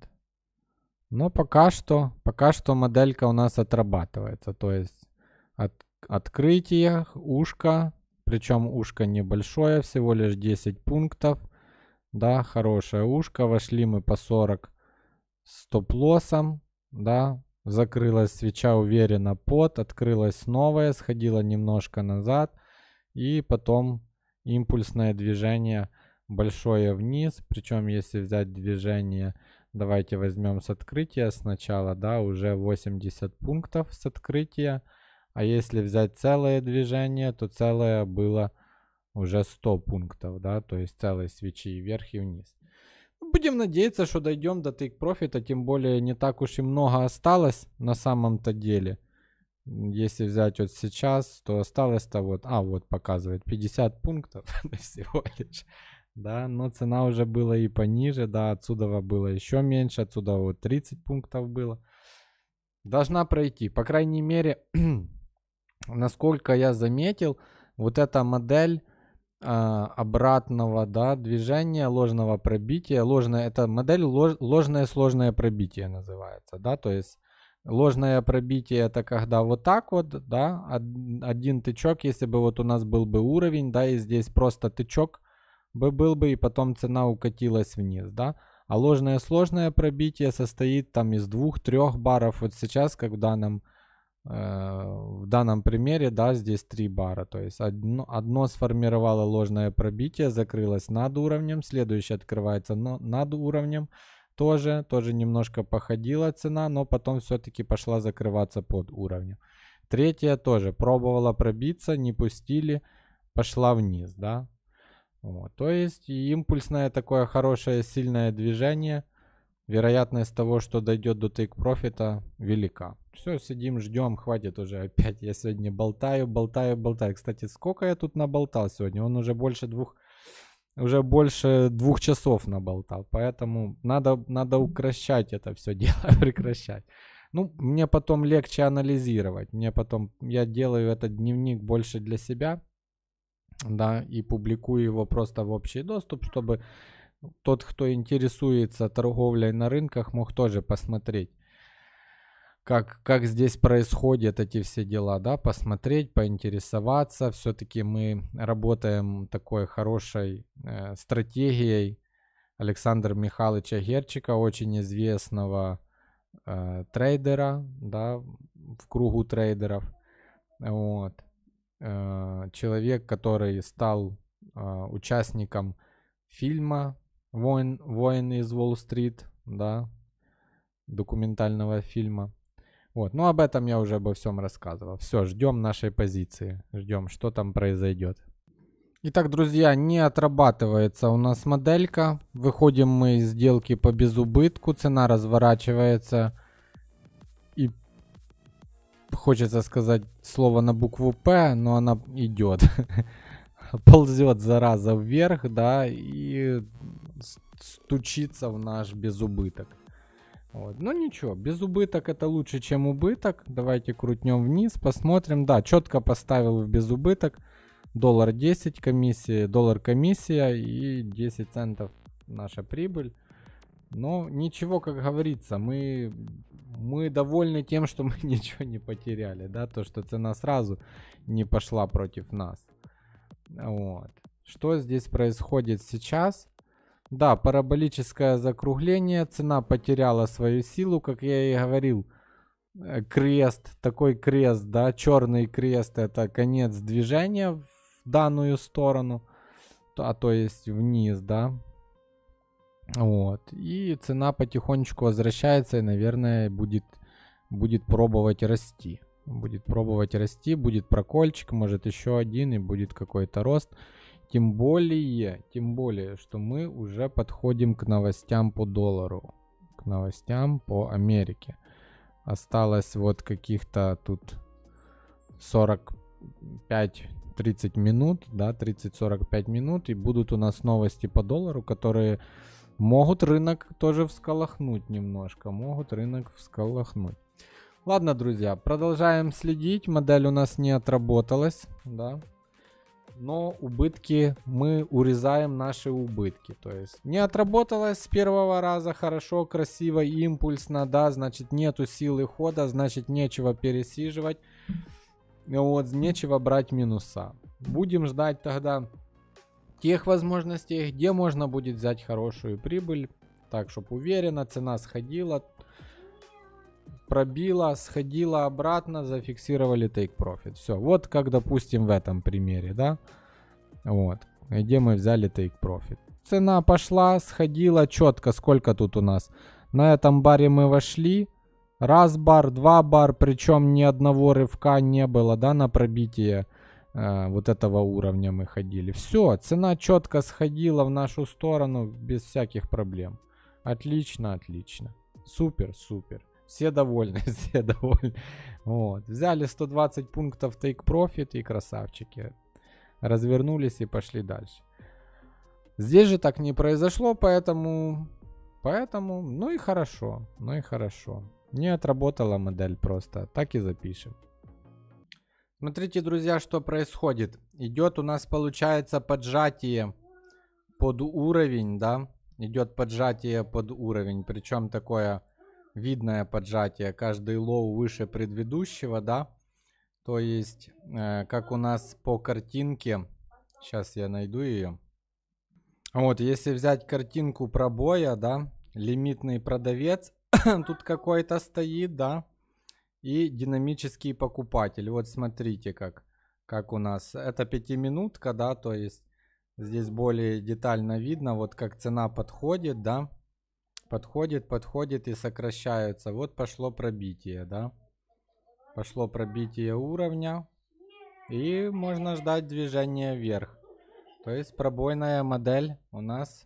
Но пока что, пока что моделька у нас отрабатывается. То есть от, открытие, ушко, причем ушко небольшое, всего лишь десять пунктов. Да, хорошее ушко. Вошли мы по сорок стоп-лоссом, да. Закрылась свеча уверенно под, открылась новая, сходила немножко назад. И потом импульсное движение большое вниз. Причем если взять движение, давайте возьмем с открытия сначала, да, уже восемьдесят пунктов с открытия. А если взять целое движение, то целое было уже сто пунктов, да, то есть целой свечи вверх и вниз. Будем надеяться, что дойдем до тейк-профита, тем более не так уж и много осталось на самом-то деле. Если взять вот сейчас, то осталось-то вот, а вот показывает пятьдесят пунктов всего лишь. Да, но цена уже была и пониже, да, отсюда было еще меньше, отсюда вот тридцать пунктов было. Должна пройти, по крайней мере, насколько я заметил, вот эта модель обратного, да, движения, ложного пробития. Ложное, это модель лож, ложное сложное пробитие называется, да, то есть ложное пробитие это когда вот так вот, да, один тычок, если бы вот у нас был бы уровень, да, и здесь просто тычок бы был бы, и потом цена укатилась вниз, да, а ложное сложное пробитие состоит там из двух-трех баров, вот сейчас, как в данном в данном примере, да, здесь три бара, то есть одно, одно сформировало ложное пробитие, закрылось над уровнем, следующее открывается но, над уровнем, тоже, тоже немножко походила цена, но потом все-таки пошла закрываться под уровнем. Третья тоже пробовала пробиться, не пустили, пошла вниз, да. Вот, то есть импульсное такое хорошее сильное движение. Вероятность того, что дойдет до тейк-профита, велика. Все, сидим, ждем, хватит уже опять. Я сегодня болтаю, болтаю, болтаю. Кстати, сколько я тут наболтал сегодня? Он уже больше двух, уже больше двух часов наболтал. Поэтому надо, надо укращать это все дело, прекращать. Ну, мне потом легче анализировать. Мне потом, я делаю этот дневник больше для себя, да, и публикую его просто в общий доступ, чтобы тот, кто интересуется торговлей на рынках, мог тоже посмотреть, как, как здесь происходят эти все дела, да, посмотреть, поинтересоваться. Все-таки мы работаем такой хорошей э, стратегией Александра Михайловича Герчика, очень известного э, трейдера, да, в кругу трейдеров. Вот. Э, человек, который стал э, участником фильма Воин, Воин из Уолл-стрит, да, документального фильма. Вот, ну об этом я уже обо всем рассказывал. Все, ждем нашей позиции, ждем, что там произойдет. Итак, друзья, не отрабатывается у нас моделька. Выходим мы из сделки по безубытку, цена разворачивается и хочется сказать слово на букву П, но она идет. Ползет, зараза, вверх, да, и стучится в наш безубыток. Вот. Ну ничего, безубыток это лучше, чем убыток. Давайте крутнем вниз, посмотрим. Да, четко поставил в безубыток. Доллар десять комиссия, доллар комиссия и десять центов наша прибыль. Но ничего, как говорится, мы, мы довольны тем, что мы ничего не потеряли, да, то, что цена сразу не пошла против нас. Вот. Что здесь происходит сейчас? Да, параболическое закругление, цена потеряла свою силу, как я и говорил. Крест, такой крест, да, черный крест, это конец движения в данную сторону, а то есть вниз, да. Вот, и цена потихонечку возвращается и, наверное, будет, будет пробовать расти. Будет пробовать расти, будет прокольчик, может еще один и будет какой-то рост. Тем более, тем более, что мы уже подходим к новостям по доллару, к новостям по Америке. Осталось вот каких-то тут сорок пять тридцать минут, да, тридцать-сорок пять минут, и будут у нас новости по доллару, которые могут рынок тоже всколыхнуть немножко, могут рынок всколыхнуть. Ладно, друзья, продолжаем следить, модель у нас не отработалась, да. Но убытки, мы урезаем наши убытки. То есть не отработалось с первого раза хорошо, красиво, импульсно, да, значит нету силы хода, значит нечего пересиживать. Вот, нечего брать минуса. Будем ждать тогда тех возможностей, где можно будет взять хорошую прибыль. Так, чтобы уверенно цена сходила, пробила, сходила обратно, зафиксировали take profit. Все, вот как, допустим, в этом примере, да. Вот, где мы взяли take profit. Цена пошла, сходила четко. Сколько тут у нас? На этом баре мы вошли. Раз бар, два бар, причем ни одного рывка не было, да, на пробитие э, вот этого уровня мы ходили. Все, цена четко сходила в нашу сторону без всяких проблем. Отлично, отлично. Супер, супер. Все довольны, все довольны. Вот. Взяли сто двадцать пунктов take profit и красавчики. Развернулись и пошли дальше. Здесь же так не произошло, поэтому... Поэтому, ну и хорошо, ну и хорошо. Не отработала модель просто, так и запишем. Смотрите, друзья, что происходит. Идет у нас, получается, поджатие под уровень, да. Идет поджатие под уровень, причем такое... Видное поджатие, каждый лоу выше предыдущего, да. То есть, э, как у нас по картинке, сейчас я найду ее. Вот, если взять картинку пробоя, да, лимитный продавец, тут какой-то стоит, да, и динамический покупатель. Вот смотрите, как, как у нас, это пятиминутка, да, то есть, здесь более детально видно, вот как цена подходит, да. Подходит, подходит и сокращается. Вот пошло пробитие, да. Пошло пробитие уровня. И можно ждать движения вверх. То есть пробойная модель у нас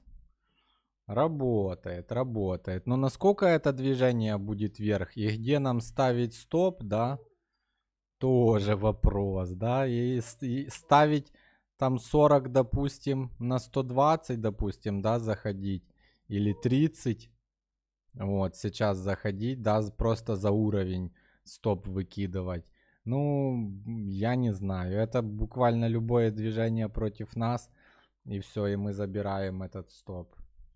работает, работает. Но насколько это движение будет вверх и где нам ставить стоп, да, тоже вопрос, да. И, и ставить там сорок, допустим, на сто двадцать, допустим, да, заходить. Или тридцать. Вот, сейчас заходить, да, просто за уровень стоп выкидывать. Ну, я не знаю. Это буквально любое движение против нас. И все, и мы забираем этот стоп.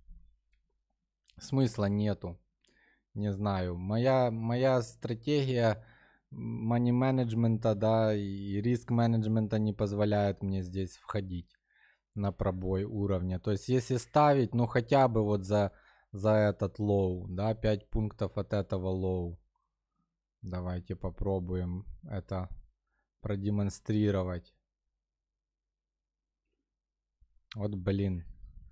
Смысла нету. Не знаю. Моя, моя стратегия money менеджмента, да, и риск менеджмента не позволяет мне здесь входить на пробой уровня. То есть, если ставить, ну, хотя бы вот за... за этот лоу, да, пять пунктов от этого лоу. Давайте попробуем это продемонстрировать. Вот, блин.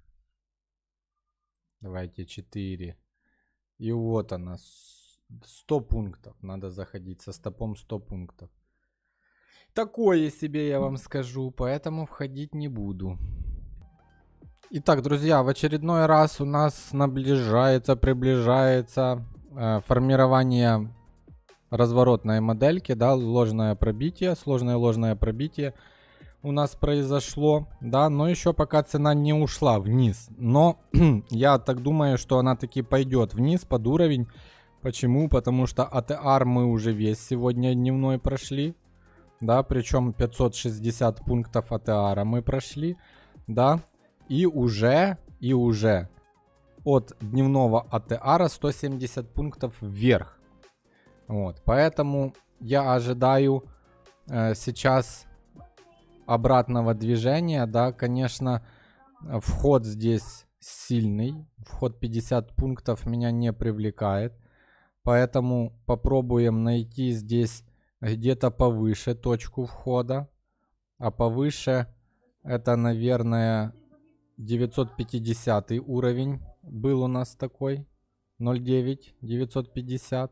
Давайте четыре. И вот она, сто пунктов. Надо заходить со стопом сто пунктов. Такое себе, я вам скажу, поэтому входить не буду. Итак, друзья, в очередной раз у нас наближается, приближается э, формирование разворотной модельки, да, ложное пробитие, сложное ложное пробитие у нас произошло, да, но еще пока цена не ушла вниз. Но я так думаю, что она таки пойдет вниз под уровень. Почему? Потому что эй ти ар мы уже весь сегодня дневной прошли, да, причем пятьсот шестьдесят пунктов эй ти ар мы прошли, да, и уже, и уже от дневного эй ти ар сто семьдесят пунктов вверх. Вот, поэтому я ожидаю э, сейчас обратного движения, да, конечно, вход здесь сильный, вход пятьдесят пунктов меня не привлекает, поэтому попробуем найти здесь где-то повыше точку входа, а повыше это, наверное, девятьсот пятидесятый уровень был у нас такой, ноль девять девятьсот пятьдесят,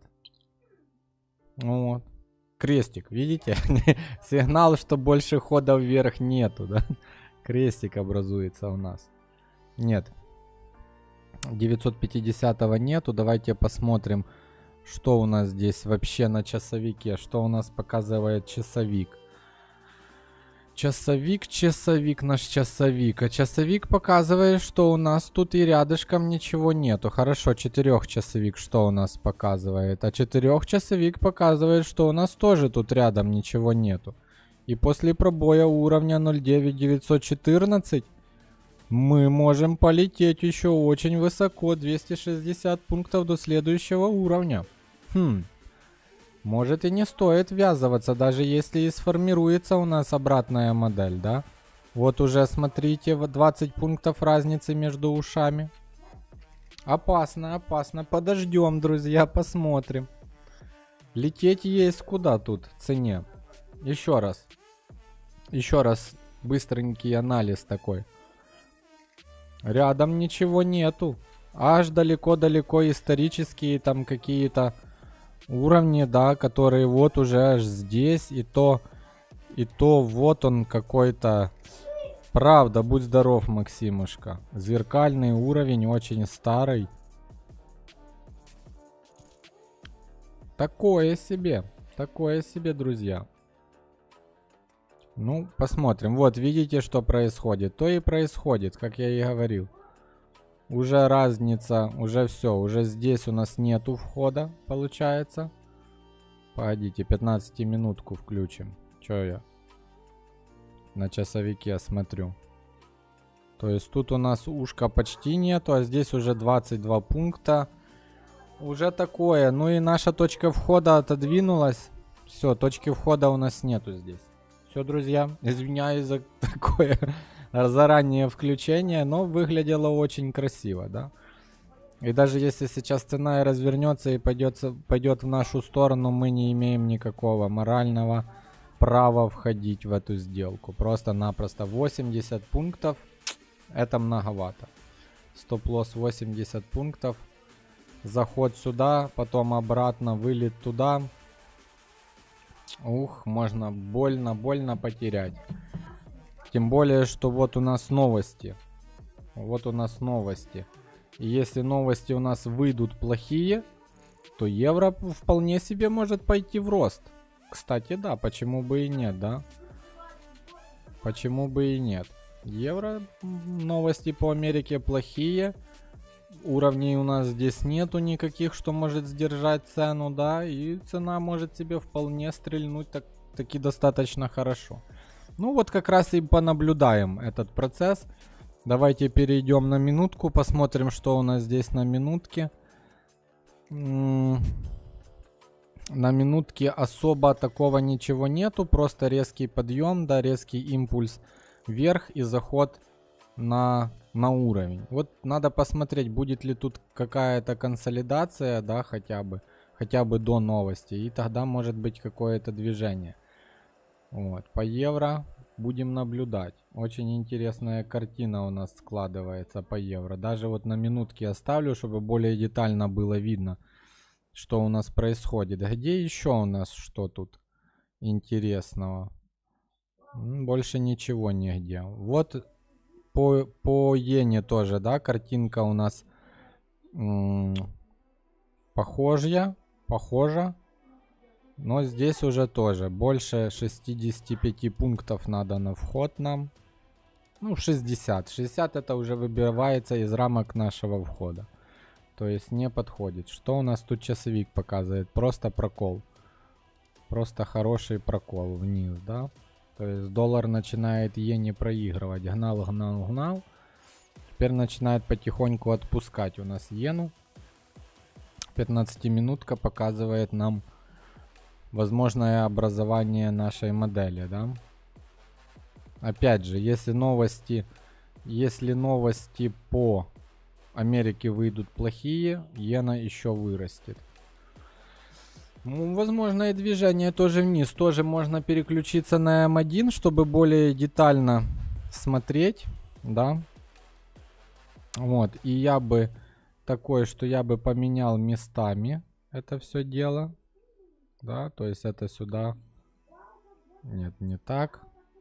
вот. Крестик, видите? Сигнал, что больше хода вверх нету, да? Крестик образуется у нас. Нет. девятьсот пятидесятого нету. Давайте посмотрим, что у нас здесь вообще на часовике. Что у нас показывает часовик. Часовик, часовик, наш часовик. А часовик показывает, что у нас тут и рядышком ничего нету. Хорошо, четырехчасовик что у нас показывает? А четырехчасовик показывает, что у нас тоже тут рядом ничего нету. И после пробоя уровня ноль девять девятьсот четырнадцать мы можем полететь еще очень высоко. двести шестьдесят пунктов до следующего уровня. Хм. Может и не стоит ввязываться, даже если и сформируется у нас обратная модель, да? Вот уже, смотрите, двадцать пунктов разницы между ушами. Опасно, опасно. Подождем, друзья, посмотрим. Лететь есть куда тут в цене. Еще раз. Еще раз быстренький анализ такой. Рядом ничего нету. Аж далеко-далеко исторические там какие-то уровни, да, которые вот уже аж здесь, и то, и то вот он какой-то. Правда, будь здоров, Максимушка. Зеркальный уровень, очень старый. Такое себе, такое себе, друзья. Ну, посмотрим. Вот, видите, что происходит? То и происходит, как я и говорил. Уже разница, уже все, уже здесь у нас нету входа, получается. Погодите, пятнадцатиминутку включим. Чё я на часовике смотрю. То есть тут у нас ушка почти нету, а здесь уже двадцать два пункта. Уже такое. Ну и наша точка входа отодвинулась. Все, точки входа у нас нету здесь. Все, друзья, извиняюсь за такое заранее включение, но выглядело очень красиво, да. И даже если сейчас цена и развернется и пойдет, пойдет в нашу сторону, мы не имеем никакого морального права входить в эту сделку. Просто-напросто восемьдесят пунктов, это многовато. Стоп-лосс восемьдесят пунктов. Заход сюда, потом обратно, вылет туда. Ух, можно больно-больно потерять. Тем более, что вот у нас новости. Вот у нас новости. И если новости у нас выйдут плохие, то евро вполне себе может пойти в рост. Кстати, да, почему бы и нет, да? Почему бы и нет? Евро, новости по Америке плохие. Уровней у нас здесь нету никаких, что может сдержать цену, да? И цена может себе вполне стрельнуть так, таки достаточно хорошо. Ну вот как раз и понаблюдаем этот процесс. Давайте перейдем на минутку, посмотрим, что у нас здесь на минутке. М-м- на минутке особо такого ничего нету, просто резкий подъем, да, резкий импульс вверх и заход на, на уровень. Вот надо посмотреть, будет ли тут какая-то консолидация, да, хотя бы, хотя бы до новости, и тогда может быть какое-то движение. Вот, по евро будем наблюдать. Очень интересная картина у нас складывается по евро. Даже вот на минутке оставлю, чтобы более детально было видно, что у нас происходит. Где еще у нас что тут интересного? Больше ничего нигде. Вот по, по иене тоже, да, картинка у нас м- похожая, похожа. Но здесь уже тоже больше шестидесяти пяти пунктов надо на вход нам. Ну, шестьдесят. шестьдесят это уже выбивается из рамок нашего входа. То есть не подходит. Что у нас тут часовик показывает? Просто прокол. Просто хороший прокол вниз, да? То есть доллар начинает иене проигрывать. Гнал, гнал, гнал. Теперь начинает потихоньку отпускать у нас иену. пятнадцатиминутка показывает нам возможное образование нашей модели, да? Опять же, если новости, если новости по Америке выйдут плохие, иена еще вырастет. Ну, возможно, и движение тоже вниз. Тоже можно переключиться на эм один, чтобы более детально смотреть, да? Вот, и я бы такое, что я бы поменял местами это все дело. Да, то есть это сюда. Нет, не так.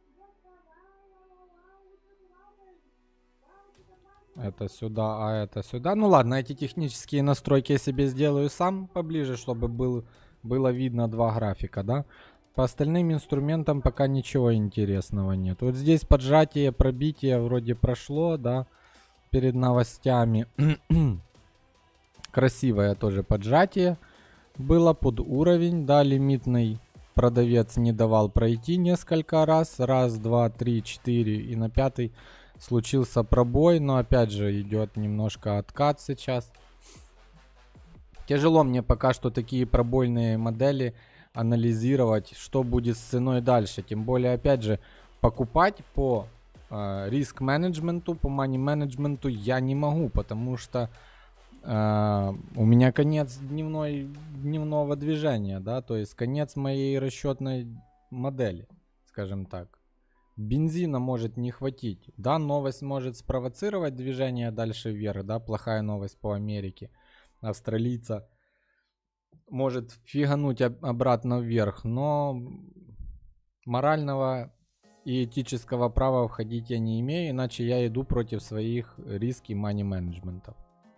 Это сюда, а это сюда. Ну ладно, эти технические настройки я себе сделаю сам поближе, чтобы был, было видно два графика, да. По остальным инструментам пока ничего интересного нет. Вот здесь поджатие, пробитие вроде прошло, да, перед новостями. Красивое тоже поджатие было под уровень, да, лимитный продавец не давал пройти несколько раз. Раз, два, три, четыре и на пятый случился пробой, но опять же идет немножко откат сейчас. Тяжело мне пока что такие пробойные модели анализировать, что будет с ценой дальше. Тем более, опять же, покупать по э, риск-менеджменту, по мани-менеджменту я не могу, потому что э, у меня конец дневной, дневного движения, да, то есть конец моей расчетной модели, скажем так. Бензина может не хватить. Да, новость может спровоцировать движение дальше вверх, да, плохая новость по Америке. Австралийца может фигануть обратно вверх, но морального и этического права входить я не имею, иначе я иду против своих риск и мани менеджментов.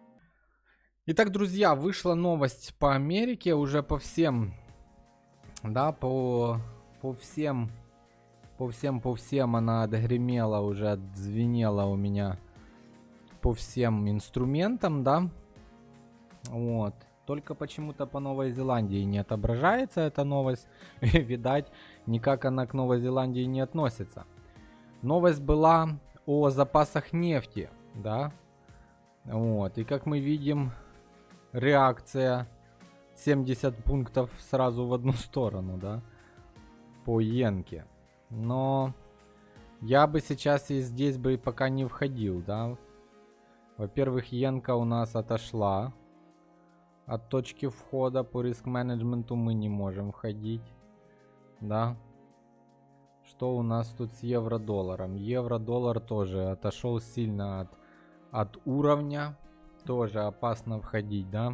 Итак, друзья, вышла новость по Америке уже по всем, да, по, по всем... По всем, по всем она отгремела, уже отзвенела у меня по всем инструментам, да. Вот. Только почему-то по Новой Зеландии не отображается эта новость. Видать, никак она к Новой Зеландии не относится. Новость была о запасах нефти, да. Вот. И как мы видим, реакция семьдесят пунктов сразу в одну сторону, да. По иенке. Но я бы сейчас и здесь бы пока не входил, да. Во-первых, иенка у нас отошла от точки входа. По риск-менеджменту мы не можем входить, да. Что у нас тут с евро-долларом? Евро-доллар тоже отошел сильно от, от уровня. Тоже опасно входить, да.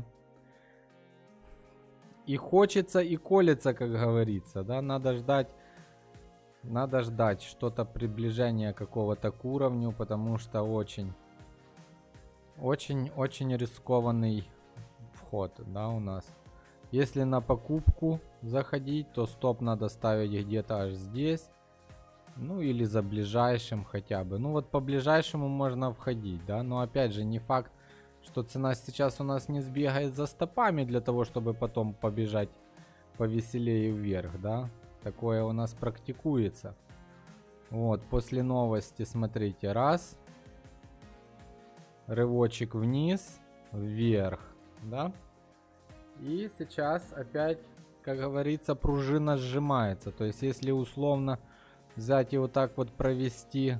И хочется, и колется, как говорится, да. Надо ждать... Надо ждать что-то приближения какого-то к уровню, потому что очень, очень, очень рискованный вход, да, у нас. Если на покупку заходить, то стоп надо ставить где-то аж здесь, ну или за ближайшим хотя бы. Ну вот по ближайшему можно входить, да, но опять же не факт, что цена сейчас у нас не сбегает за стопами для того, чтобы потом побежать повеселее вверх, да. Такое у нас практикуется. Вот, после новости, смотрите, раз. Рывочек вниз, вверх, да. И сейчас опять, как говорится, пружина сжимается. То есть, если условно взять и вот так вот провести,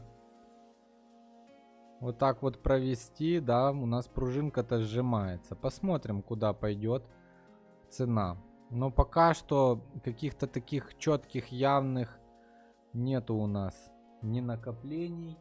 вот так вот провести, да, у нас пружинка-то сжимается. Посмотрим, куда пойдет цена. Но пока что каких-то таких четких, явных нету у нас ни накоплений,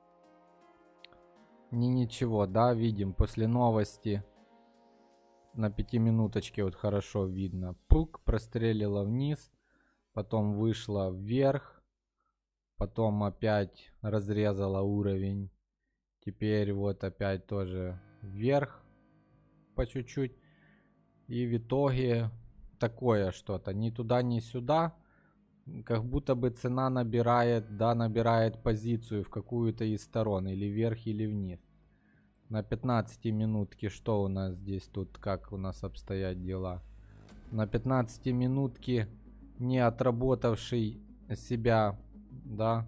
ни ничего, да, видим после новости на пятиминуточке вот хорошо видно. Пук, прострелила вниз, потом вышла вверх, потом опять разрезала уровень, теперь вот опять тоже вверх по чуть-чуть, и в итоге такое что-то. Ни туда, ни сюда. Как будто бы цена набирает, да, набирает позицию в какую-то из сторон. Или вверх, или вниз. На пятнадцати минутке что у нас здесь тут? Как у нас обстоят дела? На пятнадцати минутке не отработавший себя, да,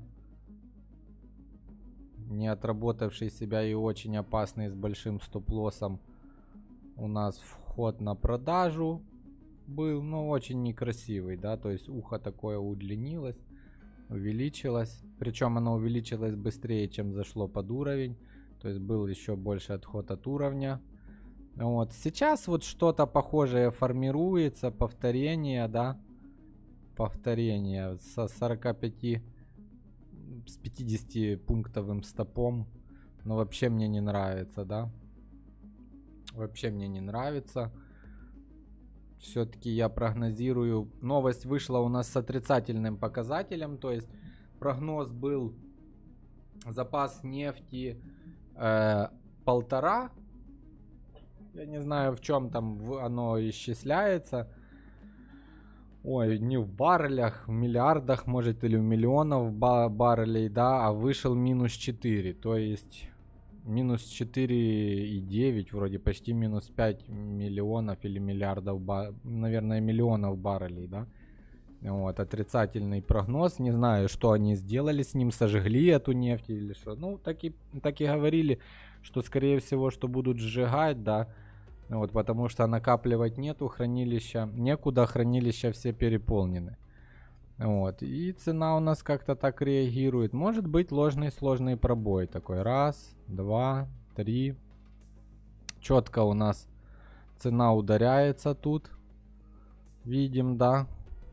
не отработавший себя и очень опасный с большим стоп-лоссом у нас вход на продажу был, но очень некрасивый, да, то есть ухо такое удлинилось, увеличилось, причем оно увеличилось быстрее, чем зашло под уровень, то есть был еще больше отход от уровня. Вот сейчас вот что-то похожее формируется, повторение, да, повторение со сорока пяти, с пятидесяти пунктовым стопом, но вообще мне не нравится, да, вообще мне не нравится. Все-таки я прогнозирую, новость вышла у нас с отрицательным показателем, то есть прогноз был запас нефти э, полтора, я не знаю в чем там оно исчисляется. Ой, не в баррелях, в миллиардах, может, или в миллионов баррелей, да, а вышел минус четыре, то есть минус четыре и девять, вроде почти минус пять миллионов или миллиардов, наверное, миллионов баррелей, да. Вот, отрицательный прогноз, не знаю, что они сделали с ним, сожгли эту нефть или что. Ну, так и, так и говорили, что, скорее всего, что будут сжигать, да. Вот, потому что накапливать нету, хранилища некуда, хранилища все переполнены. Вот, и цена у нас как-то так реагирует. Может быть ложный сложный пробой такой. Раз, два, три. Четко у нас цена ударяется тут. Видим, да.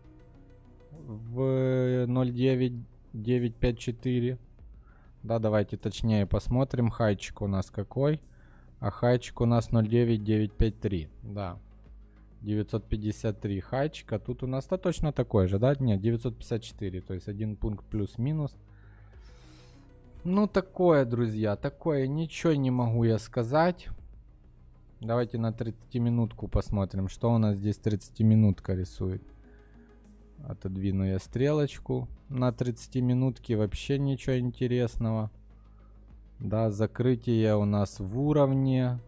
В ноль девять девять пять четыре. Да, давайте точнее посмотрим. Хайчик у нас какой. А хайчик у нас ноль девять девять пять три. Да. девятьсот пятьдесят три хайчик. А тут у нас-то точно такой же, да? Нет, девятьсот пятьдесят четыре. То есть один пункт плюс-минус. Ну, такое, друзья. Такое. Ничего не могу я сказать. Давайте на тридцатиминутку посмотрим. Что у нас здесь тридцатиминутка рисует. Отодвину я стрелочку. На тридцатиминутке вообще ничего интересного. Да, закрытие у нас в уровне.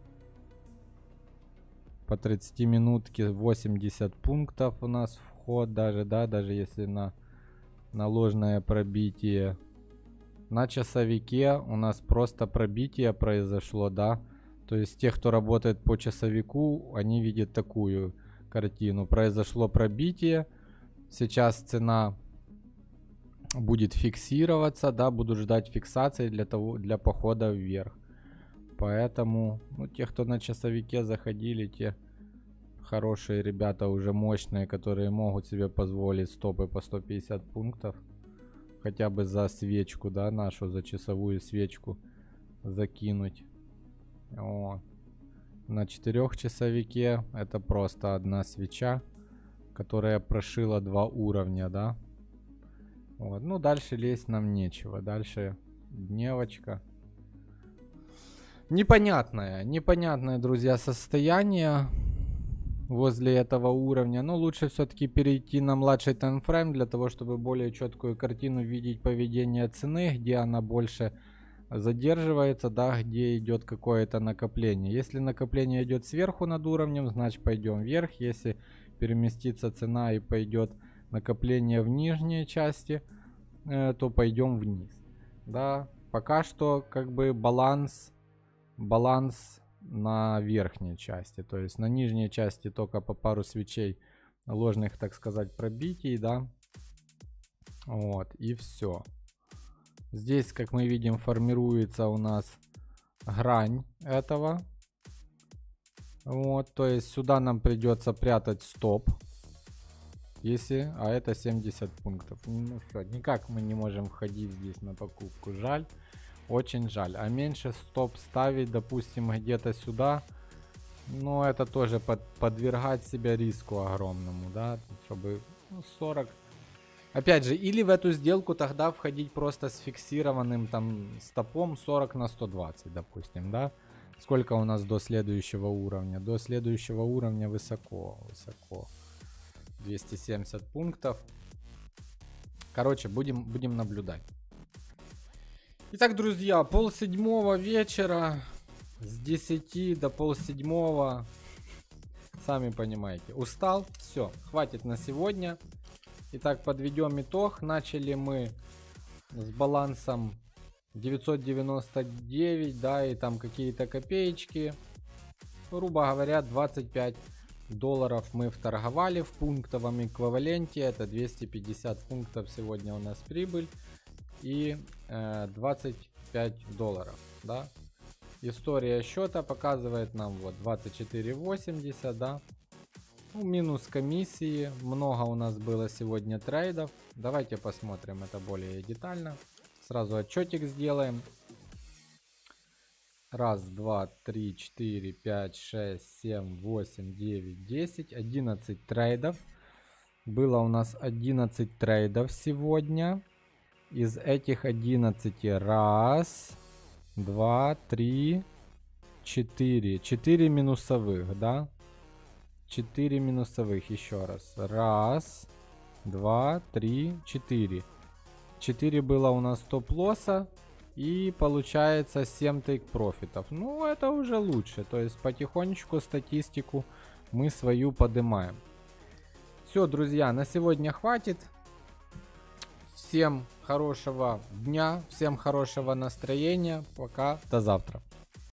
По тридцатиминутке восемьдесят пунктов у нас вход. Даже, да, даже если на, на ложное пробитие. На часовике у нас просто пробитие произошло, да. То есть те, кто работает по часовику, они видят такую картину. Произошло пробитие. Сейчас цена будет фиксироваться, да, буду ждать фиксации для того, для похода вверх. Поэтому, ну, те, кто на часовике заходили, те хорошие ребята, уже мощные, которые могут себе позволить стопы по сто пятьдесят пунктов. Хотя бы за свечку, да, нашу, за часовую свечку закинуть. О. На четырехчасовике это просто одна свеча, которая прошила два уровня, да. Вот. Ну, дальше лезть нам нечего. Дальше дневочка. Непонятное, непонятное, друзья, состояние возле этого уровня. Но лучше все-таки перейти на младший таймфрейм для того, чтобы более четкую картину видеть поведение цены, где она больше задерживается, да, где идет какое-то накопление. Если накопление идет сверху над уровнем, значит пойдем вверх. Если переместится цена и пойдет накопление в нижней части, э, то пойдем вниз. Да, пока что как бы баланс, баланс на верхней части. То есть на нижней части только по пару свечей ложных, так сказать, пробитий, да. Вот, и все. Здесь, как мы видим, формируется у нас грань этого. Вот, то есть сюда нам придется прятать стоп. Если, а это семьдесят пунктов. Ну все, никак мы не можем входить здесь на покупку. Жаль, очень жаль. А меньше стоп ставить, допустим, где-то сюда. Но это тоже под, подвергать себя риску огромному, да, чтобы ну, сорок. Опять же, или в эту сделку тогда входить просто с фиксированным там стопом сорок на сто двадцать, допустим, да. Сколько у нас до следующего уровня? До следующего уровня высоко, высоко. двести семьдесят пунктов. Короче, будем, будем наблюдать. Итак, друзья, полседьмого вечера. С десяти до полседьмого. Сами понимаете. Устал. Все, хватит на сегодня. Итак, подведем итог. Начали мы с балансом девятьсот девяносто девять, да, и там какие-то копеечки. Грубо говоря, двадцать пять долларов мы вторговали в пунктовом эквиваленте. Это двести пятьдесят пунктов сегодня у нас прибыль. И э, двадцать пять долларов, да. История счета показывает нам вот двадцать четыре восемьдесят, да. Ну, минус комиссии. Много у нас было сегодня трейдов. Давайте посмотрим это более детально. Сразу отчетик сделаем. Раз, два, три, четыре, пять, шесть, семь, восемь, девять, десять, одиннадцать трейдов. Было у нас одиннадцать трейдов сегодня. Из этих одиннадцати раз, два, три, четыре. четыре минусовых, да? четыре минусовых еще раз. Раз, два, три, четыре. четыре было у нас стоп-лосса. И получается семь тейк-профитов. Ну, это уже лучше. То есть потихонечку статистику мы свою поднимаем. Все, друзья, на сегодня хватит. Всем хорошего дня, всем хорошего настроения. Пока, до завтра.